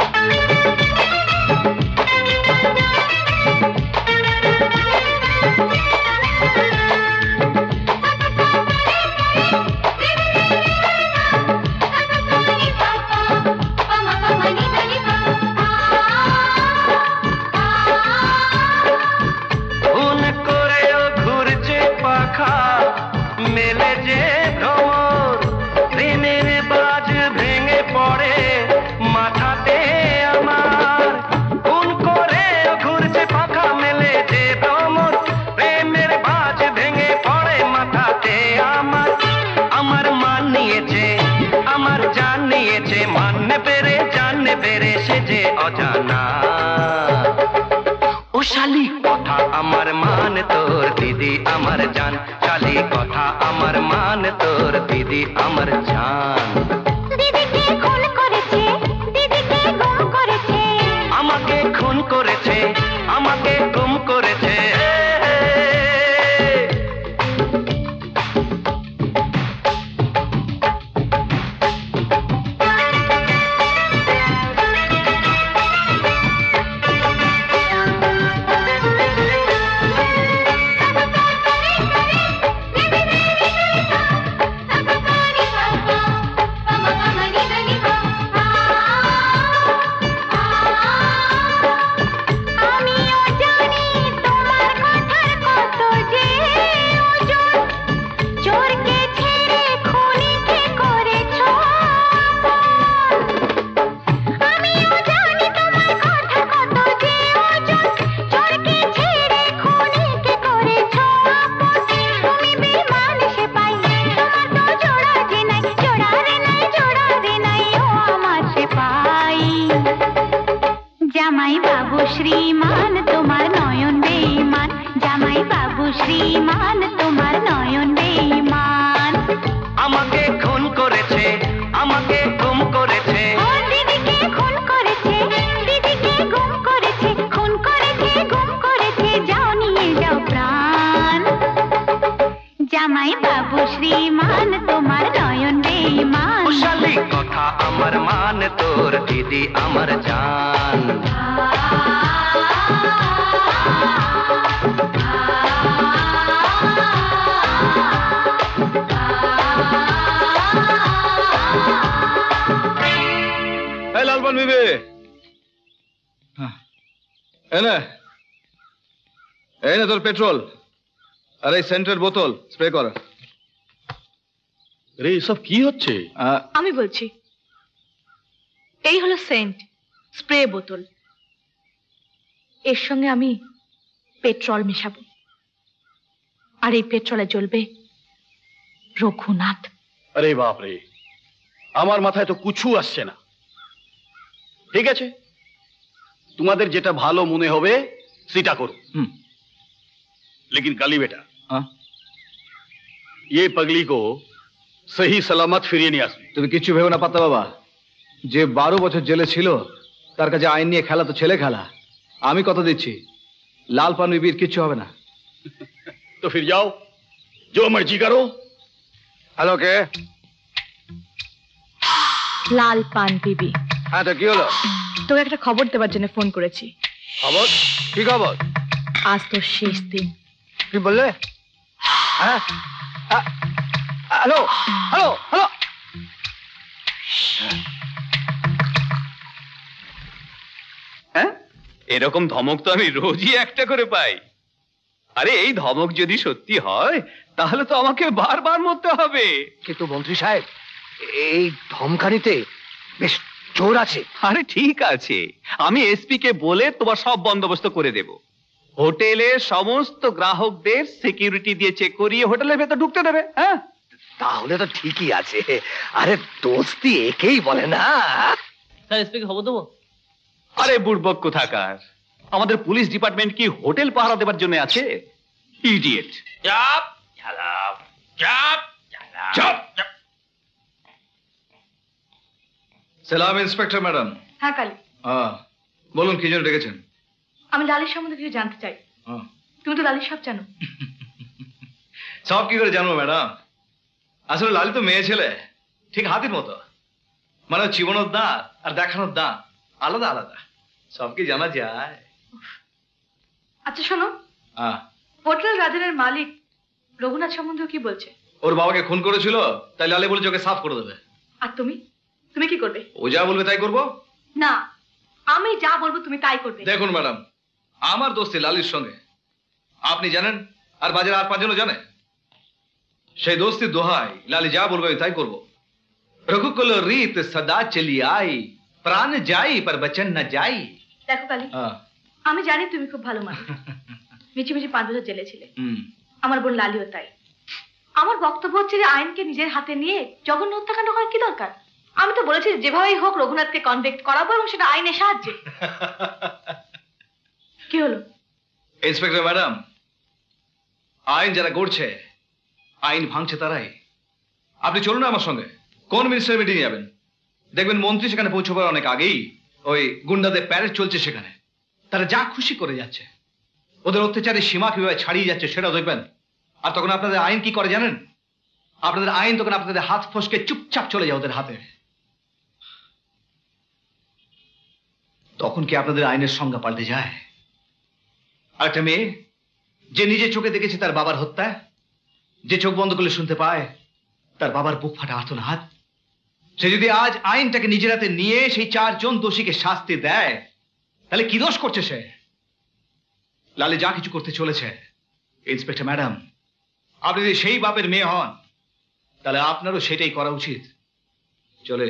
মেলে যে ভ্রমর প্রেমের বাজ ভেঙে পড়ে মাথাতে আমার, কোন করে ঘুরছে পাখা মেলে যে ভ্রমর প্রেমের বাজ ভেঙে পড়ে মাথাতে আমার। আমার মান নিয়েছে আমার জান নিয়েছে, মানতে পেরে জানতে পেরে সে যে অজানা। ও শালি কথা আমার মান তোর দিদি আমার জান, শালি কথা আমার মান তোর দিদি আমার জান। দিদিকে খুন করেছে, দিদিকে গুম করেছে, আমাকে খুন করেছে আমাকে গুম করেছে। জামাই বাবু শ্রীমান তোমার নয়ন বেঈমান, জামাই বাবু শ্রীমান তোমার নয়ন বেঈমান। আমাকে খুন করেছে আমাকে গুম করেছে, দিদিকে খুন করেছে, দিদিকে গুম করেছে, খুন করেছে গুম করেছে, যাও নিয়ে যাও প্রাণ। জামাই বাবু শ্রীমান তোমার নয়ন বেঈমান। শালি কথা আমার মান তোর দিদি আমার জান। লাল পান বিবি এই না তোর পেট্রোল আর এই সেন্টের বোতল স্প্রে কর। রে এসব কি হচ্ছে? আমি বলছি, এই হলো সেন্ট স্প্রে বোতল, এর সঙ্গে আমি পেট্রোল মেশাবো, আর এই পেট্রোলে জ্বলবে রঘুনাথ। আরে বাপ রে, আমার মাথায় তো কিছু আসছে না। ঠিক আছে, তোমাদের যেটা ভালো মনে হবে সেটা করো, लेकिन काली बेटा ये पगली को सही सलामत फिरिए नहीं আসবে। তুমি কিচ্ছু ভেবো না পাত্তা বাবা, যে 12 বছর জেলে ছিল তার কাছে আইন নিয়ে খেলা তো ছেলে খেলা। আমি কথা দিচ্ছি লাল পান বিবির কিচ্ছু হবে না। तो फिर जाओ जो मर्जी करो। হ্যালো কে? লাল পান বিবি। হ্যাঁ তো কি হলো? তোকে একটা খবর দেওয়ার জন্য ফোন করেছি। খবর? কি খবর? আজ তোর শেষ দিন। কি বললে? হ্যাঁ হ্যালো হ্যালো হ্যালো। হ্যাঁ, এরকম ধমক তো আমি রোজই একটা করে পাই। আরে এই ধমক যদি সত্যি হয় তাহলে তো আমাকে বারবার মরতে হবে। কিন্তু মন্ত্রী সাহেব, এই ধমকানিতে বেশ জোর আছে। আরে ঠিক আছে, আমি এসপি কে বলে তোমার সব বন্দোবস্ত করে দেব। হোটেলের সমস্ত গ্রাহকদের সিকিউরিটি দিয়ে চেক করিয়ে হোটেলের ভেতর ঢুকতে দেবে। হ্যাঁ, তাহলে তো ঠিকই আছে। আরে দোস্তি একেই বলে না। স্যার এসপি কে খবর দেবো? আরে বুড়বক কোথাকার, আমাদের পুলিশ ডিপার্টমেন্ট কি হোটেল পাহারা দেবার জন্য আছে? ইডিয়েট। চাপ চালাও, চাপ চালাও। সালাম ইন্সপেক্টর ম্যাডাম। হ্যাঁ কালী, বলুন কি জন্য ডেকেছেন? আমি লালির সম্বন্ধে কিছু জানতে চাই। তুমি তো লালির সব জানো। সব কি করে জানবো ম্যাডাম? আসলে লালি তো মেয়ে ছেলে, ঠিক হাতির মতো, মানে চিবনোর দাঁত আর দেখানোর দাঁত আলাদা আলাদা, সব কি জানা যায়। আচ্ছা শোনো, হোটেল রাজারের মালিক রঘুনাথ সম্বন্ধে কি বলছে? ওর বাবাকে খুন করেছিল, তাই লালি বলেছে ওকে সাফ করে দেবে। আর তুমি তুমি কি করবে? ও যা বলবে তাই করবো। না, আমি যা বলবো তুমি তাই করবে। দেখুন ম্যাডাম, আমার দোস্তি লালির সঙ্গে, আপনি জানেন আর বাজারে আর পাঁচজনও জানে। সেই দোস্তির দোহাই লালি যা বলবে তাই করবো। রঘুকুল রীত সদা চলি আই, প্রাণ যাই পর বচন না যাই। দেখো কালী, আমি জানি তুমি খুব ভালো মানুষ, মিছি মিছি 5 বছর জেলে ছিলে, আমার বোন লালিও তাই। আমার বক্তব্য হচ্ছে যে আইনকে নিজের হাতে নিয়ে জঘন্য হত্যাকাণ্ড করার কি দরকার? আমি তো বলেছি যেভাবেই হোক রঘুনাথকে কনভিক্ট করাবো, এবং সেটা আইনের সাহায্যে। কি হলো? ইন্সপেক্টর ম্যাডাম, আইন যারা গড়ছে, আইন ভাঙছে তারাই। আপনি চলুন আমার সঙ্গে, কোন মিনিস্টার মিটিং যাবেন? দেখবেন মন্ত্রী সেখানে পৌঁছবার অনেক আগেই ওই গুন্ডাদের প্যারেড চলছে সেখানে। তারা যা খুশি করে যাচ্ছে, ওদের অত্যাচারের সীমা কিভাবে ছাড়িয়ে যাচ্ছে সেটাও দেখবেন। আর তখন আপনাদের আইন কি করে জানেন? আপনাদের আইন তখন আপনাদের হাত ফসকে চুপচাপ চলে যায় ওদের হাতে। তখন কি আপনাদের আইনের সংজ্ঞা পাল্টে যায়? আর একটা মেয়ে যে নিজে চোখে দেখেছে তার বাবার হত্যা, যে চোখ বন্ধ করলে শুনতে পায় তার বাবার বুক ফাটা আর্তনাদ, সে যদি আজ আইনটাকে নিজের হাতে নিয়ে সেই 4 জন দোষীকে শাস্তি দেয়, তাহলে কি দোষ করছে সে? লালি যা কিছু করতে চলেছে, ইন্সপেক্টর ম্যাডাম, আপনি যদি সেই বাপের মেয়ে হন, তাহলে আপনারও সেটাই করা উচিত। চলে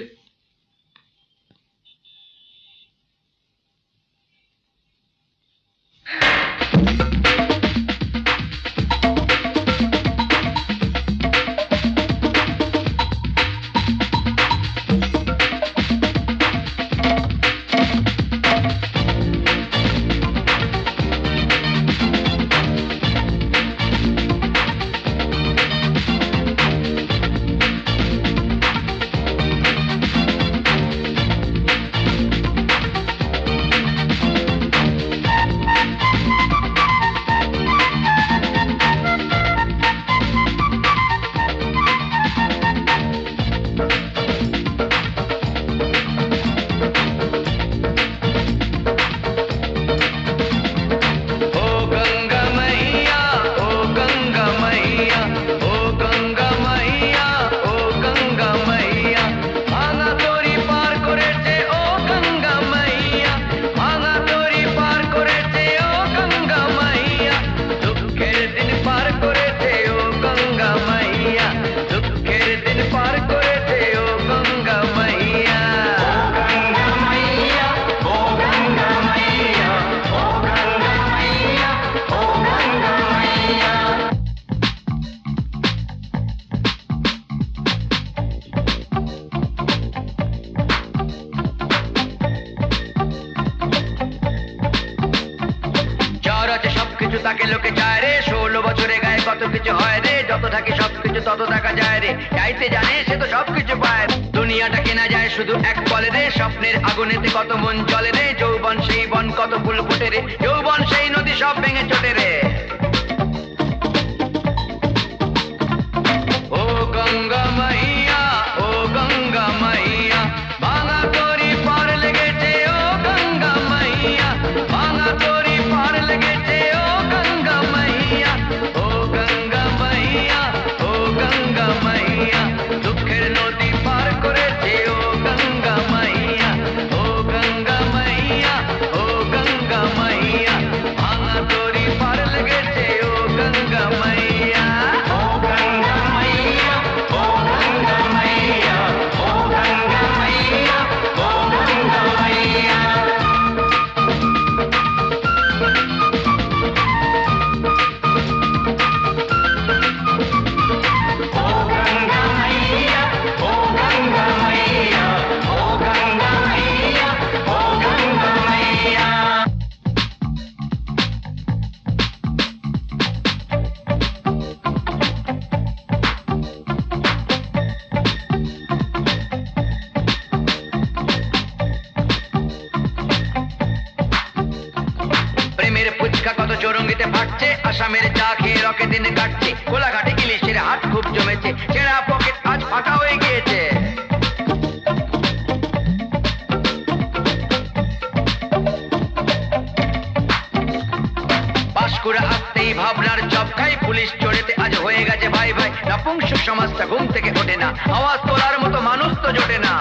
তাকে লোকে চায় রে, 16 বছরে গায়ে কত কিছু হয় রে, যত থাকে সবকিছু তত দেখা যায় রে, চাইতে জানে সে তো সবকিছু পায়। দুনিয়াটা কেনা যায় শুধু এক বলে রে, স্বপ্নের আগুনেতে কত মন চলে রে, যৌবন সেই বন কত ফুল ফোটে রে, যৌবন সেই নদী সব ভেঙে চটে রে। ও গঙ্গা মাইয়া, ও গঙ্গা মাইয়া, ভাঙা তোরি পার লেগেছে ও গঙ্গা মাইয়া, ভাঙা তোরি পার লেগেছে ও গঙ্গা মাইয়া, ও গঙ্গা মাইয়া, ও গঙ্গা মাইয়া, দুঃখের নদী পার করেছে ও গঙ্গা মাইয়া, ও গঙ্গা মাইয়া, ও গঙ্গা মাইয়া, ভাঙা তোরি পার প্রেমের ফুচকা কত চৌরঙ্গিতে ফাটছে, আসামের চা খেয়ে রকে দিন কাটছে, কোলাঘাটে ইলিশের হাট খুব জমেছে, ছেঁড়া পকেট আজ ফাঁকা হয়ে গিয়েছে। পাঁশকুড়া আসতেই ভাবনার চপ খাই, পুলিশ চড়েতে আজ হয়ে গেছে ভাই ভাই, নপুংসক সমাজটা ঘুম থেকে ওঠে না, আওয়াজ তোলার মতো মানুষ তো জোটে না।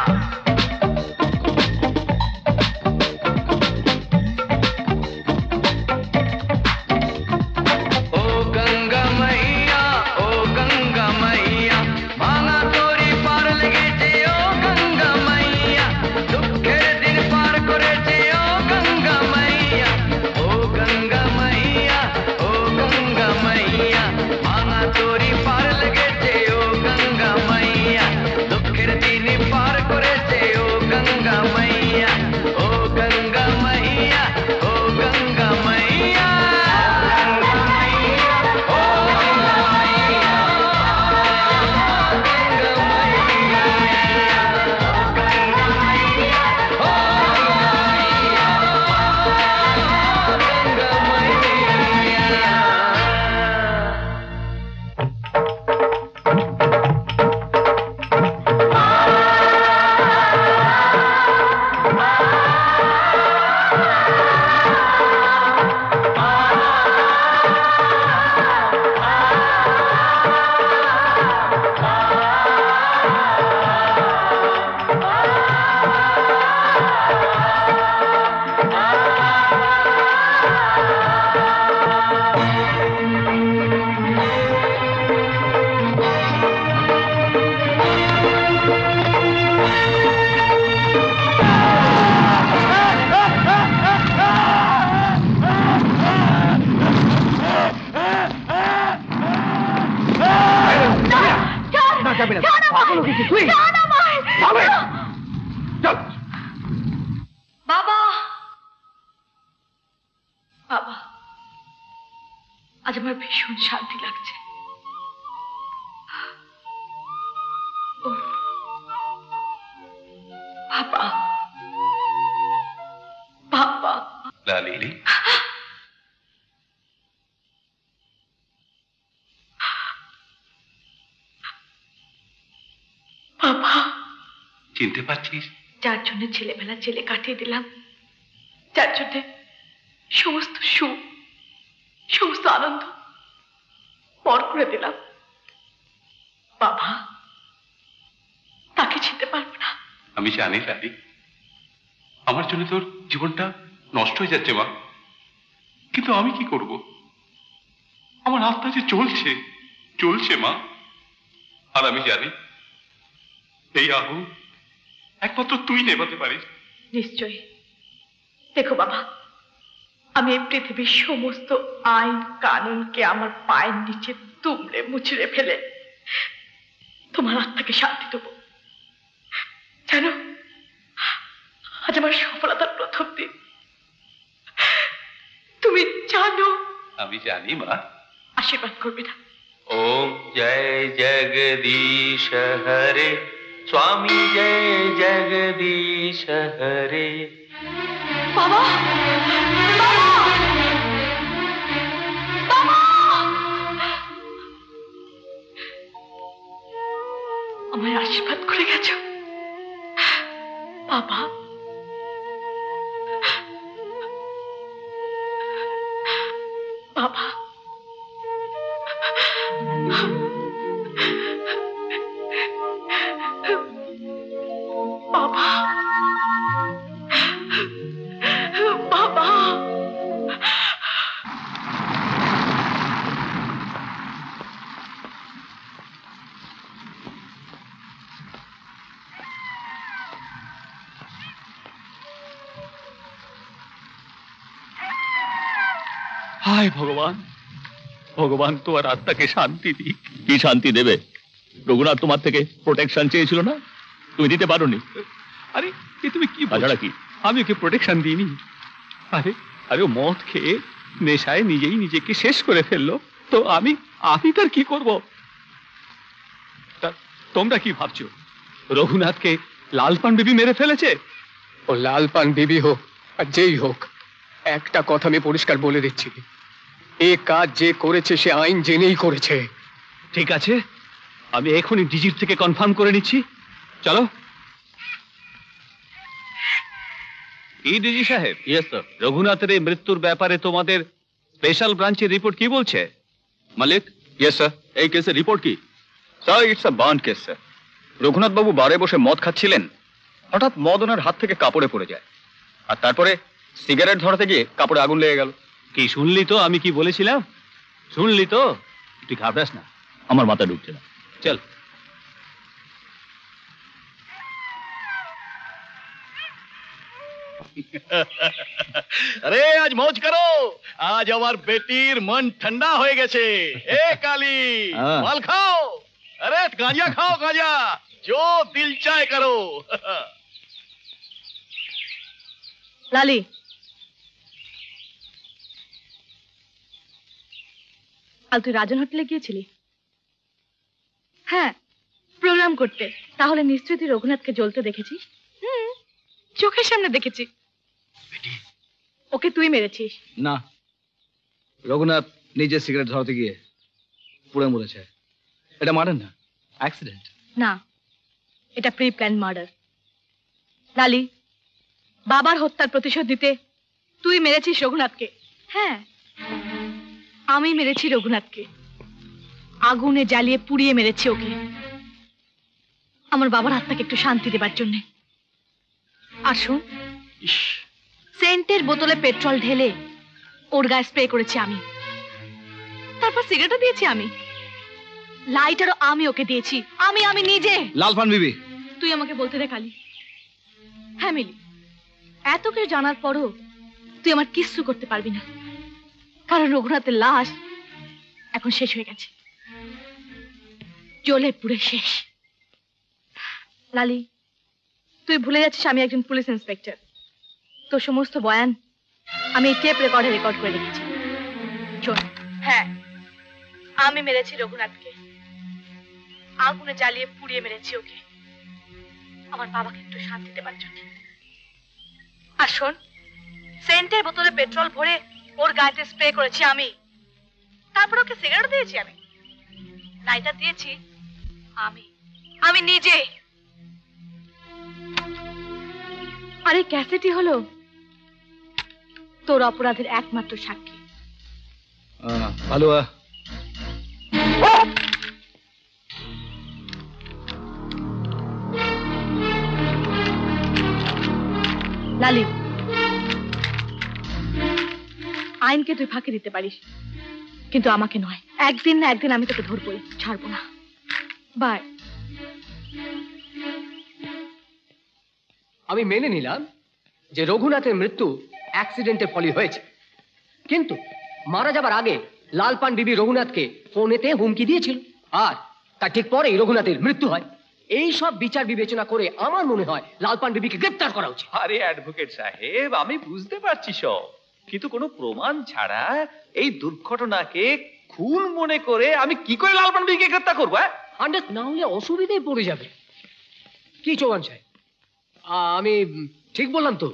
আজ আমার ভীষণ শান্তি লাগছে। বাবা বাবা লালিলি, বাবা চিনতে পারছিস? যার জন্য ছেলেবেলা জেলে কাটিয়ে দিলাম, যার জন্য সমস্ত সুখ সমস্ত আনন্দ পর করে দিলাম, বাবা তাকে চিনতে পারবো না। আমি জানি লালি, আমার জন্য তোর জীবনটা নষ্ট হয়ে যাচ্ছে মা, কিন্তু আমি কি করব? আমার আত্মা যে চলছে চলছে মা, আর আমি জানি এই আগুন একমাত্র তুই নেভাতে পারিস। নিশ্চয়ই। দেখো বাবা, আমি এই পৃথিবীর সমস্ত আইন কানুনকে আমার পায়ের নিচে তুমড়ে মুচড়ে ফেলে তোমার আত্মাকে শান্তি দেবো। জানো, আজ আমার সফলতার প্রথম দিন। তুমি জানো? আমি জানি মা। আশীর্বাদ করবে না? ओम जय जगदीश हरे, स्वामी जय जगदीश हरे। बाबा बाबा बाबा, আমায় আশীর্বাদ করে গেছো বাবা। বাবা বাবা বাবা, হায় ভগবান, ভগবান তোমার আত্মাকে শান্তি দিক। কি শান্তি দেবে? রঘুনাথ তোমার থেকে প্রোটেকশন চেয়েছিল না, তুমি দিতে পারোনি। আরে তুমি কি তাছাড়া কি? আমি ওকে প্রোটেকশন দিইনি। আরে আরে ও মদ খেয়ে নেশায় নিজেই নিজেকে শেষ করে ফেললো, তো আমি তার কি করব? তোমরা কি ভাবছো রঘুনাথকে লাল পান বিবি মেরে ফেলেছে? ও লাল পান বিবি হোক আর যেই হোক, একটা কথা আমি পরিষ্কার বলে দিচ্ছি, এই কাজ যে করেছে সে আইন জেনেই করেছে। ঠিক আছে, আমি এখনই ডিজির থেকে কনফার্ম করে নিচ্ছি। চলো। কি ডিজি সাহেব? Yes sir. রঘুনাথের এই মৃত্যুর ব্যাপারে তোমাদের স্পেশাল ব্রাঞ্চের রিপোর্ট কি বলছে? মালিক। Yes sir. এই কেসের রিপোর্ট কি? Sir, it's a burn case sir. Raghunath babu বারে বসে মদ খাচ্ছিলেন, হঠাৎ মদ ওনার হাত থেকে কাপড়ে পড়ে যায়, আর তারপরে সিগারেট ধরাতে গিয়ে কাপড়ে আগুন লেগে গেল। কি শুনলি তো আমি কি বলেছিলাম? শুনলি তো? তুই ঘাবড়াস না, আমার মাথা ঢুকছে না। চল। अरे आज मौज करो, आज আমার বেটির মন ঠান্ডা হয়ে গেছে। এ কালি, মাল খাও। अरे गांजा खाओ, गांजा, जो दिल चाहे करो। লালি, কাল তুই রাজন হোটেলে গিয়েছিলি? হ্যাঁ, প্রোগ্রাম করতে। তাহলে নিশ্চয়ই তুই রঘুনাথকে জ্বলতে দেখেছিস? চোখের সামনে দেখেছি। ওকে তুই মেরেছিস? না, রঘুনাথ নিজে সিগারেট ধরাতে গিয়ে পুড়ে মরেছে। এটা মার্ডার না, অ্যাক্সিডেন্ট। না, এটা প্রি প্ল্যান মার্ডার। লালি, বাবার হত্যার প্রতিশোধ দিতে তুই মেরেছিস রঘুনাথকে। হ্যাঁ, আমি মেরেছি রঘুনাথকে, আগুনে জ্বালিয়ে পুড়িয়ে মেরেছি ওকে, আমার বাবার আত্মাকে একটু শান্তি দেবার জন্য। আর শোন, সেন্টের বোতলে পেট্রোল ঢেলে ওর গায়ে স্প্রে করেছি আমি, তারপর সিগারেটও দিয়েছি আমি, লাইটারও আমি ওকে দিয়েছি, আমি নিজে। লাল পান বিবি, তুই আমাকে বলতে দে কালি। হ্যাঁ মিলি, এত কিছু জানার পরও তুই আমার কিচ্ছু করতে পারবি না, কারণ রঘুনাথের লাশ এখন শেষ হয়ে গেছে, জ্বলে পুড়ে শেষ। লালি, তুই ভুলে যাচ্ছিস আমি একজন পুলিশ ইন্সপেক্টর। তোর সমস্ত বয়ান আমি টেপ রেকর্ডে রেকর্ড করে রেখেছি। শোন, হ্যাঁ, আমি মেরেছি রঘুনাথকে, আগুনে জ্বালিয়ে পুড়িয়ে মেরেছি ওকে, আমার বাবাকে একটু শান্তি দেবার জন্য। আর শোন, সেন্টের বোতলে পেট্রোল ভরে ওর গায়েতে স্প্রে করেছি আমি, তারপর ওকে সিগারেট দিয়েছি আমি, লাইটার দিয়েছি আমি নিজে। আরে ক্যাসেটই হলো তোর অপরাধের একমাত্র সাক্ষী। ভালো। লালি, আইনকে তুই ফাঁকি দিতে পারিস, কিন্তু আমাকে নয়। একদিন না একদিন আমি তোকে ধরবই, ছাড়বো না। বাই। আমি মেনে নিলাম যে রঘুনাথের মৃত্যু অ্যাক্সিডেন্টের ফলে হয়েছে, কিন্তু মারা যাবার আগে লাল পান বিবি রঘুনাথকে ফোনেতে হুমকি দিয়েছিল, আর তার ঠিক পরেই রঘুনাথের মৃত্যু হয়। এই সব বিচার বিবেচনা করে আমার মনে হয় লাল পান বিবিকে গ্রেফতার করা উচিত। আরে অ্যাডভোকেট সাহেব, আমি বুঝতে পারছি সব, কিন্তু কোনো প্রমাণ ছাড়া এই দুর্ঘটনাকে খুন মনে করে আমি কি করে লাল পান বিবিকে গ্রেফতার করবো? না হলে অসুবিধায় পড়ে যাবে। কি চৌহান সাহেব, আমি ঠিক বললাম তো?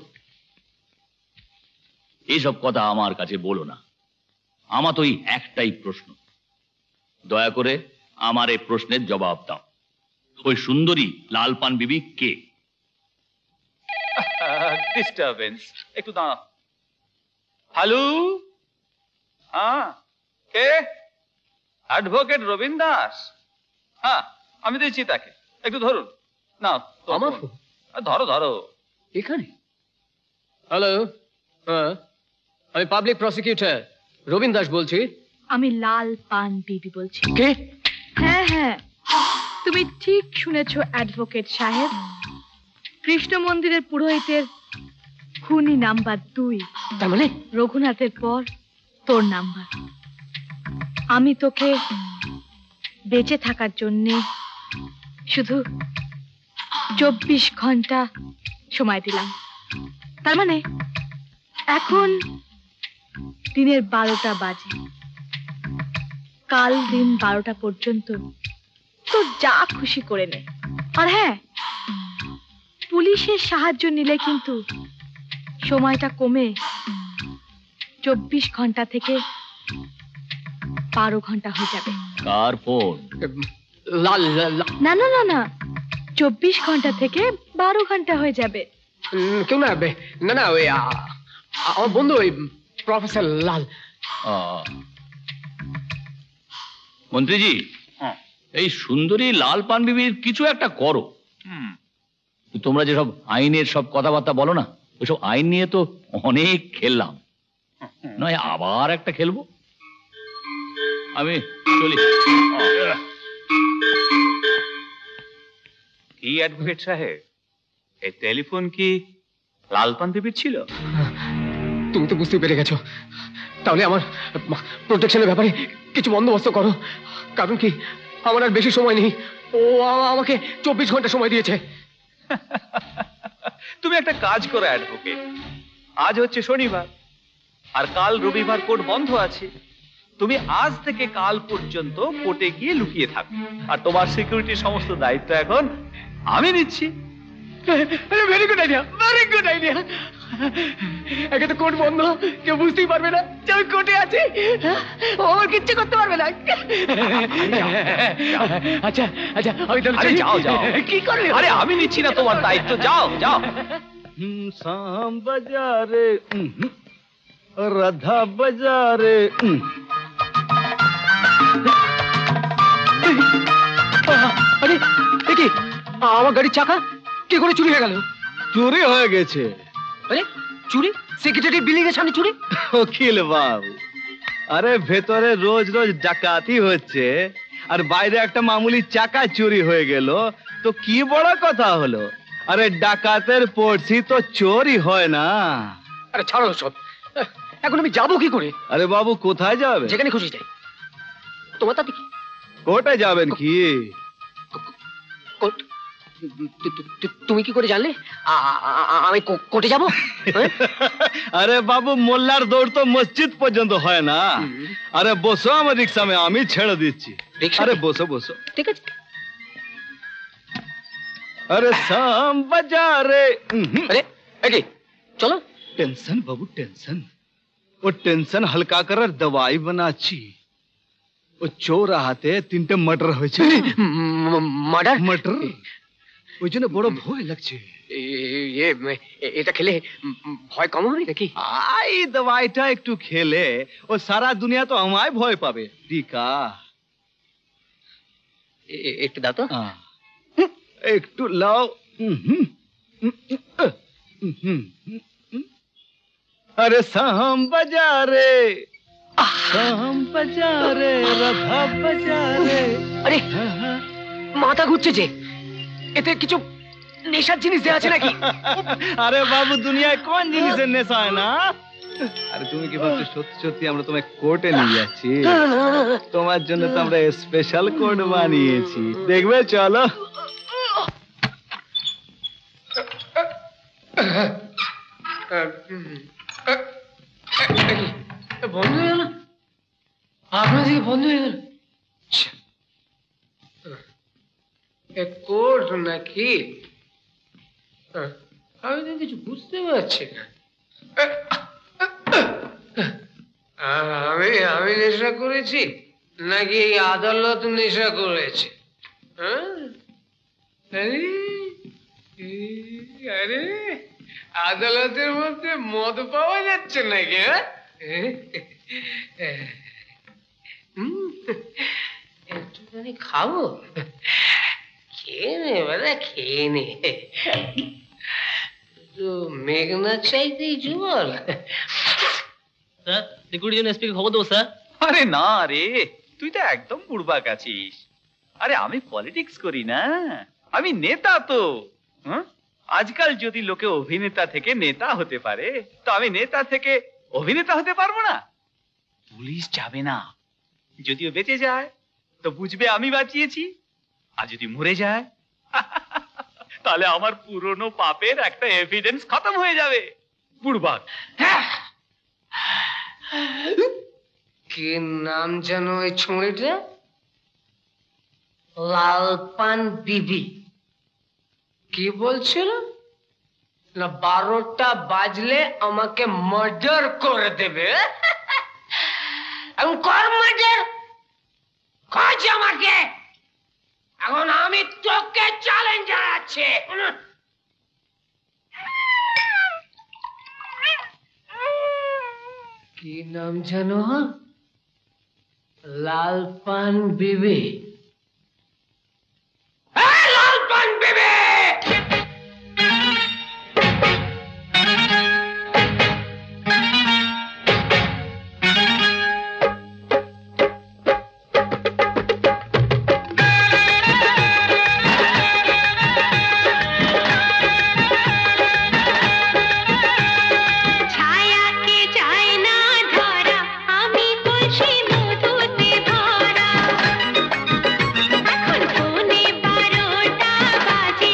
এইসব কথা আমার কাছে বলো না, আমার তো একটাই প্রশ্ন, দয়া করে আমার এই প্রশ্নের জবাব দাও। ওই সুন্দরী লাল পান বিবি কে? ডিস্টারবেন্স, একটু দাঁড়া। হ্যালো, হ্যাঁ কে? অ্যাডভোকেট রবীন দাস? হ্যাঁ, আমি দিচ্ছি তাকে, একটু ধরুন না। আমার ধরো ধরো এখানে। হ্যালো, আমি পাবলিক প্রসিকিউটর রবীন দাস বলছি। আমি লাল পান বিবি বলছি। কে? হ্যাঁ হ্যাঁ, তুমি ঠিক শুনেছো অ্যাডভোকেট সাহেব, কৃষ্ণ মন্দিরের পুরোহিতের খুনি নাম্বার 2। তার মানে রঘুনাথের পর তোর নাম্বার। আমি তোকে বেঁচে থাকার জন্যে শুধু 24 ঘন্টা সময় দিলাম। তার মানে এখন দিনের 12টা বাজে। কাল দিন 12টা পর্যন্ত তো যা খুশি করে নে। আর হ্যাঁ, পুলিশের সাহায্য নিলে কিন্তু সময়টা কমে 24 ঘন্টা থেকে 12 ঘন্টা হয়ে যাবে। কার ফোন? লাল। না না না না, 24 ঘন্টা থেকে 12 ঘন্টা হয়ে যাবে। কেউ না, না না, ওই আমার বন্ধু ওই প্রফেসর লাল। মন্ত্রীজি, এই সুন্দরী লাল পান বিবির কিছু একটা করো। তোমরা যেসব আইনের সব কথাবার্তা বলো না, ওইসব আইন নিয়ে তো অনেক খেললাম, নয় আবার একটা খেলবো। আমি চলি। কি অ্যাডভোকেট সাহেব, এই টেলিফোন কি লাল পান বিবির ছিল? তুমি তো বুঝতে পেরে গেছো, তাহলে আমার প্রোটেকশনের ব্যাপারে কিছু বন্দোবস্ত করো। কারণ কি, আমার আর বেশি সময় নেই। ও আমাকে 24 ঘন্টা সময় দিয়েছে। তুমি একটা কাজ করো অ্যাডভোকেট, আজ হচ্ছে শনিবার আর কাল রবিবার কোর্ট বন্ধ আছে। তুমি আজ থেকে কাল পর্যন্ত কোর্টে গিয়ে লুকিয়ে থাকো, আর তোমার সিকিউরিটির সমস্ত দায়িত্ব এখন আমি নিচ্ছি। Very good idea, very good idea. একে তো কোর্ট বন্ধ, কেউ বুঝতেই পারবে না যে আমি কোর্টে আছি। ও আমার কিচ্ছু করতে পারবে না। আচ্ছা আচ্ছা, আমি তাহলে যাও যাও। কি করবে? আরে আমি নিচ্ছি না তোমার দায়িত্ব, যাও যাও। শাম বাজারে রাধা বাজারে। আরে কি, আমার গাড়ির চাকা কি করে চুরি হয়ে গেল? চুরি হয়ে গেছে। আরে চুরি? সেক্রেটারি বিল্ডিং এর সামনে চুরি? উকিল বাবু, আরে ভেতরে রোজ রোজ ডাকাতি হচ্ছে আর বাইরে একটা মামুলি চাকা চুরি হয়ে গেল, তো কি বড় কথা হলো? আরে ডাকাতের পড়ছি তো চোরই হয় না। আরে ছাড়ো সব, এখন আমি যাবো কি করে? আরে বাবু কোথায় যাবে? যেখানে খুশি যাই। তোমার তাতে কি? কোর্টে যাবেন কি? কোর্ট? তুমি কি করে জানলে আমি কোর্টে যাবো? আরে বাবু, মোল্লার দৌড় তো মসজিদ পর্যন্ত হয় না। আরে বসো আমার রিক্সা में, আমি ছেড়ে দিচ্ছি। আরে বসো বসো। ঠিক আছে। अरे शाम बाजारे। अरे अरे चलो। टेंशन बाबू टेंशन, वो टेंशन हल्का कर दवाई बनाची। वो चोर आते 3टे मर्डर হয়েছে। মার্ডার? মর্ডার ওই জন্য বড় ভয় লাগছে। এটা খেলে ভয় কম হবে নাকি? এই দওয়াইটা একটু খেলে ও সারা দুনিয়া তো আমায় ভয় পাবে। টিকা একটু দাও তো। একটু লাও। अरे शाम बाजारे, शाम बाजारे राधा बाजारे। আরে মাথা ঘুরছে যে, এতে কিছু নেশার জিনিস দেয়া আছে নাকি? আরে বাবু, দুনিয়ায় কোন জিনিসের নেশা হয় না? আরে তুমি কি ভাবছো সত্যি সত্যি আমরা তোমায় কোর্টে নিয়ে যাচ্ছি? তোমার জন্য তো আমরা স্পেশাল কোর্ট বানিয়েছি, দেখবে চলো। বন্ধ হয়ে গেল, আপনাদের বন্ধ হয়ে গেল। কোর্ট নাকি? আমি তো কিছু বুঝতে পারছি না। আমি নেশা করেছি নাকি এই আদালত নেশা করেছে? আরে আদালতের মধ্যে মদ পাওয়া যাচ্ছে নাকি? একটুখানি খাবো? খেয়ে নে বেলা, খেয়ে নে। মেঘ না চাইতেই জল। স্যার, সিকিউরিটির জন্য এসপি কে খবর দেবো স্যার? আরে না রে, তুই তো একদম বুড়বাক আছিস। আরে আমি পলিটিক্স করি না, আমি নেতা তো। আজকাল যদি লোকে অভিনেতা থেকে নেতা হতে পারে, তো আমি নেতা থেকে অভিনেতা হতে পারবো না? পুলিশ যাবে না, যদিও বেঁচে যায় তো বুঝবে আমি বাঁচিয়েছি, আর যদি মরে যায় তাহলে আমার পুরনো পাপের একটা এভিডেন্স খতম হয়ে যাবে। বুড়বাক। কি নাম যেন ওই ছুঁড়িটা? লাল পান বিবি। কি বলছিল? না 12টা বাজলে আমাকে মার্ডার করে দেবে। এখন কর মার্ডার, কাজ আমাকে। এখন আমি তোকে চ্যালেঞ্জ জানাচ্ছি। কি নাম জানো? লাল পান বিবি। লাল পান বিবি! বাজে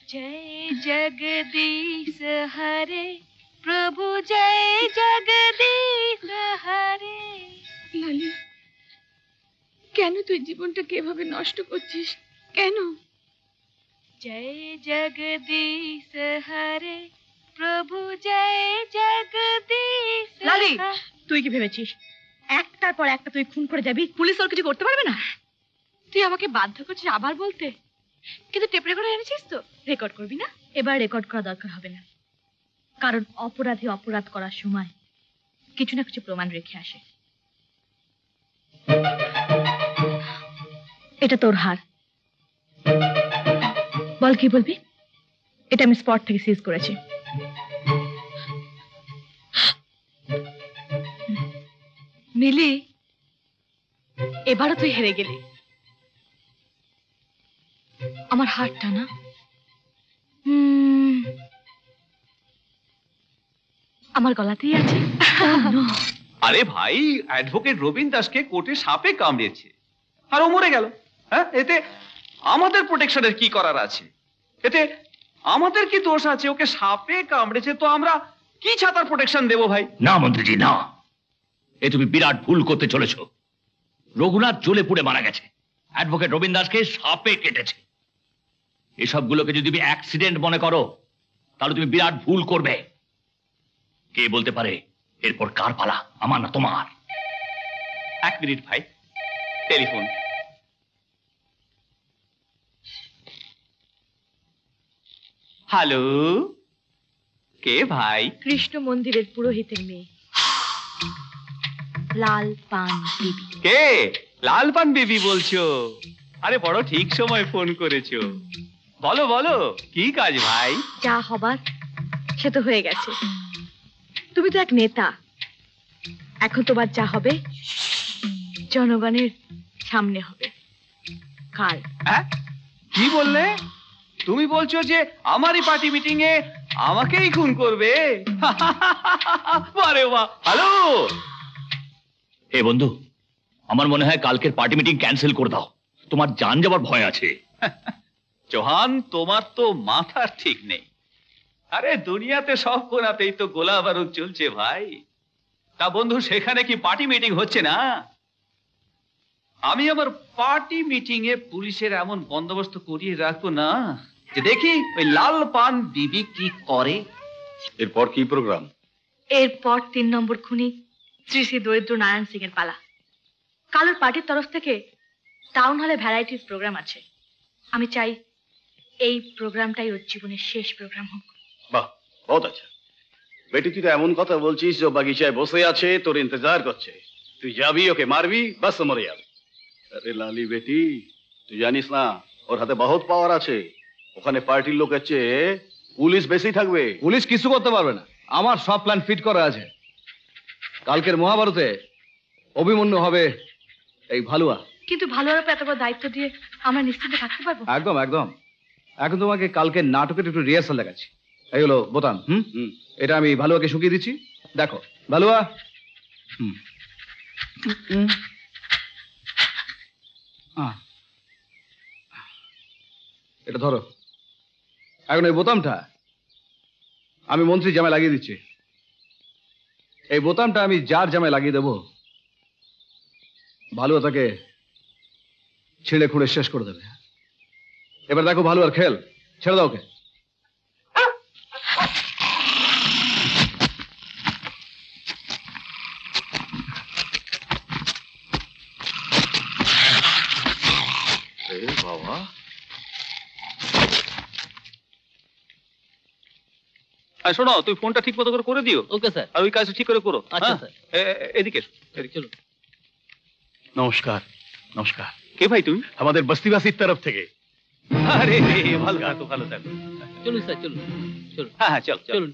जय जगदीश हरे प्रभु जय जगदीश हरे। লালি, কেন তুই জীবনটাকে এভাবে নষ্ট করছিস? কেন? জয় জগদীশ হরে প্রভু জয় জগদীশ। লালি, তুই কি ভেবেছিস একটার পর একটা তুই খুন করে যাবি, পুলিশ ওর কিছু করতে পারবে না? তুই আমাকে বাধ্য করছিস আবার বলতে, কিন্তু টেপ রেকর্ডার এনেছিস তো, রেকর্ড করবি না? এবার রেকর্ড করা দরকার হবে না, কারণ অপরাধী অপরাধ করার সময় কিছু না কিছু প্রমাণ রেখে আসে। এটা তোর হার, বল কি বলবি? এটা আমি স্পট থেকে সিজ করেছি। মিলি, এবারও তুই হেরে গেলি। আমার হারটা না আমার গলাতেই আছে। আরে ভাই, অ্যাডভোকেট রবীন দাসকে কোর্টে সাপে কামড়েছে আর ও মরে গেল। হ্যাঁ, এতে আমাদের প্রোটেকশনের কি করার আছে? এতে আমাদের কি দোষ আছে? ওকে সাপে কামড়েছে তো আমরা কি ছাতার প্রোটেকশন দেবো ভাই? না মন্ত্রীজি না, এ তুমি বিরাট ভুল করতে চলেছ। রঘুনাথ জ্বলে পুড়ে মারা গেছে, অ্যাডভোকেট রবীন দাসকে সাপে কেটেছে। এসবগুলোকে যদি তুমি অ্যাক্সিডেন্ট মনে করো তাহলে তুমি বিরাট ভুল করবে। কে বলতে পারে এরপর কার পালা, আমার না তোমার? এক মিনিট ভাই, টেলিফোন। হ্যালো, কে ভাই? কৃষ্ণ মন্দিরের পুরোহিতের মেয়ে, লাল পান বিবি। কে? লাল পান বিবি বলছো? আরে বড় ঠিক সময় ফোন করেছো। বলো বলো, কি কাজ ভাই? যা হবার সে তো হয়ে গেছে। তুমি তো এক নেতা, এখন তোমার যা হবে জনগণের সামনে হবে। কাল কি বললে? তুমি বলছো যে আমারই পার্টি মিটিং এ আমাকেই খুন করবে? বারে বাহ, হ্যালো। হে বন্ধু, আমার মনে হয় কালকের পার্টি মিটিং ক্যান্সেল করে দাও, তোমার জান যাবার ভয় আছে। চৌহান, তোমার তো মাথার ঠিক নেই। আরে দুনিয়াতে সব কোনাতেই তো গোলা বারুদ চলছে ভাই। তা বন্ধু, সেখানে কি পার্টি মিটিং হচ্ছে না? আমি আমার পার্টি মিটিং এ পুলিশের এমন বন্দোবস্ত করিয়ে রাখবো না যে দেখি ওই লাল পান বিবি কি করে। এরপর কি প্রোগ্রাম? এরপর 3 নম্বর খুনি শ্রী শ্রী দরিদ্র নারায়ণ সিং এর পালা। কালোর পার্টির তরফ থেকে টাউন হলে ভ্যারাইটিস প্রোগ্রাম আছে। আমি চাই এই প্রোগ্রামটাই ওর জীবনের শেষ প্রোগ্রাম হোক। বাহ, বহুত আচ্ছা। বেটি, তুই তো এমন কথা বলছিস যে বাগিচায় বসে আছে, তোর ইন্তজার করছে। তুই যাবি, ওকে মারবি, বাস মরে যাবে। আরে লালি বেটি, তুই জানিস না ওর হাতে বহুত পাওয়ার আছে। ওখানে পার্টির লোকের চেয়ে পুলিশ বেশি থাকবে। পুলিশ কিছু করতে পারবে না, আমার সব প্ল্যান ফিট করা আছে। কালকের মহাভারতে অভিমন্যু হবে এই ভালুয়া। কিন্তু ভালোর উপর এত বড় দায়িত্ব দিয়ে আমরা নিশ্চিন্তে থাকতে পারবো? একদম একদম। এখন তোমাকে কালকে নাটকের একটু রিহার্সাল দেখাচ্ছি। এই হলো বোতাম। এটা আমি ভালুয়াকে শুকিয়ে দিচ্ছি। দেখো ভালুয়া, এটা ধরো। এখন এই বোতামটা আমি মন্ত্রী জামায় লাগিয়ে দিচ্ছি। এই বোতামটা আমি যার জামায় লাগিয়ে দেবো, ভালুয়া তাকে ছিঁড়ে খুঁড়ে শেষ করে দেবে। এবার দেখো ভালুয়ার খেল, ছেড়ে দাও ওকে। বাবা, শোনো, তুই ফোনটা ঠিক মতো করে দিও। Okay sir. আর ওই কাজটা ঠিক করে করো। আচ্ছা স্যার। এদিকে চলো। নমস্কার। নমস্কার। কে ভাই তুমি? আমাদের বস্তিবাসীর তরফ থেকে। আরে ভালো থাকো, ভালো থাকো। চলুন স্যার, চলুন চলুন। হ্যাঁ হ্যাঁ, চল চলুন।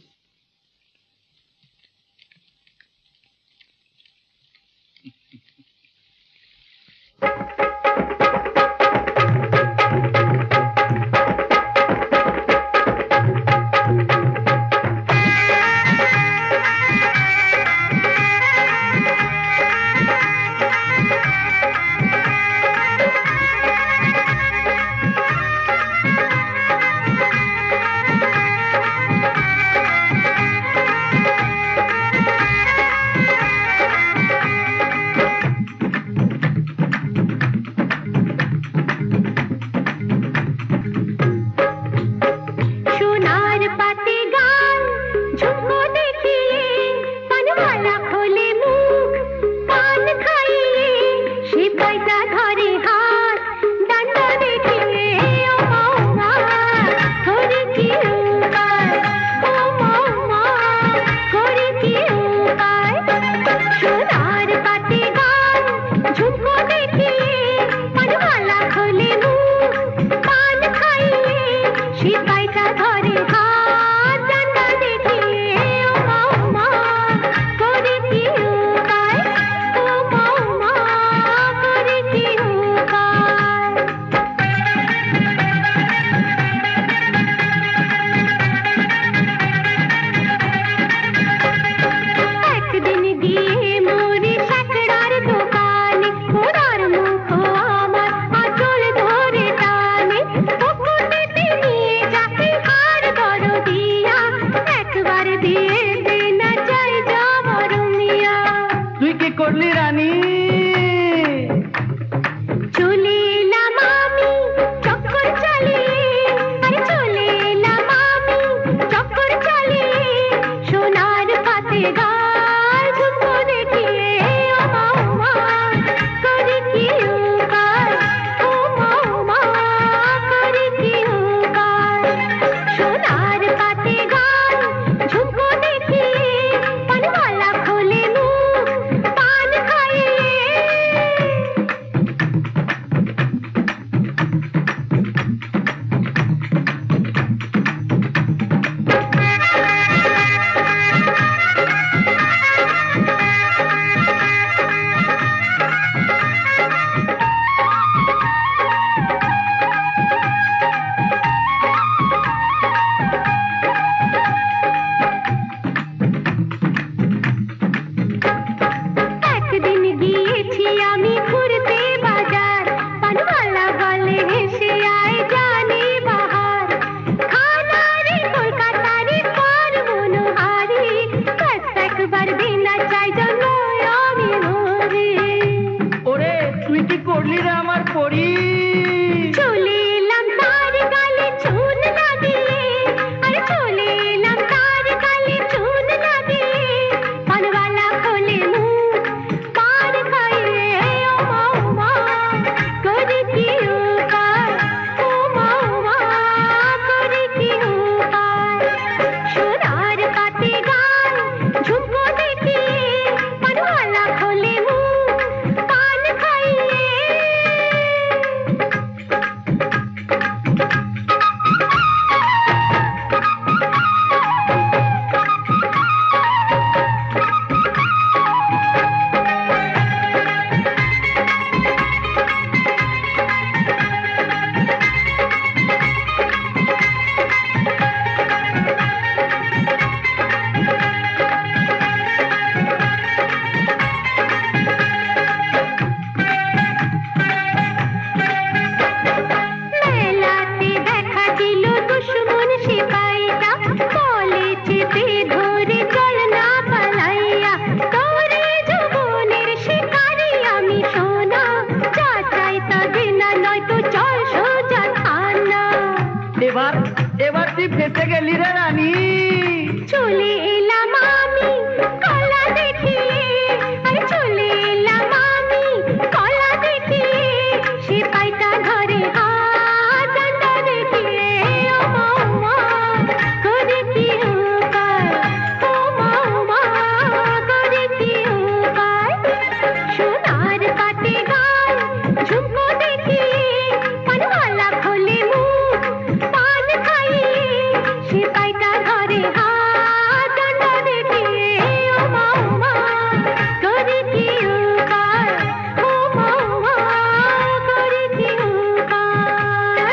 এবার এবার তুই ফেসে গেলি রে রানী। চলে এলাম আমি কলা দেখিয়ে, আরে চলে এলাম আমি কলা দেখিয়ে, সে পাইটা ঘরে হাত ডান্ডা দেখিয়ে। ও মা করে কি উপায়, ও মা করে কি উপায়, সোনার কাটে গাল ঝুমকো দেখিয়ে, পানওয়ালা খোলে মুখ পান খাইয়ে, সে পাইটা ঘরে হাত ডান্ডা দেখিয়ে। ও মা করে কি উপায়, ও মা করে কি উপায়।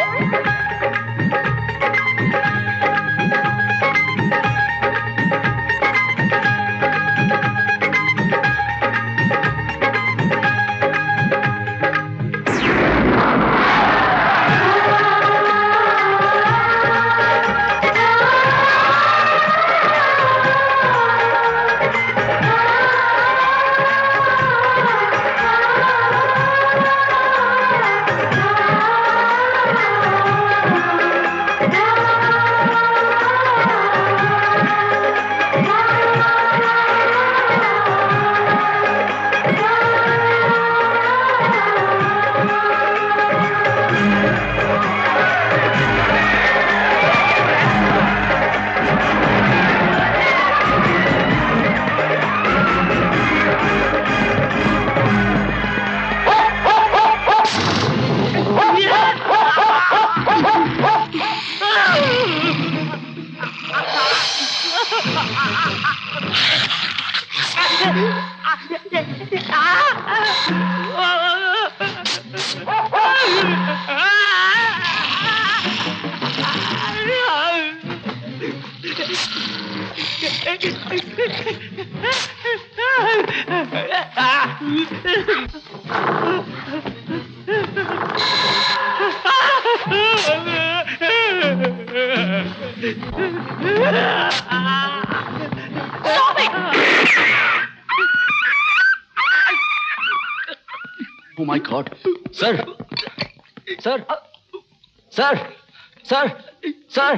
Oh my God! Sir! Sir! Sir! Sir! Sir!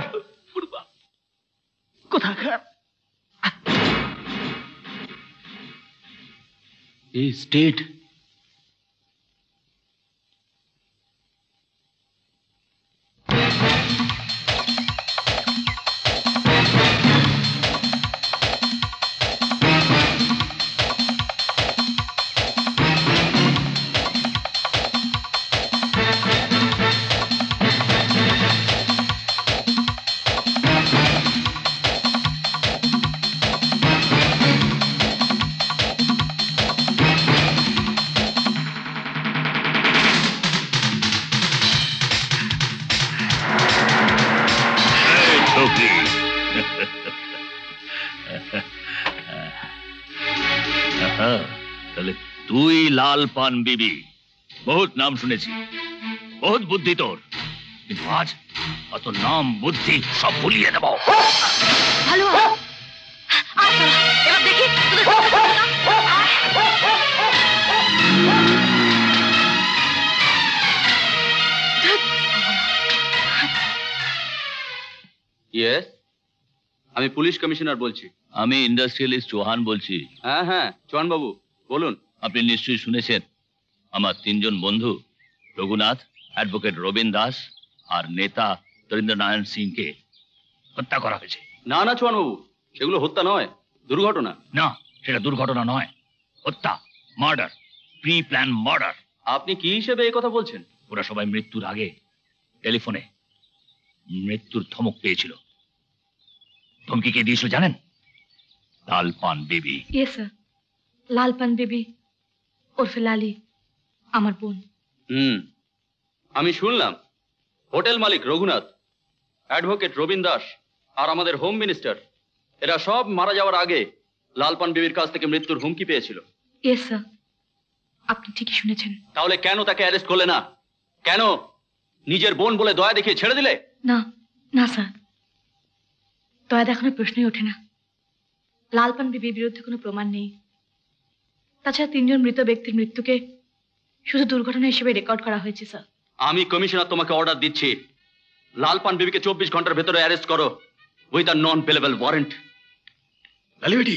কোথাকার is dead. তাহলে তুই লাল পান বিবি, বহুত নাম শুনেছি, বহুত বুদ্ধি তোর, কিন্তু আজ অত নাম বুদ্ধি সব ভুলিয়ে দেব। ভালো এবার দেখি ইয়েস, আমি পুলিশ কমিশনার বলছি। আমি ইন্ডাস্ট্রিয়ালিস্ট চৌহান বলছি। হ্যাঁ হ্যাঁ, চৌহান বাবু বলুন। আপনি নিশ্চয়ই শুনেছেন আমার তিনজন বন্ধু রঘুনাথ, অ্যাডভোকেট রবীন দাস আর নেতা তরিন্দ্রনারায়ণ সিংকে হত্যা করা হয়েছে। না না চৌহান বাবু, সেগুলো হত্যা নয়, দুর্ঘটনা। না, সেটা দুর্ঘটনা নয়, হত্যা, মার্ডার, প্রি প্ল্যান মার্ডার। আপনি কি হিসেবে এই কথা বলছেন? ওরা সবাই মৃত্যুর আগে টেলিফোনে মৃত্যুর ধমক পেয়েছিল। ধমকি কে দিয়েছিল জানেন? লাল পান বিবি। ইয়েস স্যার, লাল পান বিবি ওরফে লালি, আমার বোন। আমি শুনলাম হোটেল মালিক রঘুনাথ, অ্যাডভোকেট রবীন দাস আর আমাদের হোম মিনিস্টার এরা সব মারা যাওয়ার আগে লাল পান বিবির কাছ থেকে মৃত্যুর হুমকি পেয়েছিল। ইয়েস স্যার, আপনি ঠিকই শুনেছেন। তাহলে কেন তাকে অ্যারেস্ট করলে না? কেন নিজের বোন বলে দয়া দেখিয়ে ছেড়ে দিলে? না না স্যার, দয়া দেখানোর প্রশ্নই ওঠে না। লাল পান বিবির বিরুদ্ধে কোনো প্রমাণ নেই। তাছাড়া তিনজন মৃত ব্যক্তির মৃত্যুকে শুধু দুর্ঘটনা হিসেবে রেকর্ড করা হয়েছে স্যার। আমি কমিশনার তোমাকে অর্ডার দিচ্ছি, লাল পান বিবিকে 24 ঘন্টার ভেতরে অ্যারেস্ট করো with a non পেলেবল warrant. Lali Beti,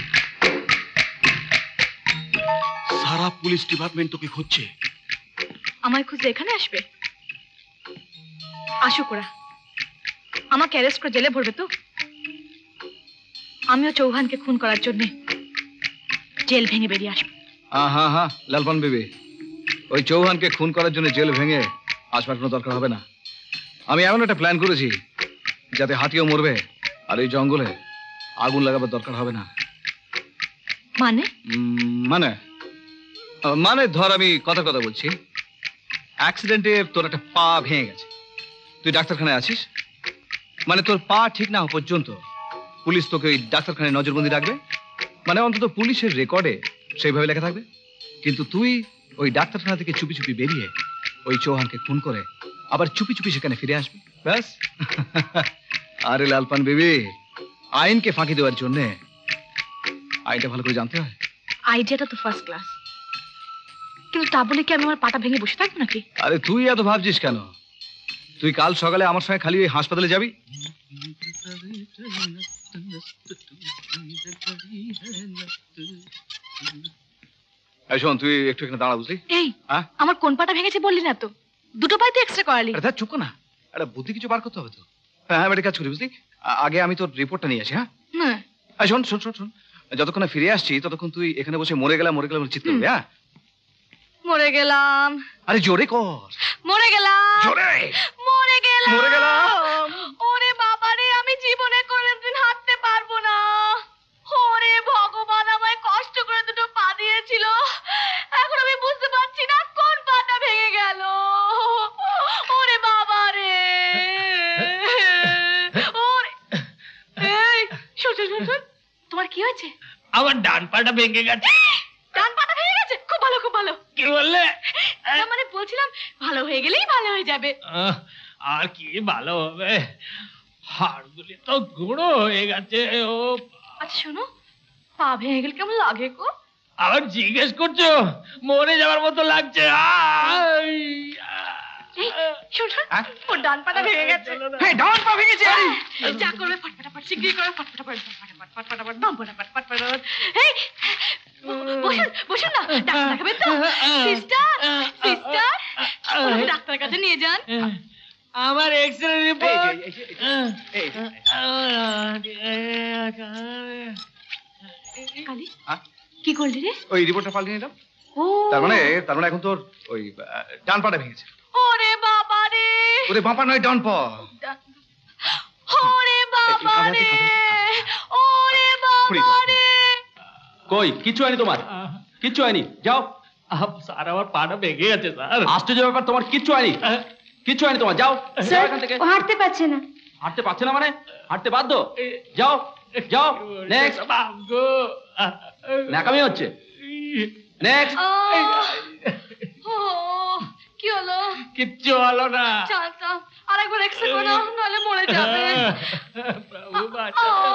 Sara police department তোকে খুঁজছে। আমায় খুঁজে এখানে আসবে? আসুক ওরা, আমাকে অ্যারেস্ট করে জেলে ভরবে তো? আমিও চৌহানকে খুন করার জন্য জেল ভেঙে বেরিয়ে আসবো। হ্যাঁ লাল পান বিবি, ওই চৌহানকে খুন করার জন্য জেল ভেঙে আসবার কোনো দরকার হবে না। আমি এমন একটা প্ল্যান করেছি যাতে হাতিও মরবে আর এই জঙ্গলে আগুন লাগাবার দরকার হবে না। মানে? মানে মানে ধর আমি কথা বলছি, অ্যাক্সিডেন্টে তোর একটা পা ভেঙে গেছে, তুই ডাক্তারখানায় আছিস, মানে তোর পা ঠিক না হওয়া পর্যন্ত পুলিশ তোকে ওই ডাক্তারখানায় নজরবন্দি রাখবে, মানে অন্তত পুলিশের রেকর্ডে সেইভাবে লেখা থাকবে। কিন্তু তুই ওই ডাক্তারখানা থেকে চুপি চুপি বেরিয়ে ওই চৌহানকে খুন করে আবার চুপি চুপি সেখানে ফিরে আসবি, ব্যাস। আরে লাল পান বিবি, আইনকে ফাঁকি দেওয়ার জন্য আইনটা ভালো করে জানতে হয়। আইডিয়াটা তো ফার্স্ট ক্লাস, কিন্তু তা বলে কি আমি আমার পাটা ভেঙে বসে থাকবো নাকি? আরে তুই এত ভাবছিস কেন? তুই কাল সকালে আমার সঙ্গে খালি ওই হাসপাতালে যাবি। এই শোন, তুই একটু এখানে দাঁড়া, বুঝলি? এই আমার কোন পাটা ভেঙেছে বললি না তো? দুটো পাই তো এক্সট্রা করালি। আরে চুপ কর না, একটা বুদ্ধি কিছু বার করতে হবে তো। হ্যাঁ আমি একটা কাজ করি, বুঝলি? আগে আমি তোর রিপোর্টটা নিয়ে আসি। হ্যাঁ শোন শোন শোন শোন, যতক্ষণে ফিরে আসছি ততক্ষণ তুই এখানে বসে মরে গেলাম চিৎকার করবি। হ্যাঁ মরে গেলাম। আরে জোরে কর। মরে গেলাম। জোরে। মরে গেলাম। মরে গেলাম। ওরে বাবা রে, আমি জীবনে কোনোদিন হাঁটতে পারবো না। ওরে ভগবান, আমায় কষ্ট করে দুটো পা দিয়েছিল, এখন আমি বুঝতে পারছি না কোন পাটা ভেঙে গেল। ওরে বাবা রে। ওরে এই শোন শোন শোন, তোমার কি হয়েছে? আমার ডান পাটা ভেঙে গেছে। ডান পাটা ভেঙে গেছে? খুব ভালো খুব ভালো। কি বললে? না মানে বলছিলাম ভালো হয়ে গেলেই ভালো হয়ে যাবে। আর কি ভালো হবে, হাড়গুলি তো গুঁড়ো হয়ে গেছে। ও আচ্ছা শোনো, পা ভেঙে গেলে কেমন লাগে গো? আবার জিজ্ঞেস করছো? মরে যাওয়ার মতো লাগছে। শোন শোন, ওর ডান পাটা ভেঙে গেছে। ডান পা ভেঙেছে। যা করবে ফটফটাফট শিগগিরই করো, ফটফটাফট ফটফটাফট দম ফটাফট ফটফটাফট। এই বসুন বসুন না, ডাক্তার দেখাবেন তো? সিস্টার সিস্টার, ওকে ডাক্তারের কাছে নিয়ে যান। আমার এক্সরে রিপোর্ট। কালি কি করলি রে? ওই রিপোর্টটা পাল্টে নিলাম। ও তার মানে এখন তোর ওই ডান পাটা ভেঙেছে। ওরে বাবা রে। ওরে বাবা নয়, ডান পা। ওরে বাবা রে। ওরে বাবা রে। কই কিছু হয়নি তোমার? কিচ্ছু হয়নি, যাও। স্যার আমার পাটা ভেঙে গেছে স্যার। আশ্চর্য ব্যাপার, তোমার কিচ্ছু হয়নি। কিচ্ছু হয়নি তোমার, যাও এখান থেকে। হাঁটতে পারছে না। হাঁটতে পারছে না মানে? হাঁটতে বাধ্য, যাও যাও। নেক্সট। ন্যাকামি হচ্ছে। নেক্সট। কি হলো? কিচ্ছু হলো না। চাচা আরেকবার এক্সরে করো, নাহলে মরে যাবে। প্রভু বাঁচাও।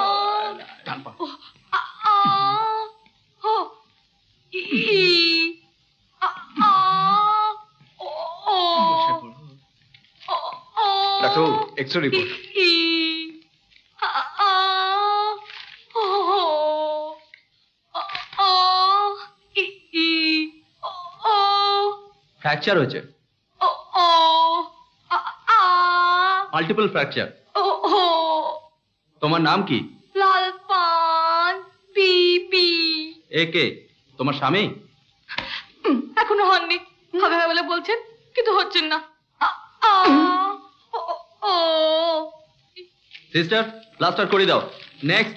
Doctor, x-ray report. ফ্র্যাকচার হয়েছে, মাল্টিপল ফ্র্যাকচার। তোমার নাম কি? লাল পান বিবি। একে তোমার স্বামী? এখনো হননি, হবে হবে বলে বলছেন কিন্তু হচ্ছেন না। সিস্টার প্লাস্টার করে দাও। নেক্সট।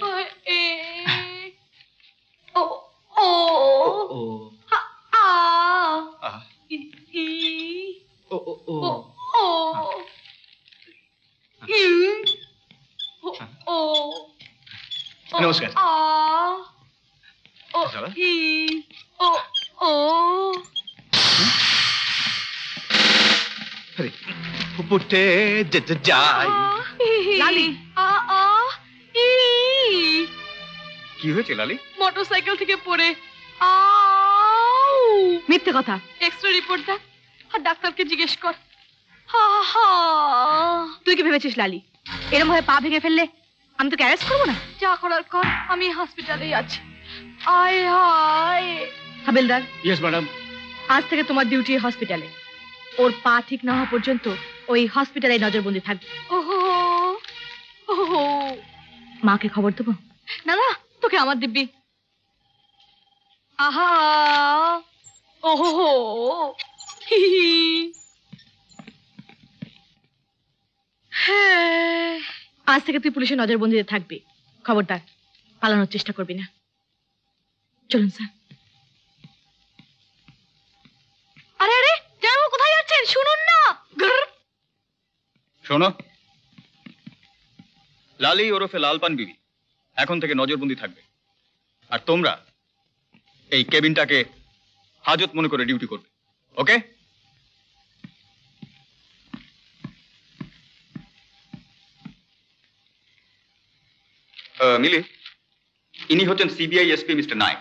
নমস্কার। পুটে যাই। লালি কি হয়েছে লালি? মোটরসাইকেল থেকে পড়ে। মিথ্যে কথা। এক্সরে রিপোর্ট দেখ আর ডাক্তারকে জিজ্ঞেস কর। তুই কি ভেবেছিস লালি এরকম ভাবে পা ভেঙে ফেললে আমি তোকে অ্যারেস্ট করবো না? যা করার কর, আমি হসপিটালেই আছি। আয় হায় হাবিলদার। Yes madam. আজ থেকে তোমার ডিউটি হসপিটালে। ওর পা ঠিক না হওয়া পর্যন্ত ওই হসপিটালে নজরবন্দি থাকবে। ওহো ওহো, মাকে খবর দেবো? না না, তোকে আমার দিব্যি। আহা ওহো হি হি। হ্যাঁ, আজ থেকে তুই পুলিশের নজরবন্দিতে থাকবি। খবরদার পালানোর চেষ্টা করবি না। চলুন স্যার। আরে আরে জানো কোথায় যাচ্ছেন? শুনুন না। শোনো, লালি ওরফে লাল পান বিবি এখন থেকে নজরবন্দি থাকবে, আর তোমরা এই কেবিনটাকে হাজত মনে করে ডিউটি করবে। ওকে? মিলি, ইনি হচ্ছেন সিবিআই এসপি মিস্টার নায়ক।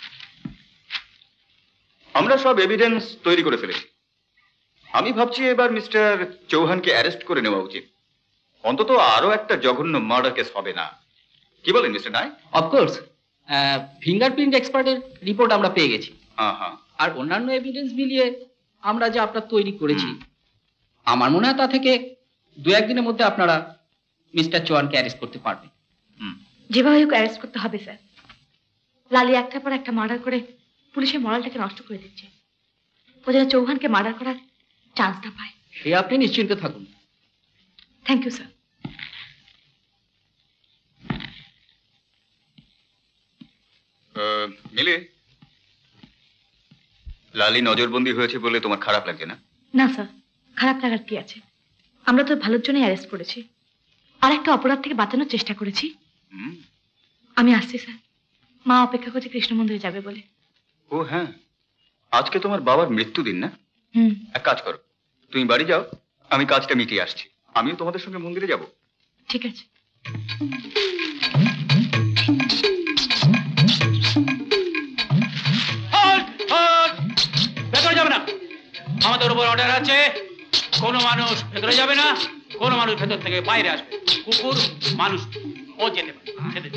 আমরা সব এভিডেন্স তৈরি করে ফেলেছি। আমি ভাবছি এবার মিস্টার চৌহানকে অ্যারেস্ট করে নেওয়া উচিত। অন্তত আরো একটা জঘন্য মার্ডার কেস হবে না। কি বলেন মিস্টার নায়ক? অফকোর্স, ফিঙ্গারপ্রিন্ট এক্সপার্টের রিপোর্ট আমরা পেয়ে গেছি, আর অন্যান্য এভিডেন্স মিলিয়ে আমরা যা আপনার তৈরি করেছি, আমার মনে হয় তা থেকে 2-1 দিনের মধ্যে আপনারা মিস্টার চৌহানকে অ্যারেস্ট করতে পারবেন। যেভাবে হোক অ্যারেস্ট করতে হবে স্যার। লালি একটার পর একটা মার্ডার করে পুলিশের মরালটাকে নষ্ট করে দিচ্ছে। ও যেন চৌহানকে মার্ডার করার চান্সটা পায়। সে আপনি নিশ্চিন্ত থাকুন। Thank you sir. মিলে, লালি নজরবন্দি হয়েছে বলে তোমার খারাপ লাগছে না? না স্যার, খারাপ লাগার কি আছে? আমরা তো ভালোর জন্যই অ্যারেস্ট করেছি, আর একটা অপরাধ থেকে বাঁচানোর চেষ্টা করেছি। আমি আসছি স্যার, মা অপেক্ষা করছে কৃষ্ণ মন্দিরে যাবে বলে। ও হ্যাঁ, আজকে তোমার বাবার মৃত্যুদিন না? এক কাজ করো, তুমি বাড়ি যাও, আমি কাজটা মিটিয়ে আসছি। আমিও তোমাদের সঙ্গে মন্দিরে যাব। ঠিক আছে। ভেতরে যাবে না, আমাদের উপর অর্ডার আছে। কোনো মানুষ ভেতরে যাবে না, কোনো মানুষ ভেতর থেকে বাইরে আসবে। কুকুর মানুষ ও যেতে পারে।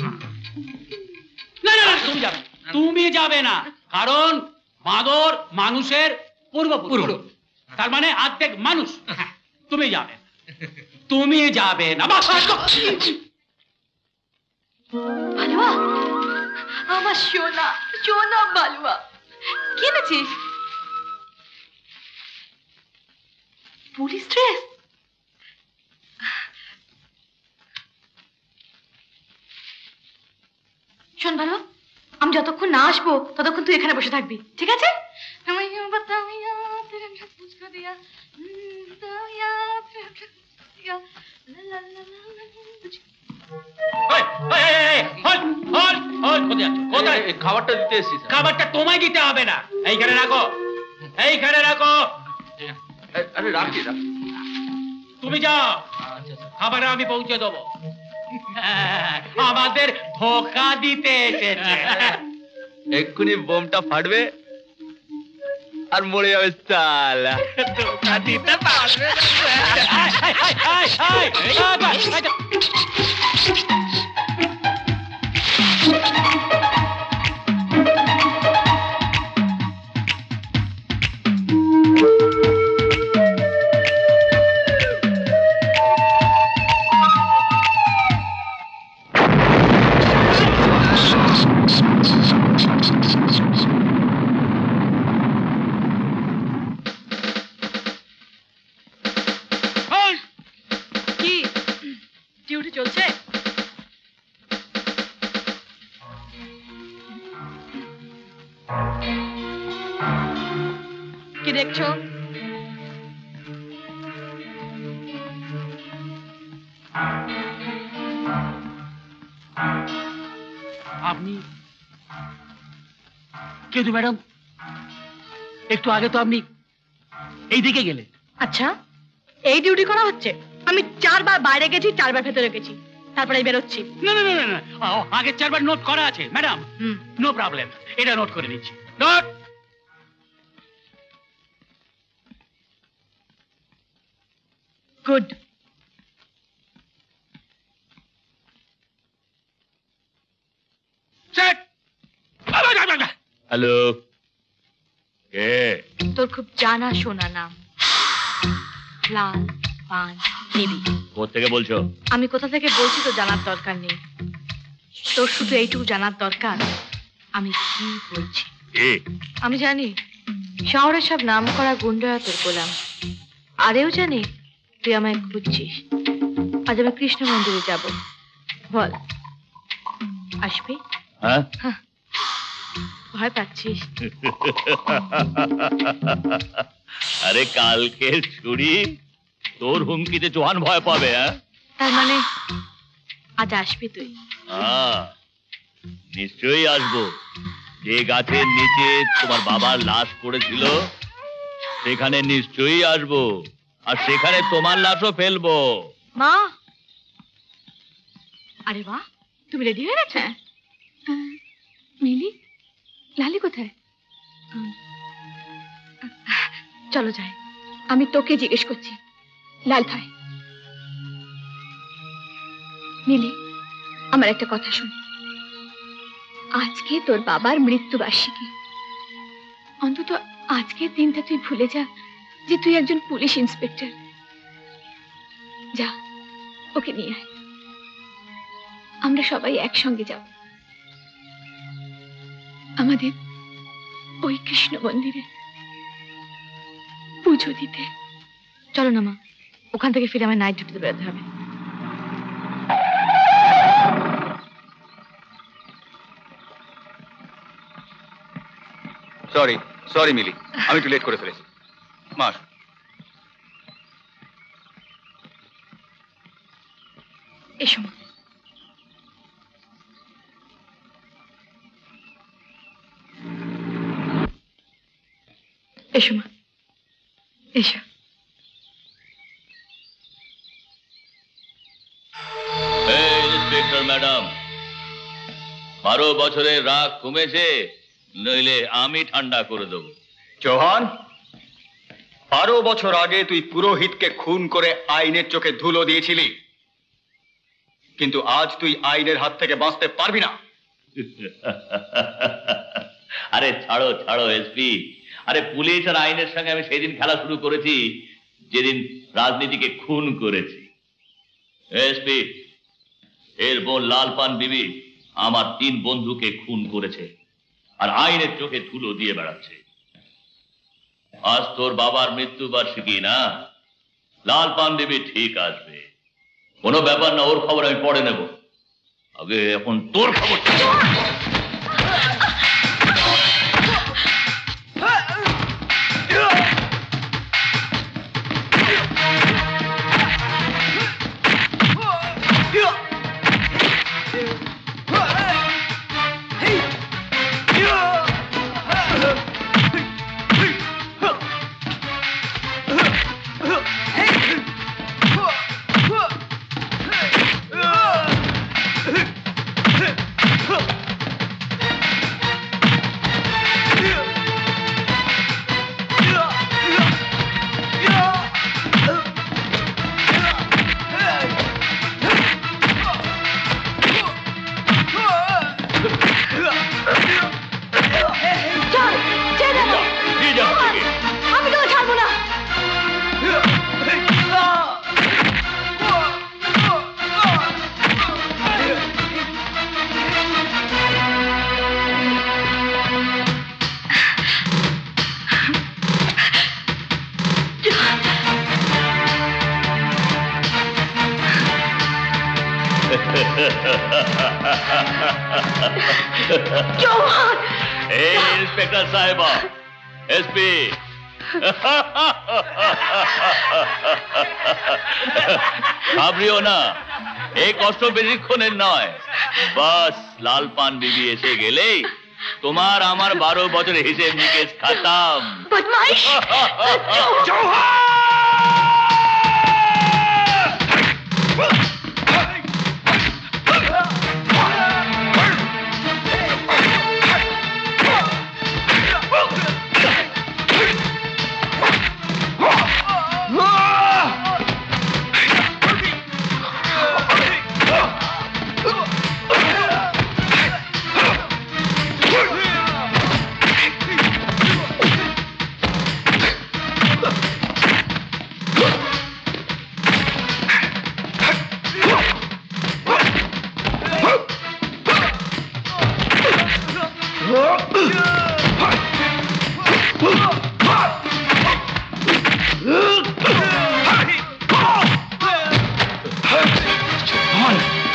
না না, তুমি যাবে, তুমি যাবে না, কারণ বাঁদর মানুষের পূর্বপুরুষ, তার মানে অর্ধেক মানুষ। তুমি যাবে, তুমি যাবে না। বালুয়া, আমার সোনা সোনা বালুয়া, কি এনেছিস? Police dress? শোন ভালো, আমি যতক্ষণ না আসবো ততক্ষণ তুই এখানে বসে থাকবি, ঠিক আছে? খাবারটা দিতে এসেছি। খাবারটা তোমায় দিতে হবে না, এইখানে রাখো, এইখানে রাখো। আরে রাখি, তুমি যাও, খাবার আমি পৌঁছে দেবো। আমাদের ধোকা দিতে এসেছে। এক্ষুনি বোমটা ফাটবে আর মরে যাবে সালা। ধোকা দিতে পারবে চলছে? কি দেখছো? আপনি কিন্তু ম্যাডাম, একটু আগে তো আপনি এই দিকে গেলেন। আচ্ছা, এই ডিউটি করা হচ্ছে? আমি 4 বার বাইরে গেছি, 4 বার ভেতরে গেছি, তারপরে বেরোচ্ছি। না না না না, আগে 4 বার নোট করা আছে ম্যাডাম। নো প্রবলেম, এটা নোট করে নিচ্ছি। নোট। গুড। হ্যালো, কে? তোর খুব জানা শোনা নাম, লাল পান বিবি। কোত্থেকে বলছো? আমি কোথা থেকে বলছি তো জানার দরকার নেই, তোর শুধু এইটুকু জানার দরকার আমি কি বলছি। আমি জানি শহরের সব নাম করা গুন্ডারা তোর গোলাম, আরেও জানি তুই আমায় খুঁজছিস। আজ আমি কৃষ্ণ মন্দিরে যাব, বল আসবি? হ্যাঁ, ভয় পাচ্ছিস? আরে কালকে ছুরি, তোর হুমকিতে জোহান ভয় পাবে। হ্যাঁ, তার মানে আজ আসবি তুই? নিশ্চয়ই আসবো। যে গাছের নিচে তোমার বাবার লাশ পড়েছিল সেখানে নিশ্চয়ই আসবো, আর সেখানে তোমার লাশও ফেলবো। মা, আরে বাহ, তুমি রেডি হয়ে গেছো? মিলি, লালি কোথায়? চলো যাই। আমি তোকে জিজ্ঞেস করছি, লাল ভাই। মিলি, আমার একটা কথা শোন। আজকে তোর বাবার মৃত্যুবার্ষিকী, অন্তত আজকের দিনটা তুই ভুলে যা যে তুই একজন পুলিশ ইন্সপেক্টর। যা, ওকে নিয়ে আয়, আমরা সবাই একসঙ্গে যাব আমাদের ওই কৃষ্ণ মন্দিরে পুজো দিতে। চলো না মা, ওখান থেকে ফিরে আমার নাইট ডিউটিতে বেরোতে হবে। সরি সরি মিলি, আমি একটু লেট করে ফেলেছি। মাস এসো মা। এসো মা, এসো। ইন্সপেক্টর ম্যাডাম, 12 বছরের রাগ কমেছে, নইলে আমি ঠান্ডা করে দেবো। চৌহান, 12 বছর আগে তুই পুরোহিতকে খুন করে আইনের চোখে ধুলো দিয়েছিলি, কিন্তু আজ তুই আইনের হাত থেকে বাঁচতে পারবি না। আরে ছাড়ো ছাড়ো এসপি, আরে পুলিশ আর আইনের সঙ্গে আমি সেদিন খেলা শুরু করেছি যেদিন রাজনীতিকে খুন করেছি। এসপি, এর বোন লাল পান বিবি আমার 3 বন্ধুকে খুন করেছে আর আইনের চোখে ধুলো দিয়ে বেড়াচ্ছে। আজ তোর বাবার মৃত্যুবার্ষিকী না, লাল পান বিবি ঠিক আসবে, কোনো ব্যাপার না, ওর খবর আমি পরে নেব। আগে এখন তোর খবর। इंस्पेक्टर साहिबा, एसपी, घाबरियो ना, एक कष्ट बेशिक्षणের নয়, বাস লাল পান বিবি এসে গেলেই তোমার আমার 12 বছরের হিসেব নিকেশ খতম। বদমাইশ!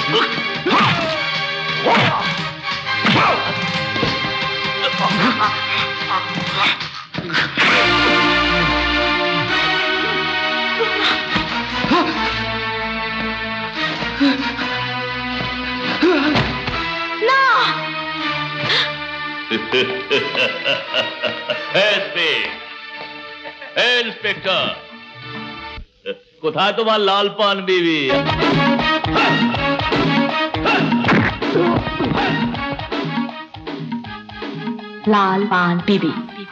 इंस्पेक्टर কোথায় তোমার লাল পান বিবি? লাল পান বিবি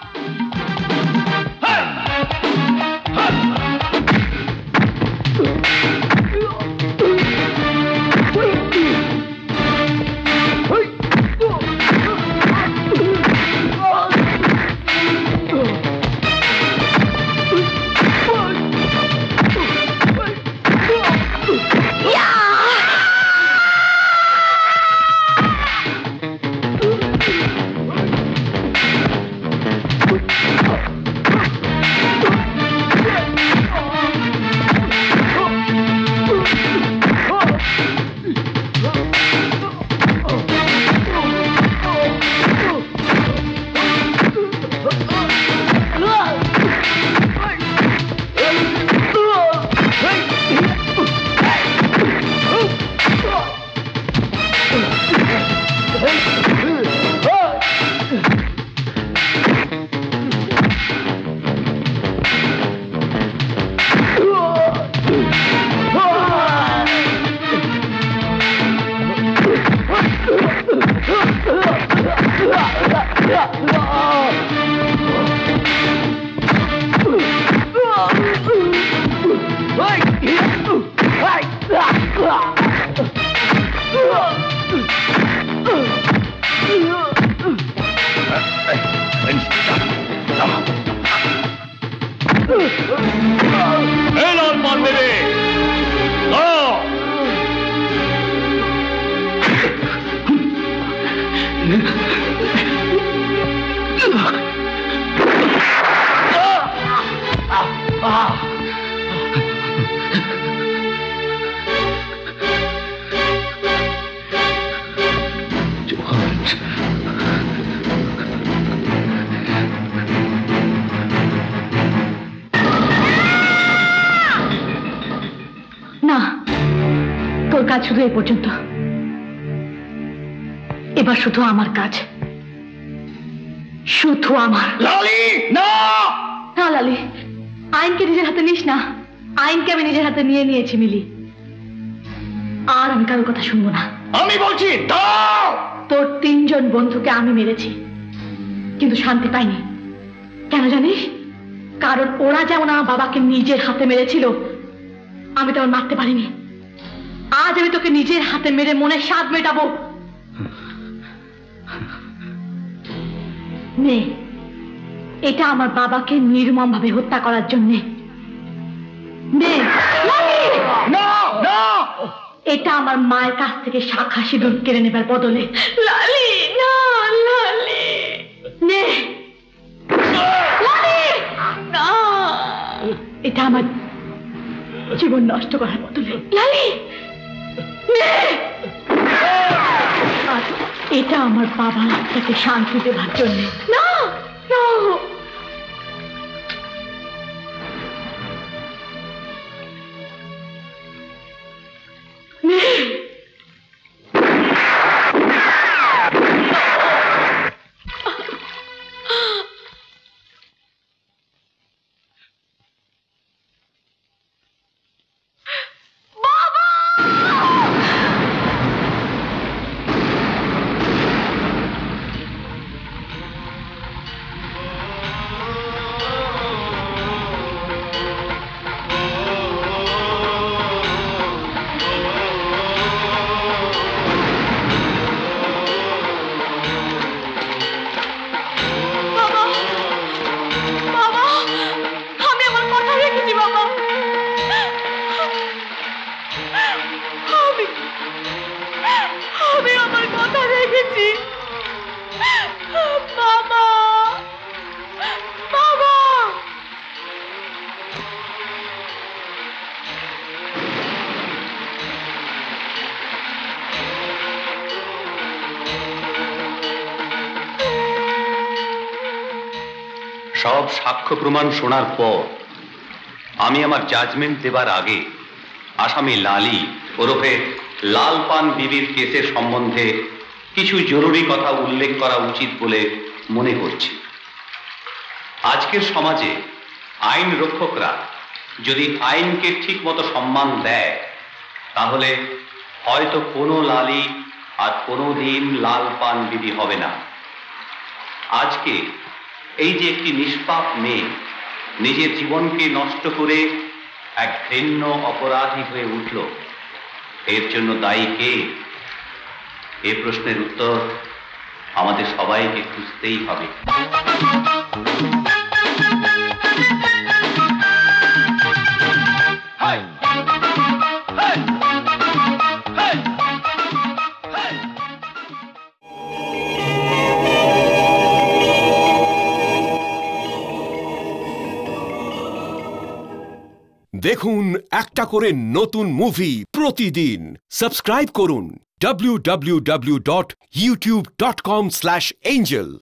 শুধু এই পর্যন্ত এবার শুধু আমার কাজ শুধু আমার লালি না না লালি আইনকে নিজের হাতে নিস না আইনকে আমি নিজের হাতে নিয়ে নিয়েছি মিলি আর আমি কারোর কথা শুনবো না আমি বলছি দাও তোর 3 জন বন্ধুকে আমি মেরেছি কিন্তু শান্তি পাইনি কেন জানিস কারণ ওরা যেমন আমার বাবাকে নিজের হাতে মেরেছিল আমি তেমন মারতে পারিনি আজ আমি তোকে নিজের হাতে মেরে মনে স্বাদ মেটাবো নে এটা আমার বাবাকে নির্মম ভাবে হত্যা করার জন্য নে এটা আমার মায়ের কাছ থেকে শাখা সিঁদুর কেড়ে নেবার বদলে লালি না লালি নে লালি না এটা আমার জীবন নষ্ট করার বদলে লালি এটা আমার বাবার আত্মাকে শান্তি দেবার জন্য না সব সাক্ষ্য প্রমাণ শোনার পর আমি আমার জাজমেন্ট দেবার আগে আসামি লালি ওরফে লাল পান বিবির কেসের সম্বন্ধে কিছু জরুরি কথা উল্লেখ করা উচিত বলে মনে করছি। আজকের সমাজে আইন রক্ষকরা যদি আইনকে ঠিক মতো সম্মান দেয় তাহলে হয়তো কোনো লালি আর কোনো দিন লাল পান বিবি হবে না। আজকে এই যে একটি নিষ্পাপ মেয়ে নিজের জীবনকে নষ্ট করে এক ঘৃণ্য অপরাধী হয়ে উঠল, এর জন্য দায়ী কে? এ প্রশ্নের উত্তর আমাদের সবাইকে খুঁজতেই হবে। দেখুন একটা করে নতুন মুভি প্রতিদিন। সাবস্ক্রাইব করুন www.youtube.com/angel